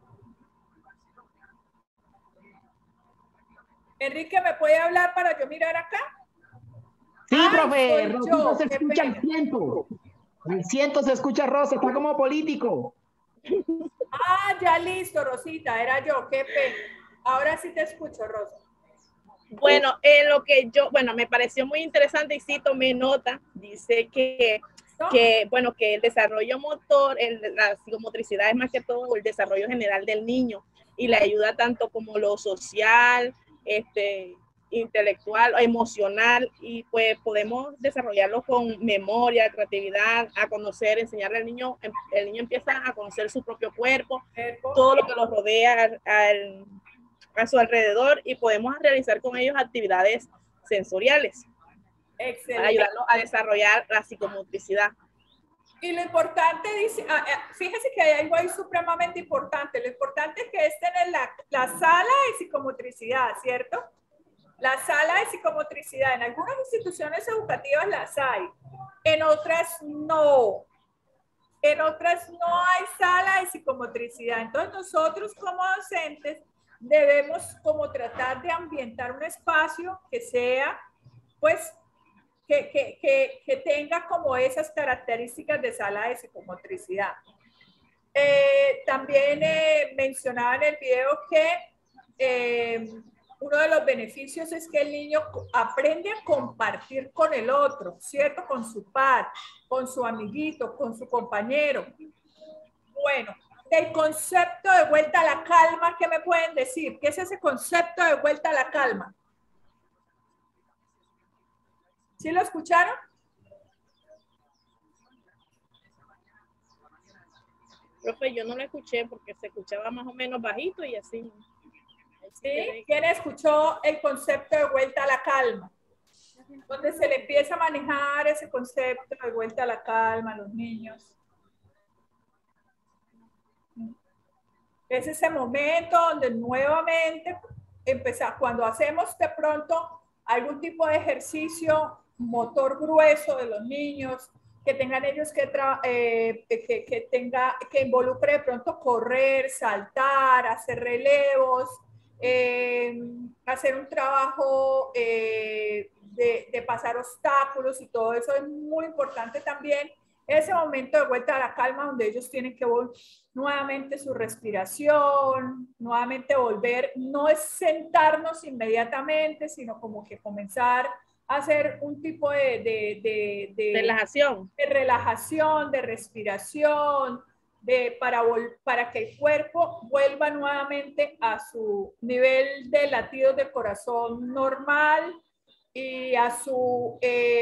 Speaker 1: Enrique, ¿me puede hablar para yo mirar acá?
Speaker 2: Sí, profe, Rosita se escucha al 100. Al 100 se escucha Rosa, está como político.
Speaker 1: Ah, ya listo, Rosita, era yo, qué pena. Ahora sí te escucho, Rosa.
Speaker 3: Bueno, me pareció muy interesante y sí tomé nota. Dice que el desarrollo motor, la psicomotricidad es más que todo el desarrollo general del niño y le ayuda tanto como lo social, intelectual, emocional, y pues podemos desarrollarlo con memoria, creatividad, a conocer, enseñarle al niño. El niño empieza a conocer su propio cuerpo, todo lo que lo rodea a su alrededor, y podemos realizar con ellos actividades sensoriales.
Speaker 1: Excelente.
Speaker 3: Para ayudarlos a desarrollar la psicomotricidad.
Speaker 1: Y lo importante, dice, fíjese que hay algo ahí supremamente importante. Lo importante es que es tener la sala de psicomotricidad, ¿cierto? La sala de psicomotricidad. En algunas instituciones educativas las hay, en otras no. En otras no hay sala de psicomotricidad. Entonces nosotros como docentes debemos como tratar de ambientar un espacio que sea, pues, que tenga como esas características de sala de psicomotricidad. También mencionaba en el video que uno de los beneficios es que el niño aprende a compartir con el otro, ¿cierto? Con su par, con su amiguito, con su compañero. Bueno, del concepto de vuelta a la calma, ¿qué me pueden decir? ¿Qué es ese concepto de vuelta a la calma? ¿Sí lo escucharon?
Speaker 3: Profe, yo no lo escuché porque se escuchaba más o menos bajito y así.
Speaker 1: ¿Sí? ¿Quién escuchó el concepto de vuelta a la calma? Donde se le empieza a manejar ese concepto de vuelta a la calma a los niños. Es ese momento donde nuevamente cuando hacemos de pronto algún tipo de ejercicio motor grueso de los niños, que tengan ellos que involucre de pronto correr, saltar, hacer relevos, hacer un trabajo de pasar obstáculos y todo eso es muy importante también. Ese momento de vuelta a la calma donde ellos tienen que nuevamente su respiración, nuevamente volver, no es sentarnos inmediatamente, sino como que comenzar a hacer un tipo de
Speaker 3: relajación,
Speaker 1: de respiración, para que el cuerpo vuelva nuevamente a su nivel de latidos de corazón normal y a su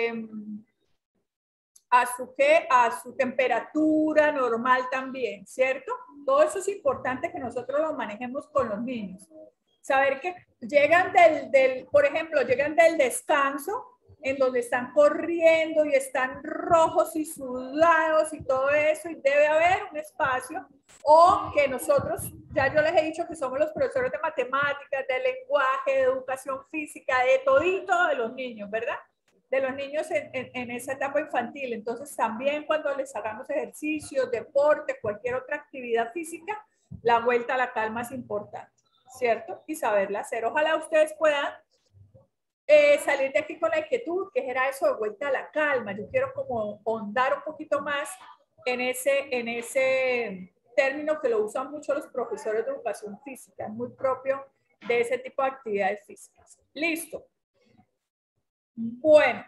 Speaker 1: temperatura normal también, ¿cierto? Todo eso es importante que nosotros lo manejemos con los niños. Saber que llegan por ejemplo, llegan del descanso, en donde están corriendo y están rojos y sudados y todo eso, y debe haber un espacio, o que nosotros, ya yo les he dicho que somos los profesores de matemáticas, de lenguaje, de educación física, de todito de los niños, ¿verdad? De los niños en esa etapa infantil. Entonces también cuando les hagamos ejercicios, deporte, cualquier otra actividad física, la vuelta a la calma es importante, ¿cierto? Y saberla hacer. Ojalá ustedes puedan salir de aquí con la inquietud, que era eso de vuelta a la calma. Yo quiero como ahondar un poquito más en ese término que lo usan mucho los profesores de educación física, es muy propio de ese tipo de actividades físicas. Listo. Bueno,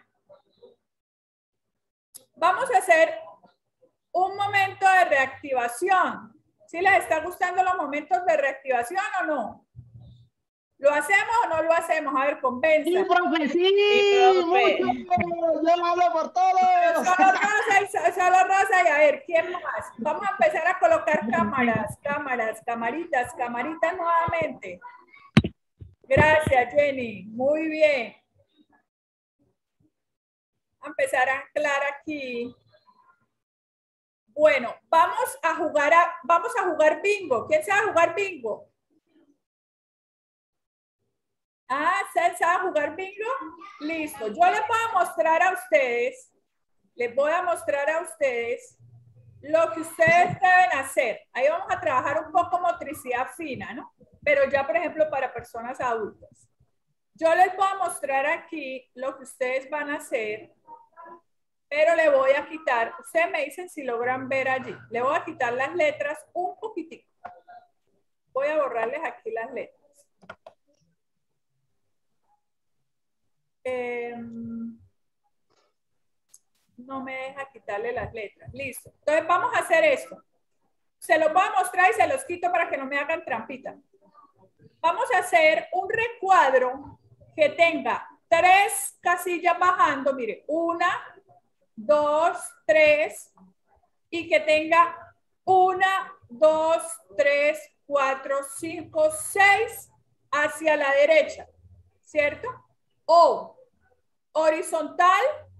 Speaker 1: vamos a hacer un momento de reactivación. ¿Sí les está gustando los momentos de reactivación o no? ¿Lo hacemos o no lo hacemos? A ver, convenza.
Speaker 2: Sí, profe, sí, mucho. Yo hablo por todos.
Speaker 1: Solo Rosa y a ver, ¿quién más? Vamos a empezar a colocar camaritas nuevamente. Gracias, Jenny. Muy bien. A empezar a anclar aquí. Bueno, vamos a jugar bingo. ¿Quién sabe jugar bingo? Ah, ¿sabe jugar bingo? Listo. Yo les voy a mostrar a ustedes, lo que ustedes deben hacer. Ahí vamos a trabajar un poco motricidad fina, ¿no? Pero ya, por ejemplo, para personas adultas. Yo les voy a mostrar aquí lo que ustedes van a hacer, pero le voy a quitar, ustedes me dicen si logran ver allí, le voy a quitar las letras un poquitico. Voy a borrarles aquí las letras. No me deja quitarle las letras. Listo. Entonces vamos a hacer esto. Se los voy a mostrar y se los quito para que no me hagan trampita. Vamos a hacer un recuadro que tenga 3 casillas bajando. Mire, 1, 2, 3. Y que tenga 1, 2, 3, 4, 5, 6 hacia la derecha. ¿Cierto? O horizontal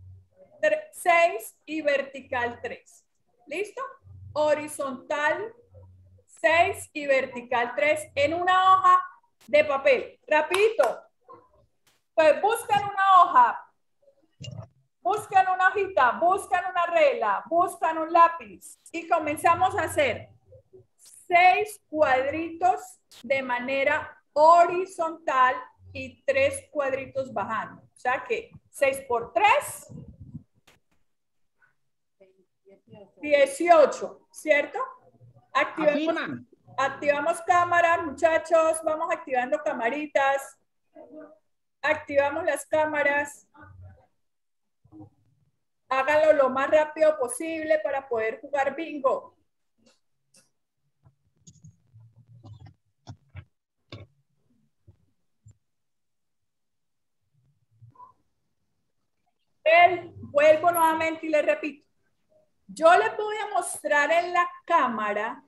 Speaker 1: 6 y vertical 3. ¿Listo? Horizontal 6 y vertical 3 en una hoja de papel. Rapidito. Pues buscan una hoja, buscan una hojita, buscan una regla, buscan un lápiz y comenzamos a hacer 6 cuadritos de manera horizontal y 3 cuadritos bajando. O sea que 6 por 3, 18, ¿cierto? Activamos cámaras, muchachos. Vamos activando camaritas. Activamos las cámaras. Háganlo lo más rápido posible para poder jugar bingo. Vuelvo nuevamente y les repito. Yo les voy a mostrar en la cámara,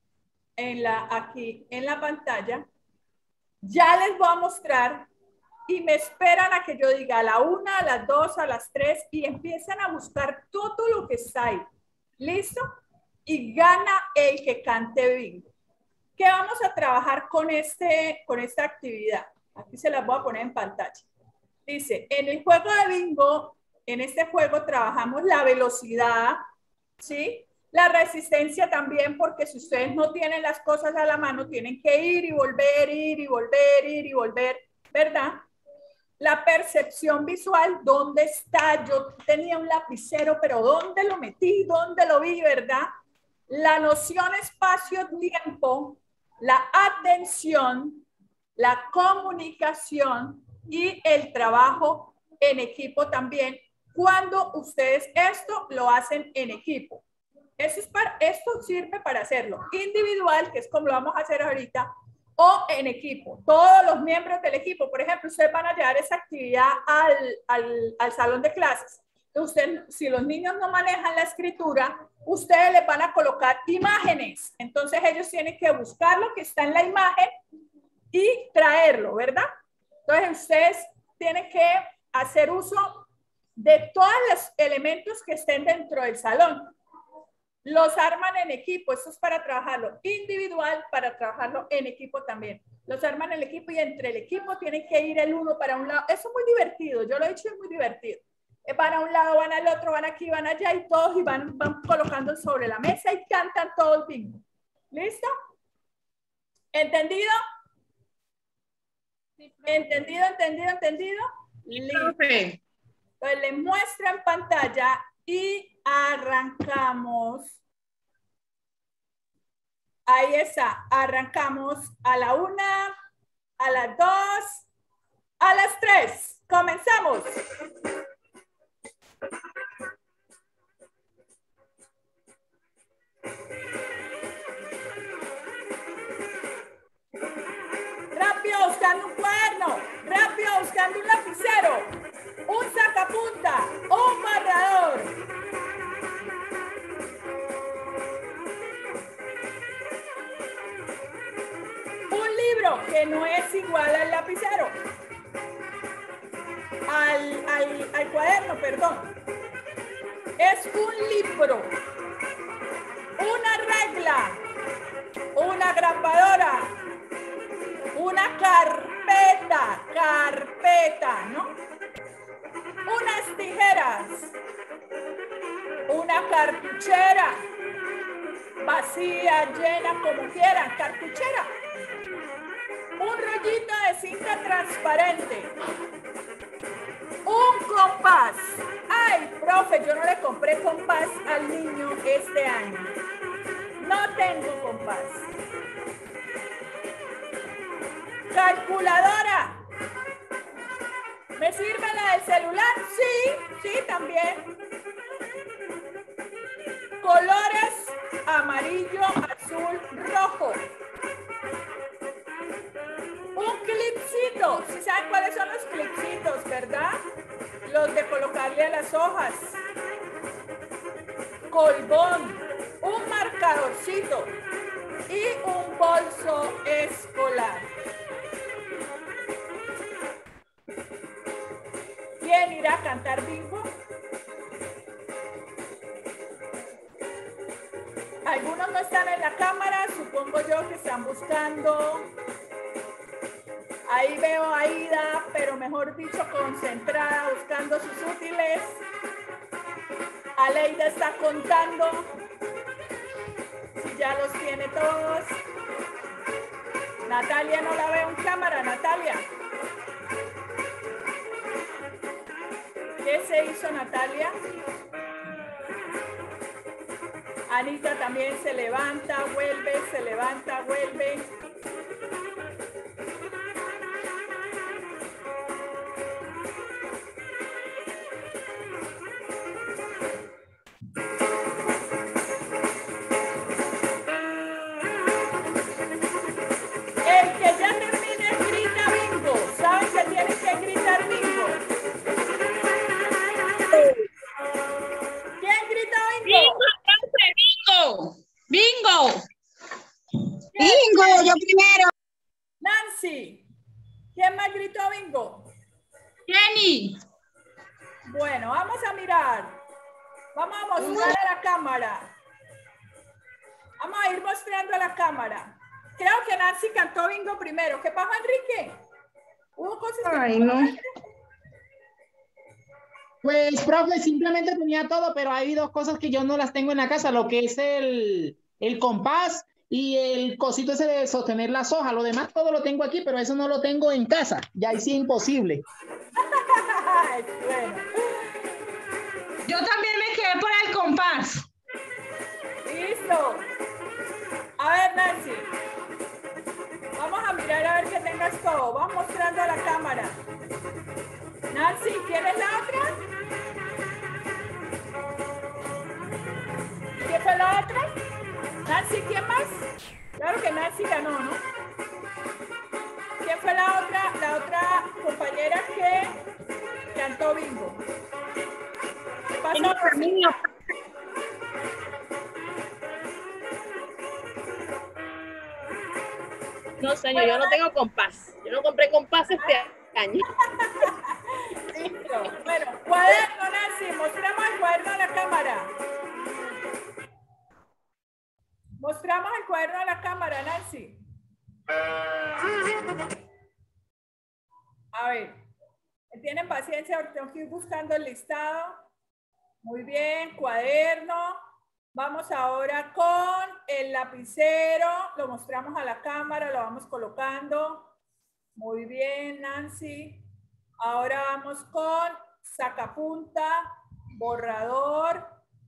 Speaker 1: aquí en la pantalla, ya les voy a mostrar y me esperan a que yo diga a la 1, a las 2, a las 3 y empiezan a buscar todo lo que está ahí. ¿Listo? Y gana el que cante bingo. ¿Qué vamos a trabajar con esta actividad? Aquí se las voy a poner en pantalla. Dice, en el juego de bingo, en este juego trabajamos la velocidad, ¿sí? La resistencia también, porque si ustedes no tienen las cosas a la mano, tienen que ir y volver, ir y volver, ir y volver, ¿verdad? La percepción visual, ¿dónde está? Yo tenía un lapicero, pero ¿dónde lo metí? ¿Dónde lo vi, verdad? La noción espacio-tiempo, la atención, la comunicación y el trabajo en equipo también, cuando ustedes esto lo hacen en equipo. Esto sirve para hacerlo individual, que es como lo vamos a hacer ahorita, o en equipo. Todos los miembros del equipo, por ejemplo, ustedes van a llevar esa actividad al salón de clases. Si los niños no manejan la escritura, ustedes les van a colocar imágenes. Entonces ellos tienen que buscar lo que está en la imagen y traerlo, ¿verdad? Entonces ustedes tienen que hacer uso de todos los elementos que estén dentro del salón. Los arman en equipo, esto es para trabajarlo individual, para trabajarlo en equipo también. Los arman en el equipo y entre el equipo tienen que ir el uno para un lado. Eso es muy divertido, yo lo he hecho, es muy divertido. Van a un lado, van al otro, van aquí, van allá y todos y van colocando sobre la mesa y cantan todo el bingo. ¿Listo? ¿Entendido? ¿Entendido? Listo. Pues les muestro en pantalla y arrancamos. Ahí está. Arrancamos a la 1, a las 2, a las 3. Comenzamos. Rápido buscando un cuaderno. Rápido buscando un lapicero. Un sacapunta. Un borrador. Un libro que no es igual al lapicero. Al cuaderno, perdón. Es un libro. Una regla. Una grapadora. Una carpeta, ¿no? Unas tijeras. Una cartuchera. Vacía, llena, como quieran, cartuchera. Un rollito de cinta transparente. Un compás. Ay, profe, yo no le compré compás al niño este año. No tengo compás. Calculadora. ¿Me sirve la del celular? Sí, también. Colores amarillo, azul, rojo. Un clipcito. ¿Sí saben cuáles son los clipcitos, verdad? Los de colocarle a las hojas. Colbón. Un marcadorcito. Y un bolso escolar. ¿Quién irá a cantar bingo? Algunos no están en la cámara, supongo yo que están buscando. Ahí veo a Aida, pero mejor dicho, concentrada, buscando sus útiles. Aleida está contando. Si ya los tiene todos. Natalia no la veo en cámara, Natalia. ¿Qué se hizo, Natalia? Anita también se levanta, vuelve, se levanta, vuelve. El que ya termine grita bingo. ¿Saben que tienen que gritar bingo? ¿Quién grita bingo?
Speaker 11: Bingo.
Speaker 4: Bingo, yo primero.
Speaker 1: Nancy. ¿Quién más gritó bingo?
Speaker 11: Jenny.
Speaker 1: Bueno, vamos a mirar. Vamos a mostrar a la cámara. Vamos a ir mostrando a la cámara. Creo que Nancy cantó bingo primero. ¿Qué pasa, Enrique? ¿Hubo cosas que
Speaker 5: Ay, no.
Speaker 2: Pues, profe, simplemente tenía todo, pero hay dos cosas que yo no las tengo en la casa, lo que es el compás y el cosito ese de sostener las hojas. Lo demás todo lo tengo aquí, pero eso no lo tengo en casa. Ya ahí sí imposible.
Speaker 1: Bueno.
Speaker 5: Yo también me quedé por el compás.
Speaker 1: Listo. A ver, Nancy. Vamos a mirar a ver que tengas todo. Vamos mostrando a la cámara. Nancy, ¿quieres la otra? ¿Quién fue la otra? Nancy, ¿quién más? Claro que Nancy ganó, ¿no? ¿Quién fue la otra? La otra compañera que cantó bingo. ¿Qué pasó?
Speaker 3: No, señor, yo no tengo compás. Yo no compré compás este año.
Speaker 1: Listo. Bueno, cuaderno, Nancy. Mostramos el cuaderno a la cámara. Mostramos el cuaderno a la cámara, Nancy. A ver. ¿Tienen paciencia? Ahora tengo que ir buscando el listado. Muy bien, cuaderno. Vamos ahora con el lapicero. Lo mostramos a la cámara, lo vamos colocando. Muy bien, Nancy. Ahora vamos con sacapunta, borrador.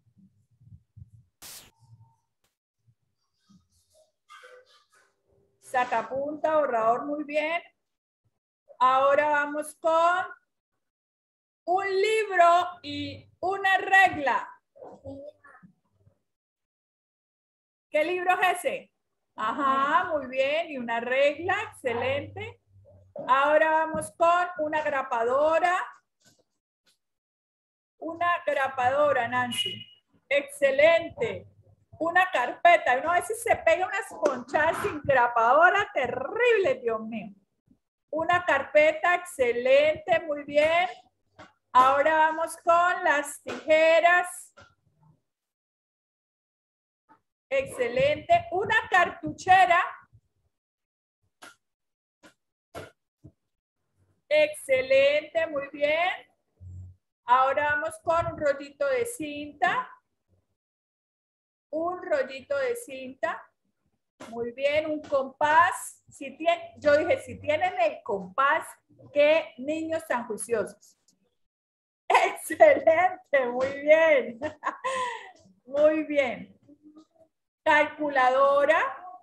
Speaker 1: Sacapunta, borrador, muy bien. Ahora vamos con un libro y una regla. ¿Qué libro es ese? Ajá, muy bien. Y una regla, excelente. Ahora vamos con una grapadora. Una grapadora, Nancy. Excelente. Una carpeta. Uno a veces se pega unas ponchadas sin grapadora. Terrible, Dios mío. Una carpeta, excelente, muy bien. Ahora vamos con las tijeras. Excelente. Una cartuchera. Excelente, muy bien. Ahora vamos con un rollito de cinta. Un rollito de cinta. Muy bien, un compás. Yo dije, si tienen el compás, qué niños tan juiciosos. Excelente, muy bien. Muy bien. Calculadora.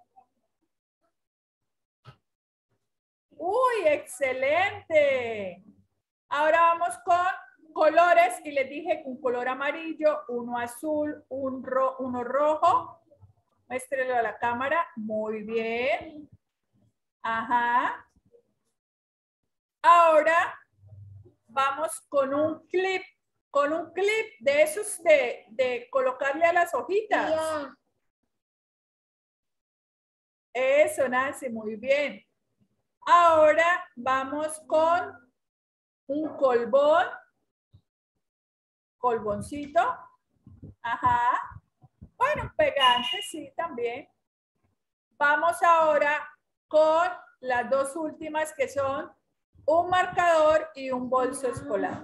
Speaker 1: Uy, excelente. Ahora vamos con colores y les dije un color amarillo, uno azul, uno rojo. Muéstrelo a la cámara. Muy bien. Ajá. Ahora vamos con un clip de esos de colocarle a las hojitas. Yeah. Eso, Nancy, muy bien. Ahora vamos con un colboncito. Ajá. Bueno, pegante, sí, también. Vamos ahora con las dos últimas que son un marcador y un bolso escolar.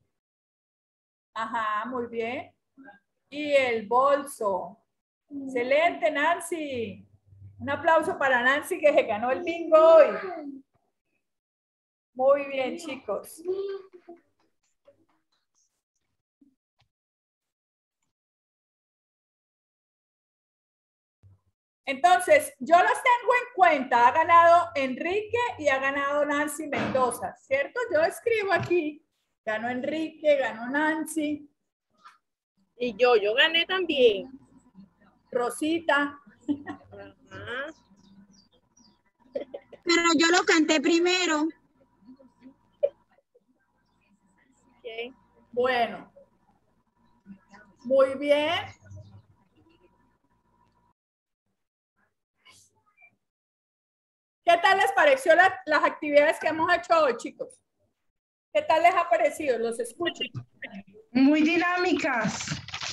Speaker 1: Ajá, muy bien. Y el bolso. Excelente, Nancy. Un aplauso para Nancy que se ganó el bingo hoy. Muy bien, chicos. Entonces, yo los tengo en cuenta. Ha ganado Enrique y ha ganado Nancy Mendoza, ¿cierto? Yo escribo aquí. Ganó Enrique, ganó Nancy.
Speaker 3: Y yo gané también.
Speaker 1: Rosita.
Speaker 4: Ajá. Pero yo lo canté primero.
Speaker 1: Okay. Bueno. Muy bien. ¿Qué tal les pareció las actividades que hemos hecho hoy, chicos? ¿Qué tal les ha parecido? Los escucho.
Speaker 5: Muy dinámicas.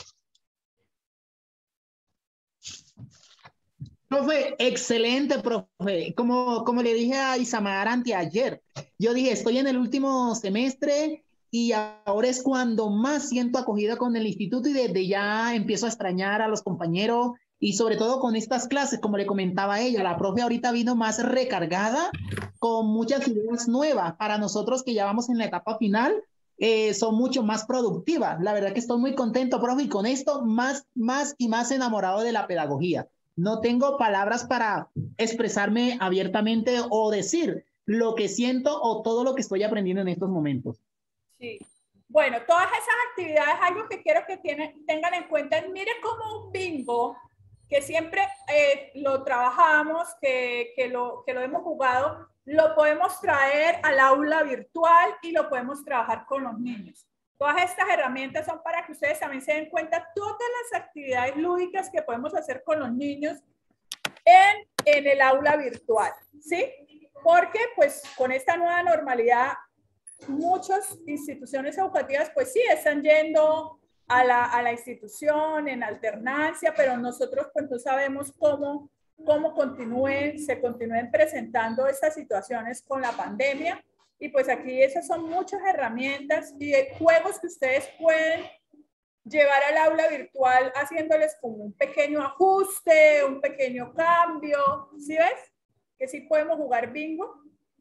Speaker 2: Profe, excelente, profe. Como le dije a Isamar anteayer, yo dije, estoy en el último semestre y ahora es cuando más siento acogida con el instituto y desde ya empiezo a extrañar a los compañeros y sobre todo con estas clases, como le comentaba ella, la profe ahorita vino más recargada con muchas ideas nuevas. Para nosotros que ya vamos en la etapa final, son mucho más productivas. La verdad que estoy muy contento, profe, y con esto más y más enamorado de la pedagogía. No tengo palabras para expresarme abiertamente o decir lo que siento o todo lo que estoy aprendiendo en estos momentos.
Speaker 1: Sí. Bueno, todas esas actividades, algo que quiero que tengan en cuenta es, mire como un bingo, que siempre lo trabajamos, que lo hemos jugado, lo podemos traer al aula virtual y lo podemos trabajar con los niños. Todas estas herramientas son para que ustedes también se den cuenta todas las actividades lúdicas que podemos hacer con los niños en el aula virtual, ¿sí? Porque pues con esta nueva normalidad muchas instituciones educativas pues sí están yendo a la institución en alternancia, pero nosotros pues no sabemos cómo se continúen presentando estas situaciones con la pandemia. Y pues aquí esas son muchas herramientas y juegos que ustedes pueden llevar al aula virtual haciéndoles como un pequeño ajuste, un pequeño cambio. ¿Sí ves? Que sí podemos jugar bingo.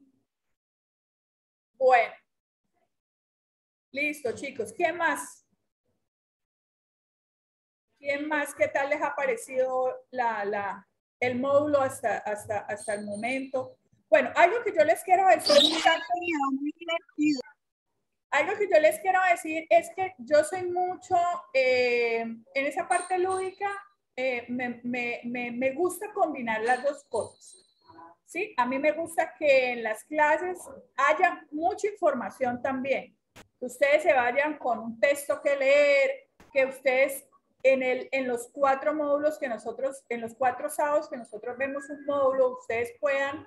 Speaker 1: Bueno. Listo, chicos. ¿Quién más? ¿Quién más? ¿Qué tal les ha parecido el módulo hasta el momento? Bueno, algo que yo les quiero decir, es que yo soy mucho, en esa parte lúdica, me gusta combinar las dos cosas, ¿sí? A mí me gusta que en las clases haya mucha información también, que ustedes se vayan con un texto que leer, que ustedes en los 4 módulos que nosotros, en los 4 sábados que nosotros vemos un módulo, ustedes puedan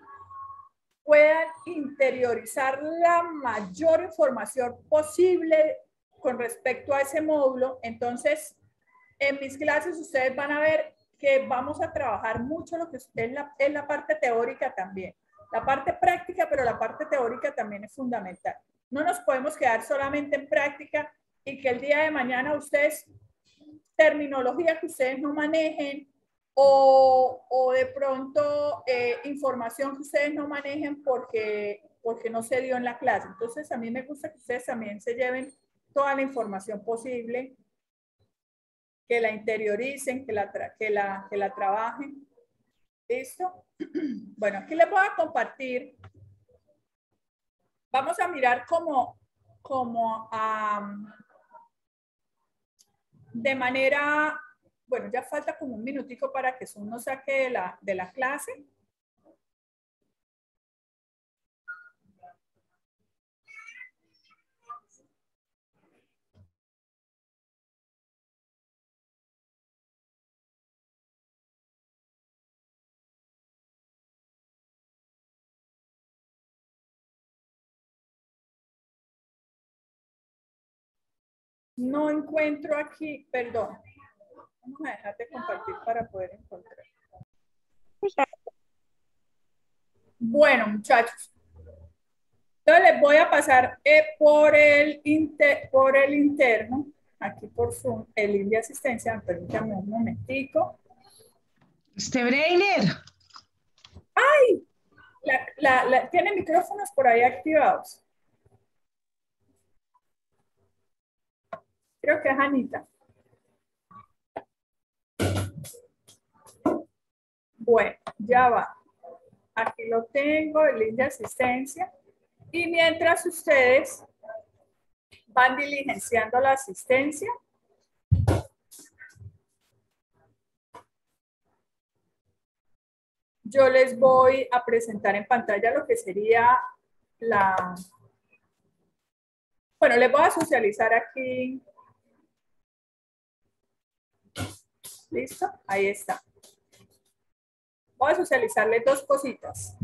Speaker 1: interiorizar la mayor información posible con respecto a ese módulo. Entonces, en mis clases ustedes van a ver que vamos a trabajar mucho lo que es la parte teórica también. La parte práctica, pero la parte teórica también es fundamental. No nos podemos quedar solamente en práctica y que el día de mañana ustedes, terminología que ustedes no manejen, o de pronto información que ustedes no manejen porque no se dio en la clase. Entonces a mí me gusta que ustedes también se lleven toda la información posible, que la interioricen, que la trabajen. ¿Listo? Bueno, aquí les voy a compartir. Vamos a mirar de manera... Bueno, ya falta como un minutico para que Zoom nos saque de la clase. No encuentro aquí, perdón. Vamos a dejar de compartir para poder encontrar. Bueno, muchachos. Entonces les voy a pasar por el interno, aquí por Zoom, el link de asistencia. Permítanme un momentico.
Speaker 5: Breiner.
Speaker 1: ¡Ay! Tiene micrófonos por ahí activados. Creo que es Anita. Bueno, ya va. Aquí lo tengo, el link de asistencia. Y mientras ustedes van diligenciando la asistencia, yo les voy a presentar en pantalla lo que sería Bueno, les voy a socializar aquí. ¿Listo? Ahí está. Voy a socializarles 2 cositas.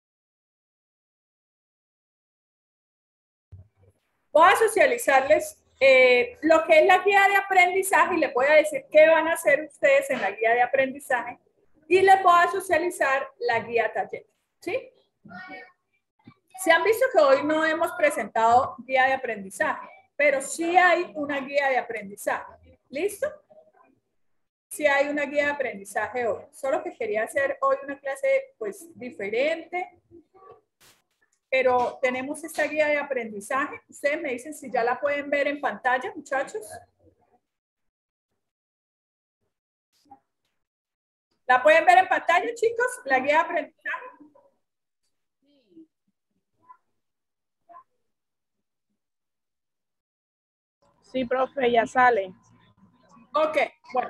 Speaker 1: Voy a socializarles lo que es la guía de aprendizaje, y les voy a decir qué van a hacer ustedes en la guía de aprendizaje, y les voy a socializar la guía taller, ¿sí? Se han visto que hoy no hemos presentado guía de aprendizaje, pero sí hay una guía de aprendizaje. ¿Listo? Sí hay una guía de aprendizaje hoy. Solo que quería hacer hoy una clase pues diferente, pero tenemos esta guía de aprendizaje. Ustedes me dicen si ya la pueden ver en pantalla, muchachos. ¿La pueden ver en pantalla, chicos? La guía de aprendizaje.
Speaker 3: Sí, profe, ya sale.
Speaker 1: Ok, bueno.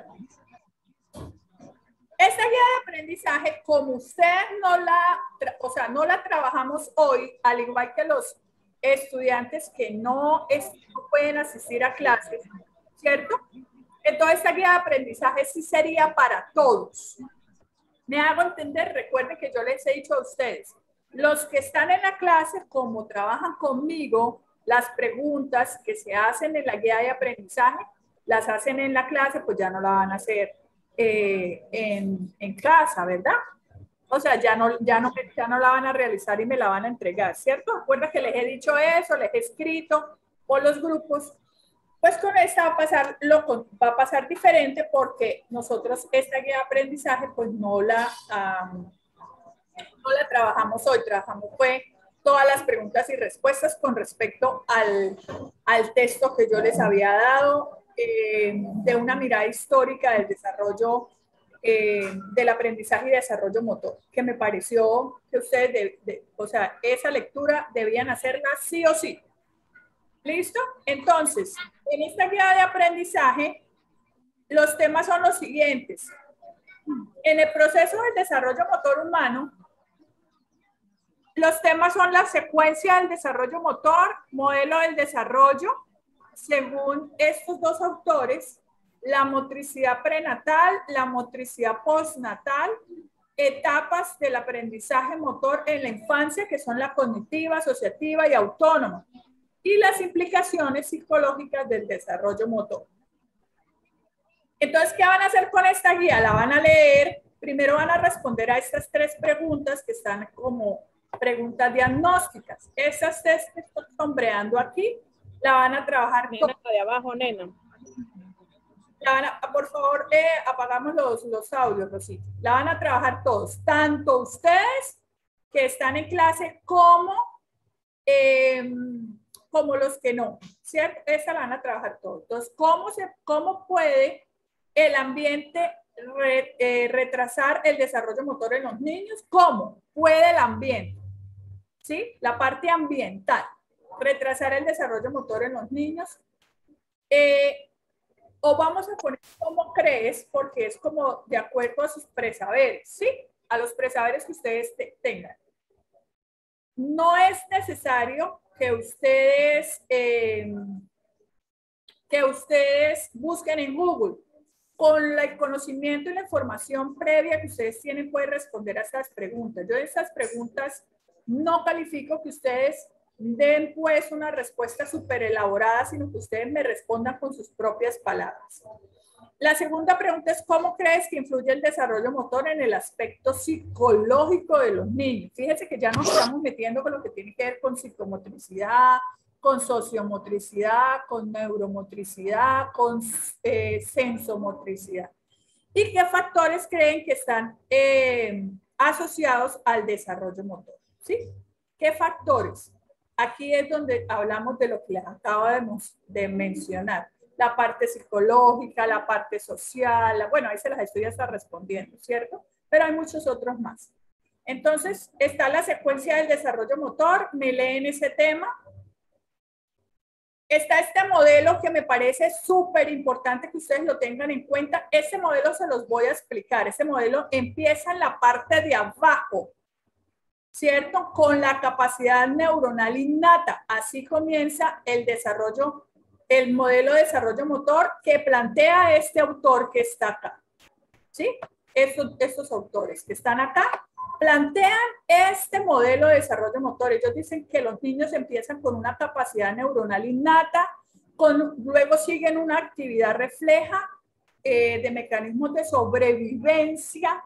Speaker 1: Esta guía de aprendizaje, como ustedes no la trabajamos hoy, al igual que los estudiantes que no pueden asistir a clases, ¿cierto? Entonces, esta guía de aprendizaje sí sería para todos. Me hago entender, recuerden que yo les he dicho a ustedes, los que están en la clase, como trabajan conmigo, las preguntas que se hacen en la guía de aprendizaje, las hacen en la clase, pues ya no la van a hacer en casa, ¿verdad? O sea, ya no la van a realizar y me la van a entregar, ¿cierto? Recuerda que les he dicho eso, les he escrito por los grupos. Pues con esta va a pasar diferente porque nosotros esta guía de aprendizaje pues no la trabajamos hoy, trabajamos fue todas las preguntas y respuestas con respecto al texto que yo les había dado de una mirada histórica del desarrollo del aprendizaje y desarrollo motor, que me pareció que ustedes, o sea, esa lectura debían hacerla sí o sí. ¿Listo? Entonces, en esta guía de aprendizaje, los temas son los siguientes. En el proceso del desarrollo motor humano, los temas son la secuencia del desarrollo motor, modelo del desarrollo, según estos dos autores, la motricidad prenatal, la motricidad postnatal, etapas del aprendizaje motor en la infancia, que son la cognitiva, asociativa y autónoma, y las implicaciones psicológicas del desarrollo motor. Entonces, ¿qué van a hacer con esta guía? La van a leer, primero van a responder a estas tres preguntas que están como preguntas diagnósticas. Estas tres que estoy sombreando aquí, la van a trabajar.
Speaker 3: Nena, de abajo, nena.
Speaker 1: Por favor, apagamos los audios, Rosita. La van a trabajar todos, tanto ustedes que están en clase como los que no, ¿cierto? Esa la van a trabajar todos. Entonces, ¿cómo puede el ambiente retrasar el desarrollo motor en los niños? ¿Cómo puede el ambiente? ¿Sí? La parte ambiental, retrasar el desarrollo motor en los niños. O vamos a poner cómo crees, porque es como de acuerdo a sus presaberes, ¿sí? A los presaberes que ustedes tengan. No es necesario que ustedes busquen en Google. Con el conocimiento y la información previa que ustedes tienen, pueden responder a estas preguntas. Yo de estas preguntas no califico que ustedes den pues una respuesta súper elaborada, sino que ustedes me respondan con sus propias palabras. La segunda pregunta es, ¿cómo crees que influye el desarrollo motor en el aspecto psicológico de los niños? Fíjense que ya nos estamos metiendo con lo que tiene que ver con psicomotricidad, con sociomotricidad, con neuromotricidad, con sensomotricidad. ¿Y qué factores creen que están asociados al desarrollo motor? ¿Sí? ¿Qué factores? Aquí es donde hablamos de lo que les acabo de mencionar. La parte psicológica, la parte social, bueno, ahí se las estoy hasta respondiendo, ¿cierto? Pero hay muchos otros más. Entonces, está la secuencia del desarrollo motor, me leen ese tema. Está este modelo que me parece súper importante que ustedes lo tengan en cuenta. Ese modelo se los voy a explicar. Ese modelo empieza en la parte de abajo, ¿cierto? Con la capacidad neuronal innata. Así comienza el desarrollo, el modelo de desarrollo motor que plantea este autor que está acá. ¿Sí? Estos autores que están acá plantean este modelo de desarrollo motor. Ellos dicen que los niños empiezan con una capacidad neuronal innata Luego siguen una actividad refleja de mecanismos de sobrevivencia.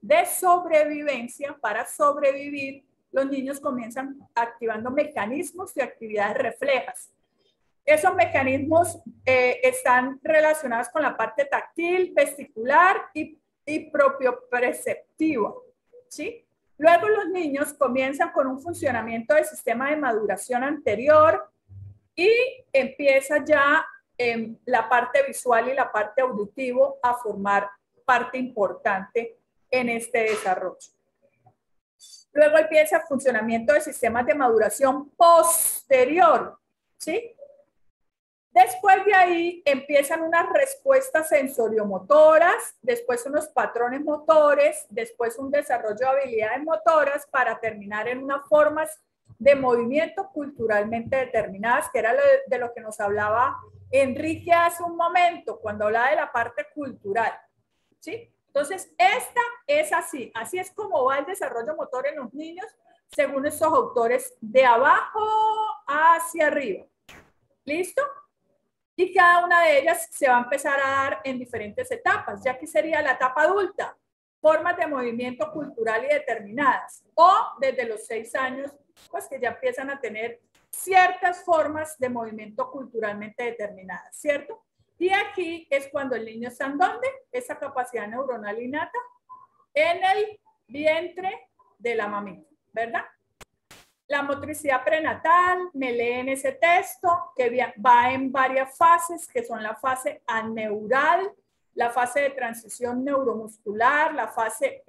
Speaker 1: Para sobrevivir, los niños comienzan activando mecanismos de actividades reflejas. Esos mecanismos están relacionados con la parte táctil, vestibular y propioperceptiva, ¿sí? Luego los niños comienzan con un funcionamiento del sistema de maduración anterior y empieza ya la parte visual y la parte auditivo a formar parte importante en este desarrollo. Luego empieza el funcionamiento de sistemas de maduración posterior, ¿sí? Después de ahí empiezan unas respuestas sensoriomotoras, después unos patrones motores, después un desarrollo de habilidades motoras para terminar en unas formas de movimiento culturalmente determinadas, que era de lo que nos hablaba Enrique hace un momento, cuando hablaba de la parte cultural, ¿sí? Entonces, esta es así es como va el desarrollo motor en los niños, según estos autores, de abajo hacia arriba. ¿Listo? Y cada una de ellas se va a empezar a dar en diferentes etapas, ya que sería la etapa adulta, formas de movimiento cultural y determinadas, o desde los 6 años, pues que ya empiezan a tener ciertas formas de movimiento culturalmente determinadas, ¿cierto? Y aquí es cuando el niño está en ¿dónde? Esa capacidad neuronal innata en el vientre de la mamita, ¿verdad? La motricidad prenatal, me leen ese texto que va en varias fases, que son la fase aneural, la fase de transición neuromuscular, la fase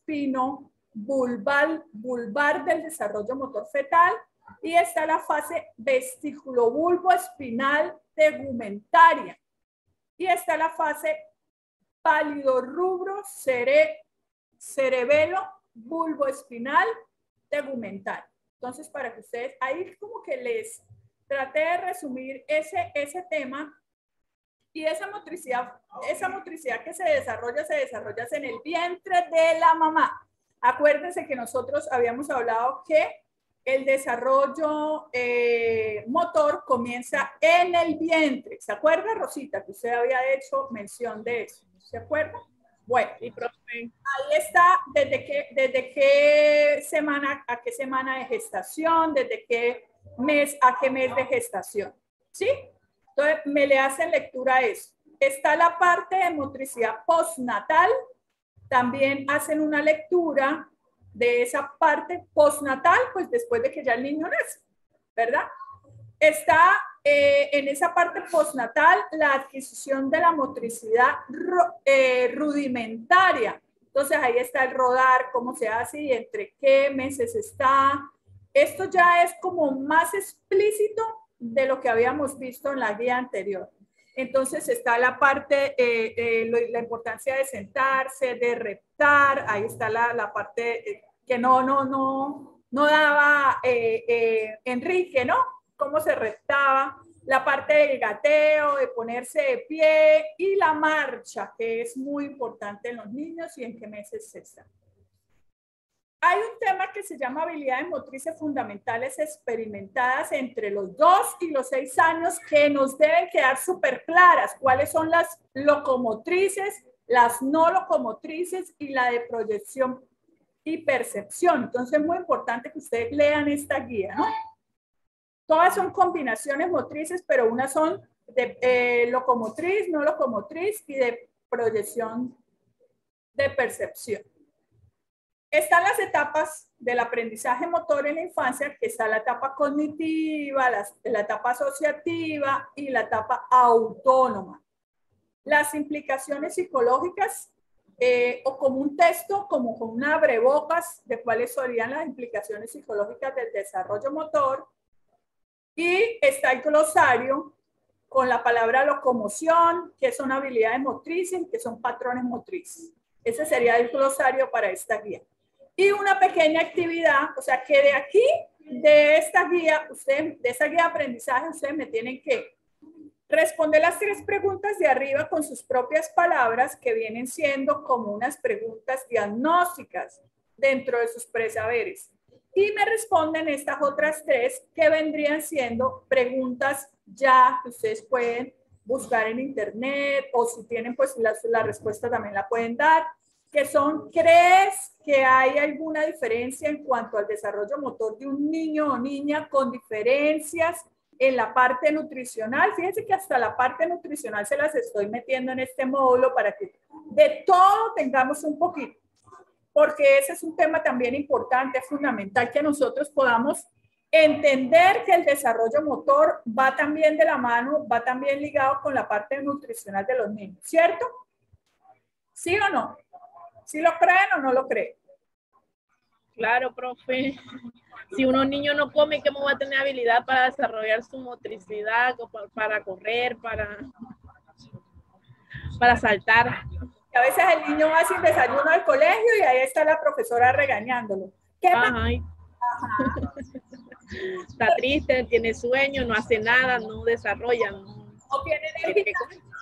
Speaker 1: espino-vulvar del desarrollo motor fetal, y está la fase vestículo-bulbo-espinal tegumentaria. Y está la fase pálido-rubro cerebelo-bulbo-espinal tegumentaria. Entonces, para que ustedes, ahí como que les traté de resumir ese tema. Y esa motricidad que se desarrolla en el vientre de la mamá. Acuérdense que nosotros habíamos hablado que el desarrollo motor comienza en el vientre. ¿Se acuerda, Rosita, que usted había hecho mención de eso? ¿Se acuerda? Bueno, ahí está desde qué semana a qué semana de gestación, desde qué mes a qué mes de gestación. ¿Sí? Entonces, me le hacen lectura a eso. Está la parte de motricidad postnatal. También hacen una lectura de esa parte postnatal, pues después de que ya el niño nace, ¿verdad? Está en esa parte postnatal la adquisición de la motricidad rudimentaria. Entonces ahí está el rodar, cómo se hace y entre qué meses está. Esto ya es como más explícito de lo que habíamos visto en la guía anterior. Entonces está la parte, la importancia de sentarse, de reptar. Ahí está la parte que no daba Enrique, ¿no? Cómo se reptaba. La parte del gateo, de ponerse de pie y la marcha, que es muy importante en los niños y en qué meses se está. Hay un tema que se llama habilidades motrices fundamentales experimentadas entre los 2 y los 6 años que nos deben quedar súper claras. ¿Cuáles son las locomotrices, las no locomotrices y la de proyección y percepción? Entonces es muy importante que ustedes lean esta guía, ¿no? Todas son combinaciones motrices, pero unas son de locomotriz, no locomotriz y de proyección de percepción. Están las etapas del aprendizaje motor en la infancia, que está la etapa cognitiva, la etapa asociativa y la etapa autónoma. Las implicaciones psicológicas, o como un texto, como con un abrebocas de cuáles serían las implicaciones psicológicas del desarrollo motor. Y está el glosario con la palabra locomoción, que son habilidades motrices, que son patrones motrices. Ese sería el glosario para esta guía. Y una pequeña actividad, o sea que de aquí, de esta guía, de esa guía de aprendizaje, ustedes me tienen que responder las 3 preguntas de arriba con sus propias palabras, que vienen siendo como unas preguntas diagnósticas dentro de sus presaberes. Y me responden estas otras 3 que vendrían siendo preguntas ya que ustedes pueden buscar en internet, o si tienen pues la respuesta también la pueden dar, que son, ¿crees que hay alguna diferencia en cuanto al desarrollo motor de un niño o niña con diferencias en la parte nutricional? Fíjense que hasta la parte nutricional se las estoy metiendo en este módulo para que de todo tengamos un poquito, porque ese es un tema también importante, es fundamental que nosotros podamos entender que el desarrollo motor va también de la mano, va también ligado con la parte nutricional de los niños, ¿cierto? ¿Sí o no? ¿Sí lo creen o no lo creen?
Speaker 3: Claro, profe. Si uno niño no come, ¿cómo va a tener habilidad para desarrollar su motricidad, para correr, para saltar?
Speaker 1: A veces el niño va sin desayuno al colegio y ahí está la profesora regañándolo. ¿Qué pasa?
Speaker 3: Está triste, tiene sueño, no hace nada, no desarrolla.
Speaker 1: ¿O tiene energía?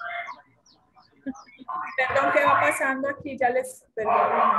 Speaker 1: Perdón, ¿qué va pasando aquí? Ya les perdón.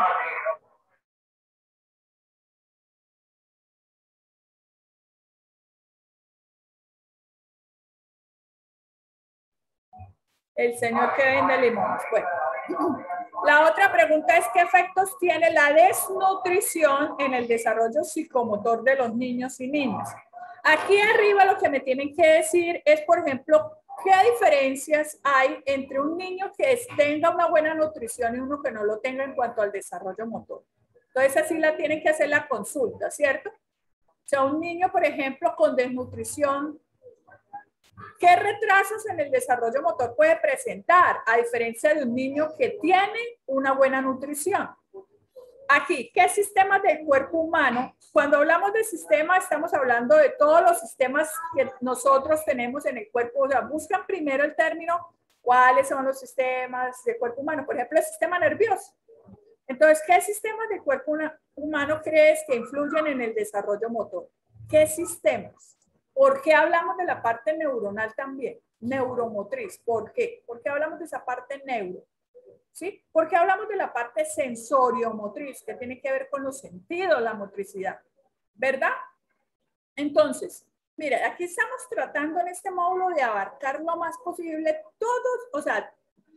Speaker 1: El señor que vende limones. Bueno, la otra pregunta es ¿qué efectos tiene la desnutrición en el desarrollo psicomotor de los niños y niñas? Aquí arriba lo que me tienen que decir es, por ejemplo, ¿qué diferencias hay entre un niño que tenga una buena nutrición y uno que no lo tenga en cuanto al desarrollo motor? Entonces así la tienen que hacer la consulta, ¿cierto? O sea, un niño, por ejemplo, con desnutrición, ¿qué retrasos en el desarrollo motor puede presentar a diferencia de un niño que tiene una buena nutrición? Aquí, ¿qué sistemas del cuerpo humano? Cuando hablamos de sistema, estamos hablando de todos los sistemas que nosotros tenemos en el cuerpo. O sea, buscan primero el término, ¿cuáles son los sistemas del cuerpo humano? Por ejemplo, el sistema nervioso. Entonces, ¿qué sistemas del cuerpo humano crees que influyen en el desarrollo motor? ¿Qué sistemas? ¿Por qué hablamos de la parte neuronal también? Neuromotriz. ¿Por qué? ¿Por qué hablamos de esa parte neuro? ¿Sí? Porque hablamos de la parte sensoriomotriz, que tiene que ver con los sentidos, la motricidad, ¿verdad? Entonces, mira, aquí estamos tratando en este módulo de abarcar lo más posible todos, o sea,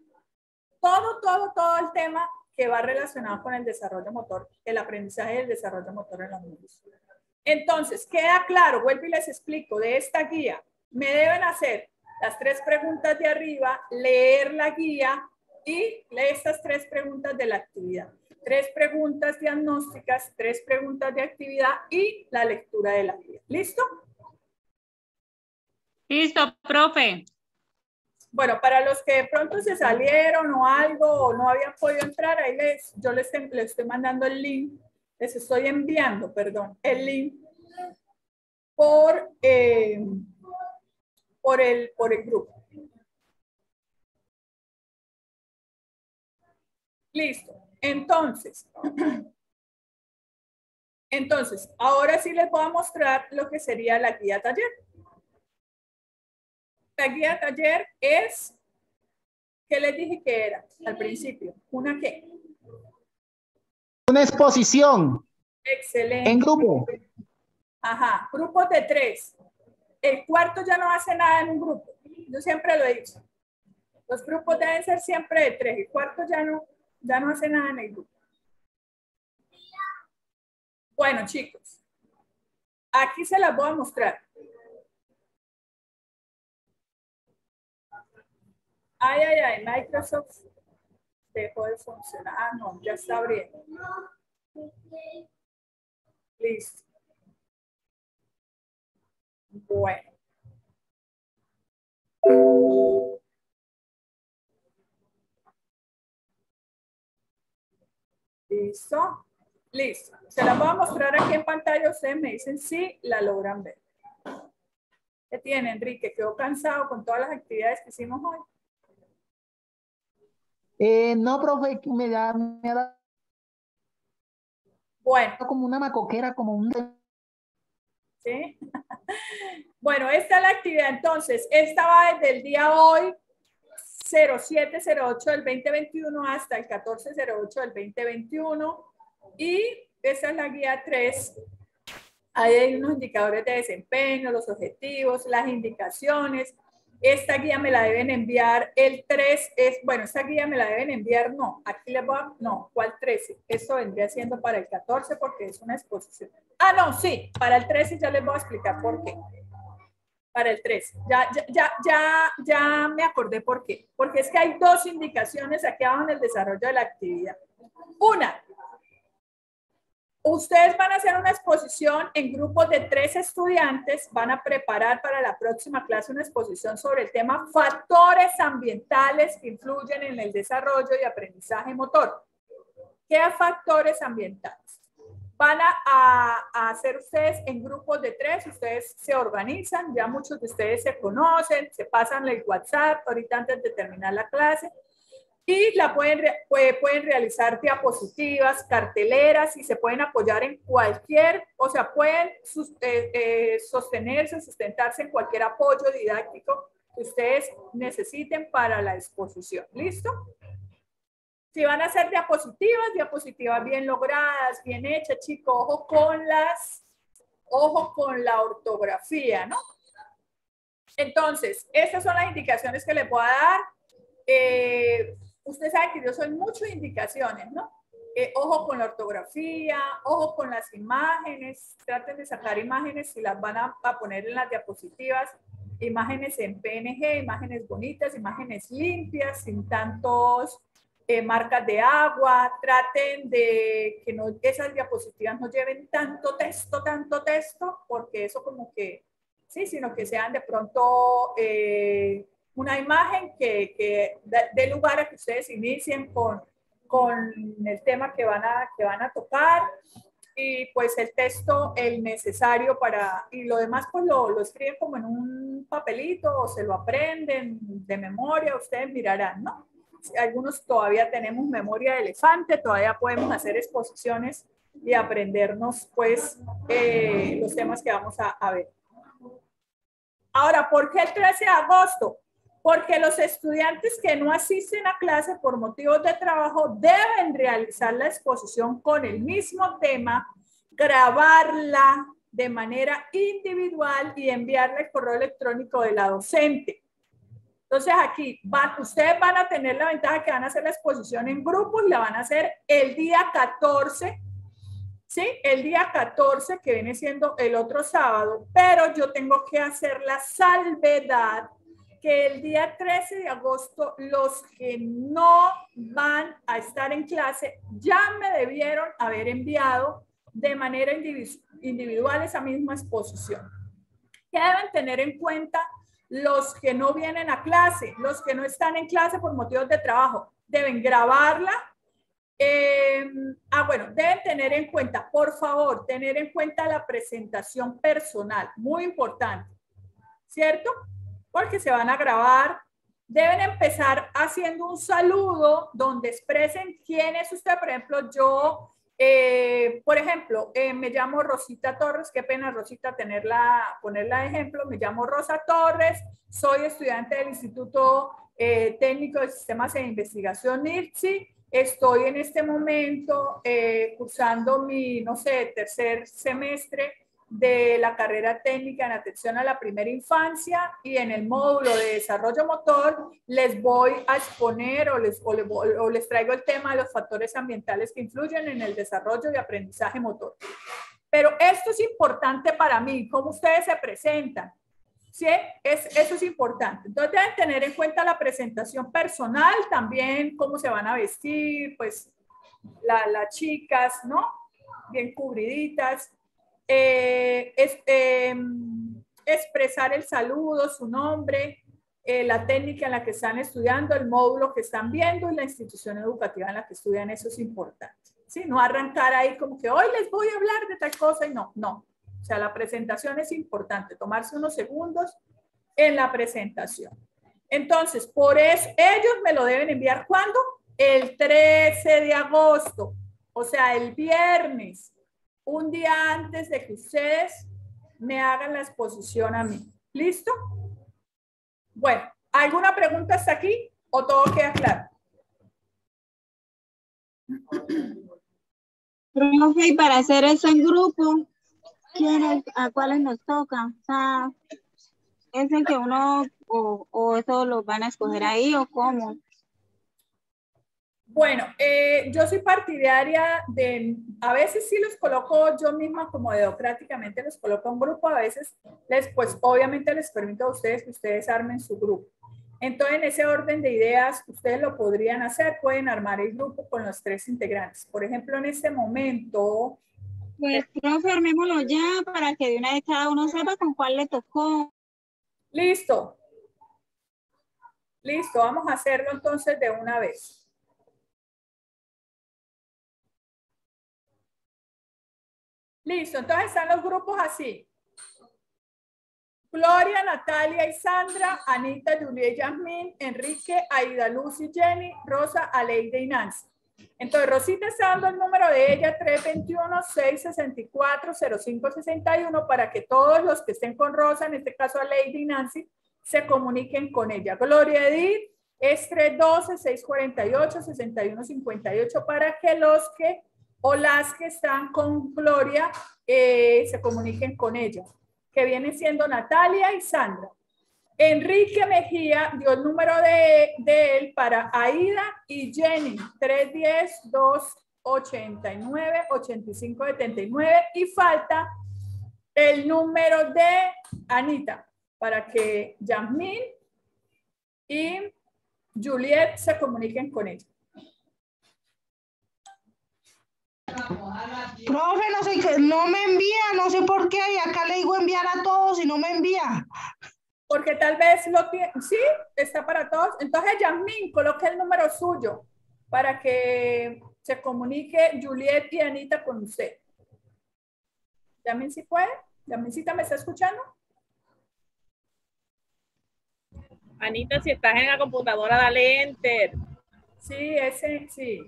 Speaker 1: todo el tema que va relacionado con el desarrollo motor, el aprendizaje y el desarrollo motor en los niños. Entonces, queda claro, vuelvo y les explico, de esta guía, me deben hacer las 3 preguntas de arriba, leer la guía, y lee estas 3 preguntas de la actividad. 3 preguntas diagnósticas, 3 preguntas de actividad y la lectura de la guía. ¿Listo?
Speaker 11: Listo, profe.
Speaker 1: Bueno, para los que de pronto se salieron o algo o no habían podido entrar, ahí yo les estoy mandando el link, les estoy enviando, perdón, el link por el grupo. Listo. Entonces, ahora sí les voy a mostrar lo que sería la guía taller. La guía taller es, ¿qué les dije que era al principio? ¿Una qué?
Speaker 2: Una exposición.
Speaker 1: Excelente.
Speaker 2: En grupo.
Speaker 1: Ajá, grupos de 3. El cuarto ya no hace nada en un grupo. Yo siempre lo he dicho. Los grupos deben ser siempre de 3. El cuarto ya no hace nada en el grupo. Bueno, chicos, aquí se las voy a mostrar. Ay, Microsoft dejó de funcionar. Ah, no, ya está abriendo. Listo. Bueno. ¿Listo? Listo. Se la voy a mostrar aquí en pantalla. Ustedes me dicen si la logran ver. ¿Qué tiene, Enrique? ¿Quedó cansado con todas las actividades que hicimos hoy?
Speaker 2: No, profe, me da
Speaker 1: bueno,
Speaker 2: como una macoquera, como un...
Speaker 1: ¿Sí? Bueno, esta es la actividad. Entonces, esta va desde el día hoy, 0708 del 2021 hasta el 1408 del 2021. Y esa es la guía 3 Ahí hay unos indicadores de desempeño, los objetivos, las indicaciones. Esta guía me la deben enviar el 3, bueno, esta guía me la deben enviar, no, aquí les voy a, no, ¿cuál 13? Esto vendría siendo para el 14 porque es una exposición. Ah, no, sí, para el 13 ya les voy a explicar por qué. Para el 13, ya me acordé por qué. Porque es que hay dos indicaciones aquí abajo en el desarrollo de la actividad. Una, ustedes van a hacer una exposición en grupos de 3 estudiantes, van a preparar para la próxima clase una exposición sobre el tema factores ambientales que influyen en el desarrollo y aprendizaje motor. ¿Qué factores ambientales? Van a hacer ustedes en grupos de 3, ustedes se organizan, ya muchos de ustedes se conocen, se pasan el WhatsApp ahorita antes de terminar la clase. Y pueden realizar diapositivas, carteleras y se pueden apoyar en cualquier, o sea, pueden sostenerse, sustentarse en cualquier apoyo didáctico que ustedes necesiten para la exposición. ¿Listo? Si van a hacer diapositivas bien logradas, bien hechas, chicos, ojo con la ortografía, ¿no? Entonces, estas son las indicaciones que les voy a dar. Usted sabe que yo soy mucho de indicaciones, ¿no? Ojo con la ortografía, ojo con las imágenes, traten de sacar imágenes si las van a poner en las diapositivas, imágenes en PNG, imágenes bonitas, imágenes limpias, sin tantos marcas de agua, traten de que esas diapositivas no lleven tanto texto, porque eso como que, sí, sino que sean de pronto una imagen que dé lugar a que ustedes inicien con el tema que van a tocar y pues el texto, el necesario para, y lo demás pues lo escriben como en un papelito o se lo aprenden de memoria, ustedes mirarán, ¿no? Algunos todavía tenemos memoria de elefante, todavía podemos hacer exposiciones y aprendernos pues los temas que vamos a ver. Ahora, ¿por qué el 13 de agosto? Porque los estudiantes que no asisten a clase por motivos de trabajo deben realizar la exposición con el mismo tema, grabarla de manera individual y enviarla al correo electrónico de la docente. Entonces aquí ustedes van a tener la ventaja que van a hacer la exposición en grupos y la van a hacer el día 14, ¿sí? El día 14 que viene siendo el otro sábado, pero yo tengo que hacer la salvedad que el día 13 de agosto los que no van a estar en clase ya me debieron haber enviado de manera individual esa misma exposición. ¿Qué deben tener en cuenta los que no vienen a clase? Los que no están en clase por motivos de trabajo deben grabarla. Bueno, deben tener en cuenta, por favor, tener en cuenta la presentación personal, muy importante, ¿cierto? Porque se van a grabar. Deben empezar haciendo un saludo donde expresen quién es usted. Por ejemplo, yo, por ejemplo, me llamo Rosita Torres. Qué pena, Rosita, ponerla de ejemplo. Me llamo Rosa Torres. Soy estudiante del Instituto Técnico de Sistemas de Investigación IRSI. Estoy en este momento cursando mi, no sé, tercer semestre de la carrera técnica en atención a la primera infancia y en el módulo de desarrollo motor les voy a exponer o les traigo el tema de los factores ambientales que influyen en el desarrollo y aprendizaje motor. Pero esto es importante para mí, cómo ustedes se presentan, ¿sí? Eso es importante. Entonces deben tener en cuenta la presentación personal, también cómo se van a vestir, pues las chicas, ¿no? Bien cubriditas. Expresar el saludo, su nombre, la técnica en la que están estudiando, el módulo que están viendo y la institución educativa en la que estudian. Eso es importante, ¿sí? No arrancar ahí como que hoy les voy a hablar de tal cosa y no. O sea, la presentación es importante, tomarse unos segundos en la presentación. Entonces, por eso ellos me lo deben enviar ¿cuándo? El 13 de agosto, o sea, el viernes. Un día antes de que ustedes me hagan la exposición a mí. ¿Listo? Bueno, ¿alguna pregunta hasta aquí o todo queda claro?
Speaker 4: Profe, y para hacer eso en grupo, a cuáles nos toca. O sea, ¿es el que uno o eso lo van a escoger ahí o cómo?
Speaker 1: Bueno, yo soy partidaria de, a veces sí los coloco yo misma como democráticamente, los coloco en grupo, a veces pues obviamente les permito a ustedes que ustedes armen su grupo. Entonces, en ese orden de ideas, ustedes lo podrían hacer, pueden armar el grupo con los 3 integrantes. Por ejemplo, en este momento...
Speaker 4: Pues, profe, armémoslo ya para que de una vez cada uno sepa con cuál le tocó.
Speaker 1: Listo. Listo, vamos a hacerlo entonces de una vez. Listo, entonces están los grupos así. Gloria, Natalia y Sandra, Anita, Julia y Yasmín, Enrique, Aida, Lucy, Jenny, Rosa, Aleide y Nancy. Entonces, Rosita está dando el número de ella, 321-664-0561, para que todos los que estén con Rosa, en este caso Aleide y Nancy, se comuniquen con ella. Gloria Edith es 312-648-6158, para que los que o las que están con Gloria se comuniquen con ella, que viene siendo Natalia y Sandra. Enrique Mejía dio el número de él para Aida y Jenny, 310-289-8579, y falta el número de Anita para que Yasmín y Juliet se comuniquen con ella.
Speaker 5: Profe, no sé, no me envía, no sé por qué, y acá le digo enviar a todos y no me envía.
Speaker 1: Porque tal vez lo tiene, sí, está para todos. Entonces, Yasmín, coloque el número suyo para que se comunique Juliet y Anita con usted. Yasmín, ¿sí puede? Yasmíncita, ¿me está escuchando?
Speaker 3: Anita, si estás en la computadora, dale enter.
Speaker 1: Sí, ese, sí.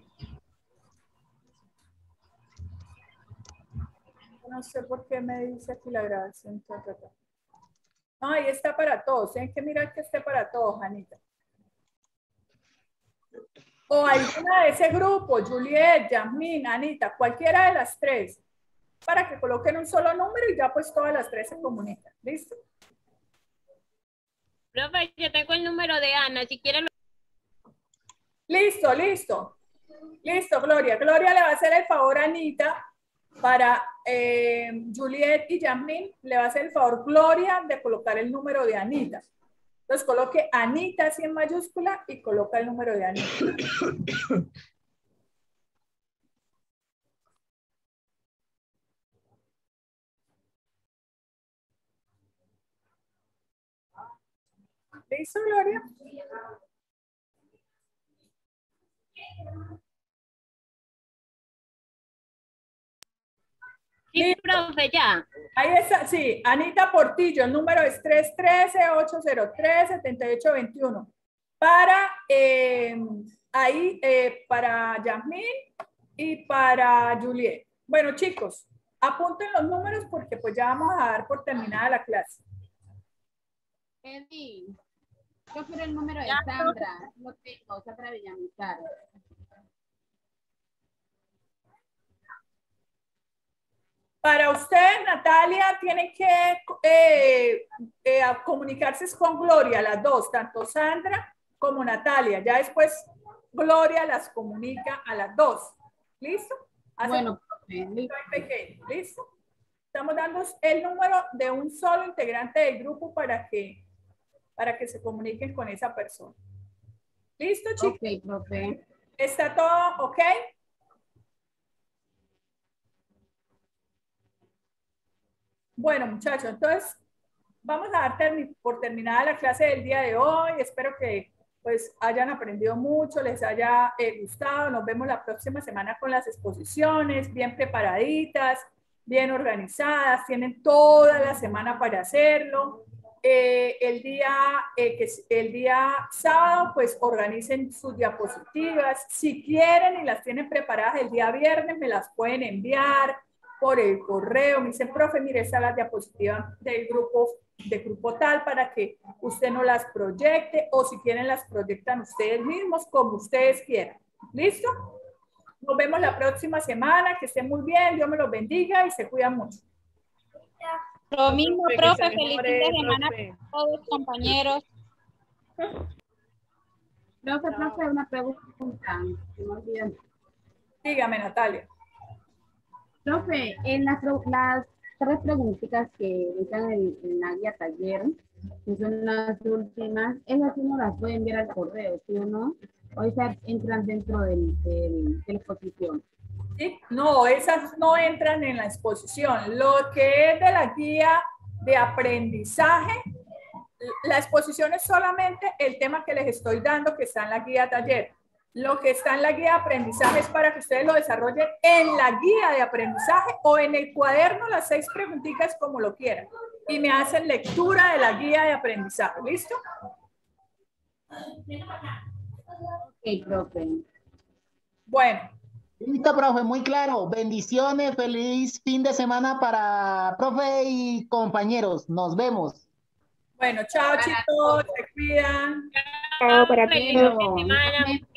Speaker 1: No sé por qué me dice aquí la grabación. No, ahí está para todos. Tienen que mirar que esté para todos, Anita. O alguna de ese grupo, Juliet, Yasmín, Anita, cualquiera de las 3, para que coloquen un solo número y ya pues todas las 3 se comunican. ¿Listo?
Speaker 10: Profe, yo tengo el número de Ana, si quieren.
Speaker 1: Listo, listo. Listo, Gloria. Gloria le va a hacer el favor a Anita. Para Juliet y Yasmín le va a hacer el favor Gloria de colocar el número de Anita. Entonces coloque Anita así en mayúscula y coloca el número de Anita. ¿Listo, Gloria?
Speaker 10: Sí, profe, ya.
Speaker 1: Ahí está, sí, Anita Portillo, el número es 313-803-7821. Para para Yasmín y para Juliet. Bueno, chicos, apunten los números porque pues ya vamos a dar por terminada la clase.
Speaker 7: Eddie, yo quiero el número de Sandra. Lo tengo, Sandra Villamizar.
Speaker 1: Para usted, Natalia, tiene que comunicarse con Gloria, las dos, tanto Sandra como Natalia. Ya después Gloria las comunica a las dos. ¿Listo?
Speaker 7: Bueno,
Speaker 1: ¿listo? Estamos dando el número de un solo integrante del grupo para que se comuniquen con esa persona. ¿Listo, chicos?
Speaker 7: Ok, profe.
Speaker 1: ¿Está todo ok? Bueno, muchachos, entonces vamos a dar por terminada la clase del día de hoy. Espero que pues hayan aprendido mucho, les haya gustado. Nos vemos la próxima semana con las exposiciones, bien preparaditas, bien organizadas. Tienen toda la semana para hacerlo. El día sábado, pues organicen sus diapositivas. Si quieren y las tienen preparadas el día viernes, me las pueden enviar por el correo. Me dicen, profe, mire, está la diapositiva del grupo tal, para que usted no las proyecte, o si quieren las proyectan ustedes mismos, como ustedes quieran. ¿Listo? Nos vemos la próxima semana. Que estén muy bien. Dios me los bendiga y se cuidan mucho.
Speaker 9: Lo mismo,
Speaker 3: Que
Speaker 9: profe,
Speaker 3: se
Speaker 9: feliz fin
Speaker 3: mejore,
Speaker 9: de semana
Speaker 3: profe.
Speaker 9: a todos, compañeros.
Speaker 7: Profe, una pregunta. Se me olvidó.
Speaker 1: Dígame, Natalia.
Speaker 7: Profe, en las tres preguntitas que están en la guía taller, que son las últimas, esas sí no las puede enviar al correo, ¿sí o no? O esas entran dentro de la exposición.
Speaker 1: ¿Sí? No, esas no entran en la exposición. Lo que es de la guía de aprendizaje, la exposición es solamente el tema que les estoy dando que está en la guía taller. Lo que está en la guía de aprendizaje es para que ustedes lo desarrollen en la guía de aprendizaje o en el cuaderno, las 6 preguntitas como lo quieran. Y me hacen lectura de la guía de aprendizaje. ¿Listo?
Speaker 7: Ok, profe.
Speaker 1: Bueno.
Speaker 2: Listo, profe, muy claro. Bendiciones, feliz fin de semana para profe y compañeros. Nos vemos.
Speaker 1: Bueno, chao chicos, se cuidan.
Speaker 10: Chao para
Speaker 7: Feliz
Speaker 10: todos.
Speaker 7: fin de semana.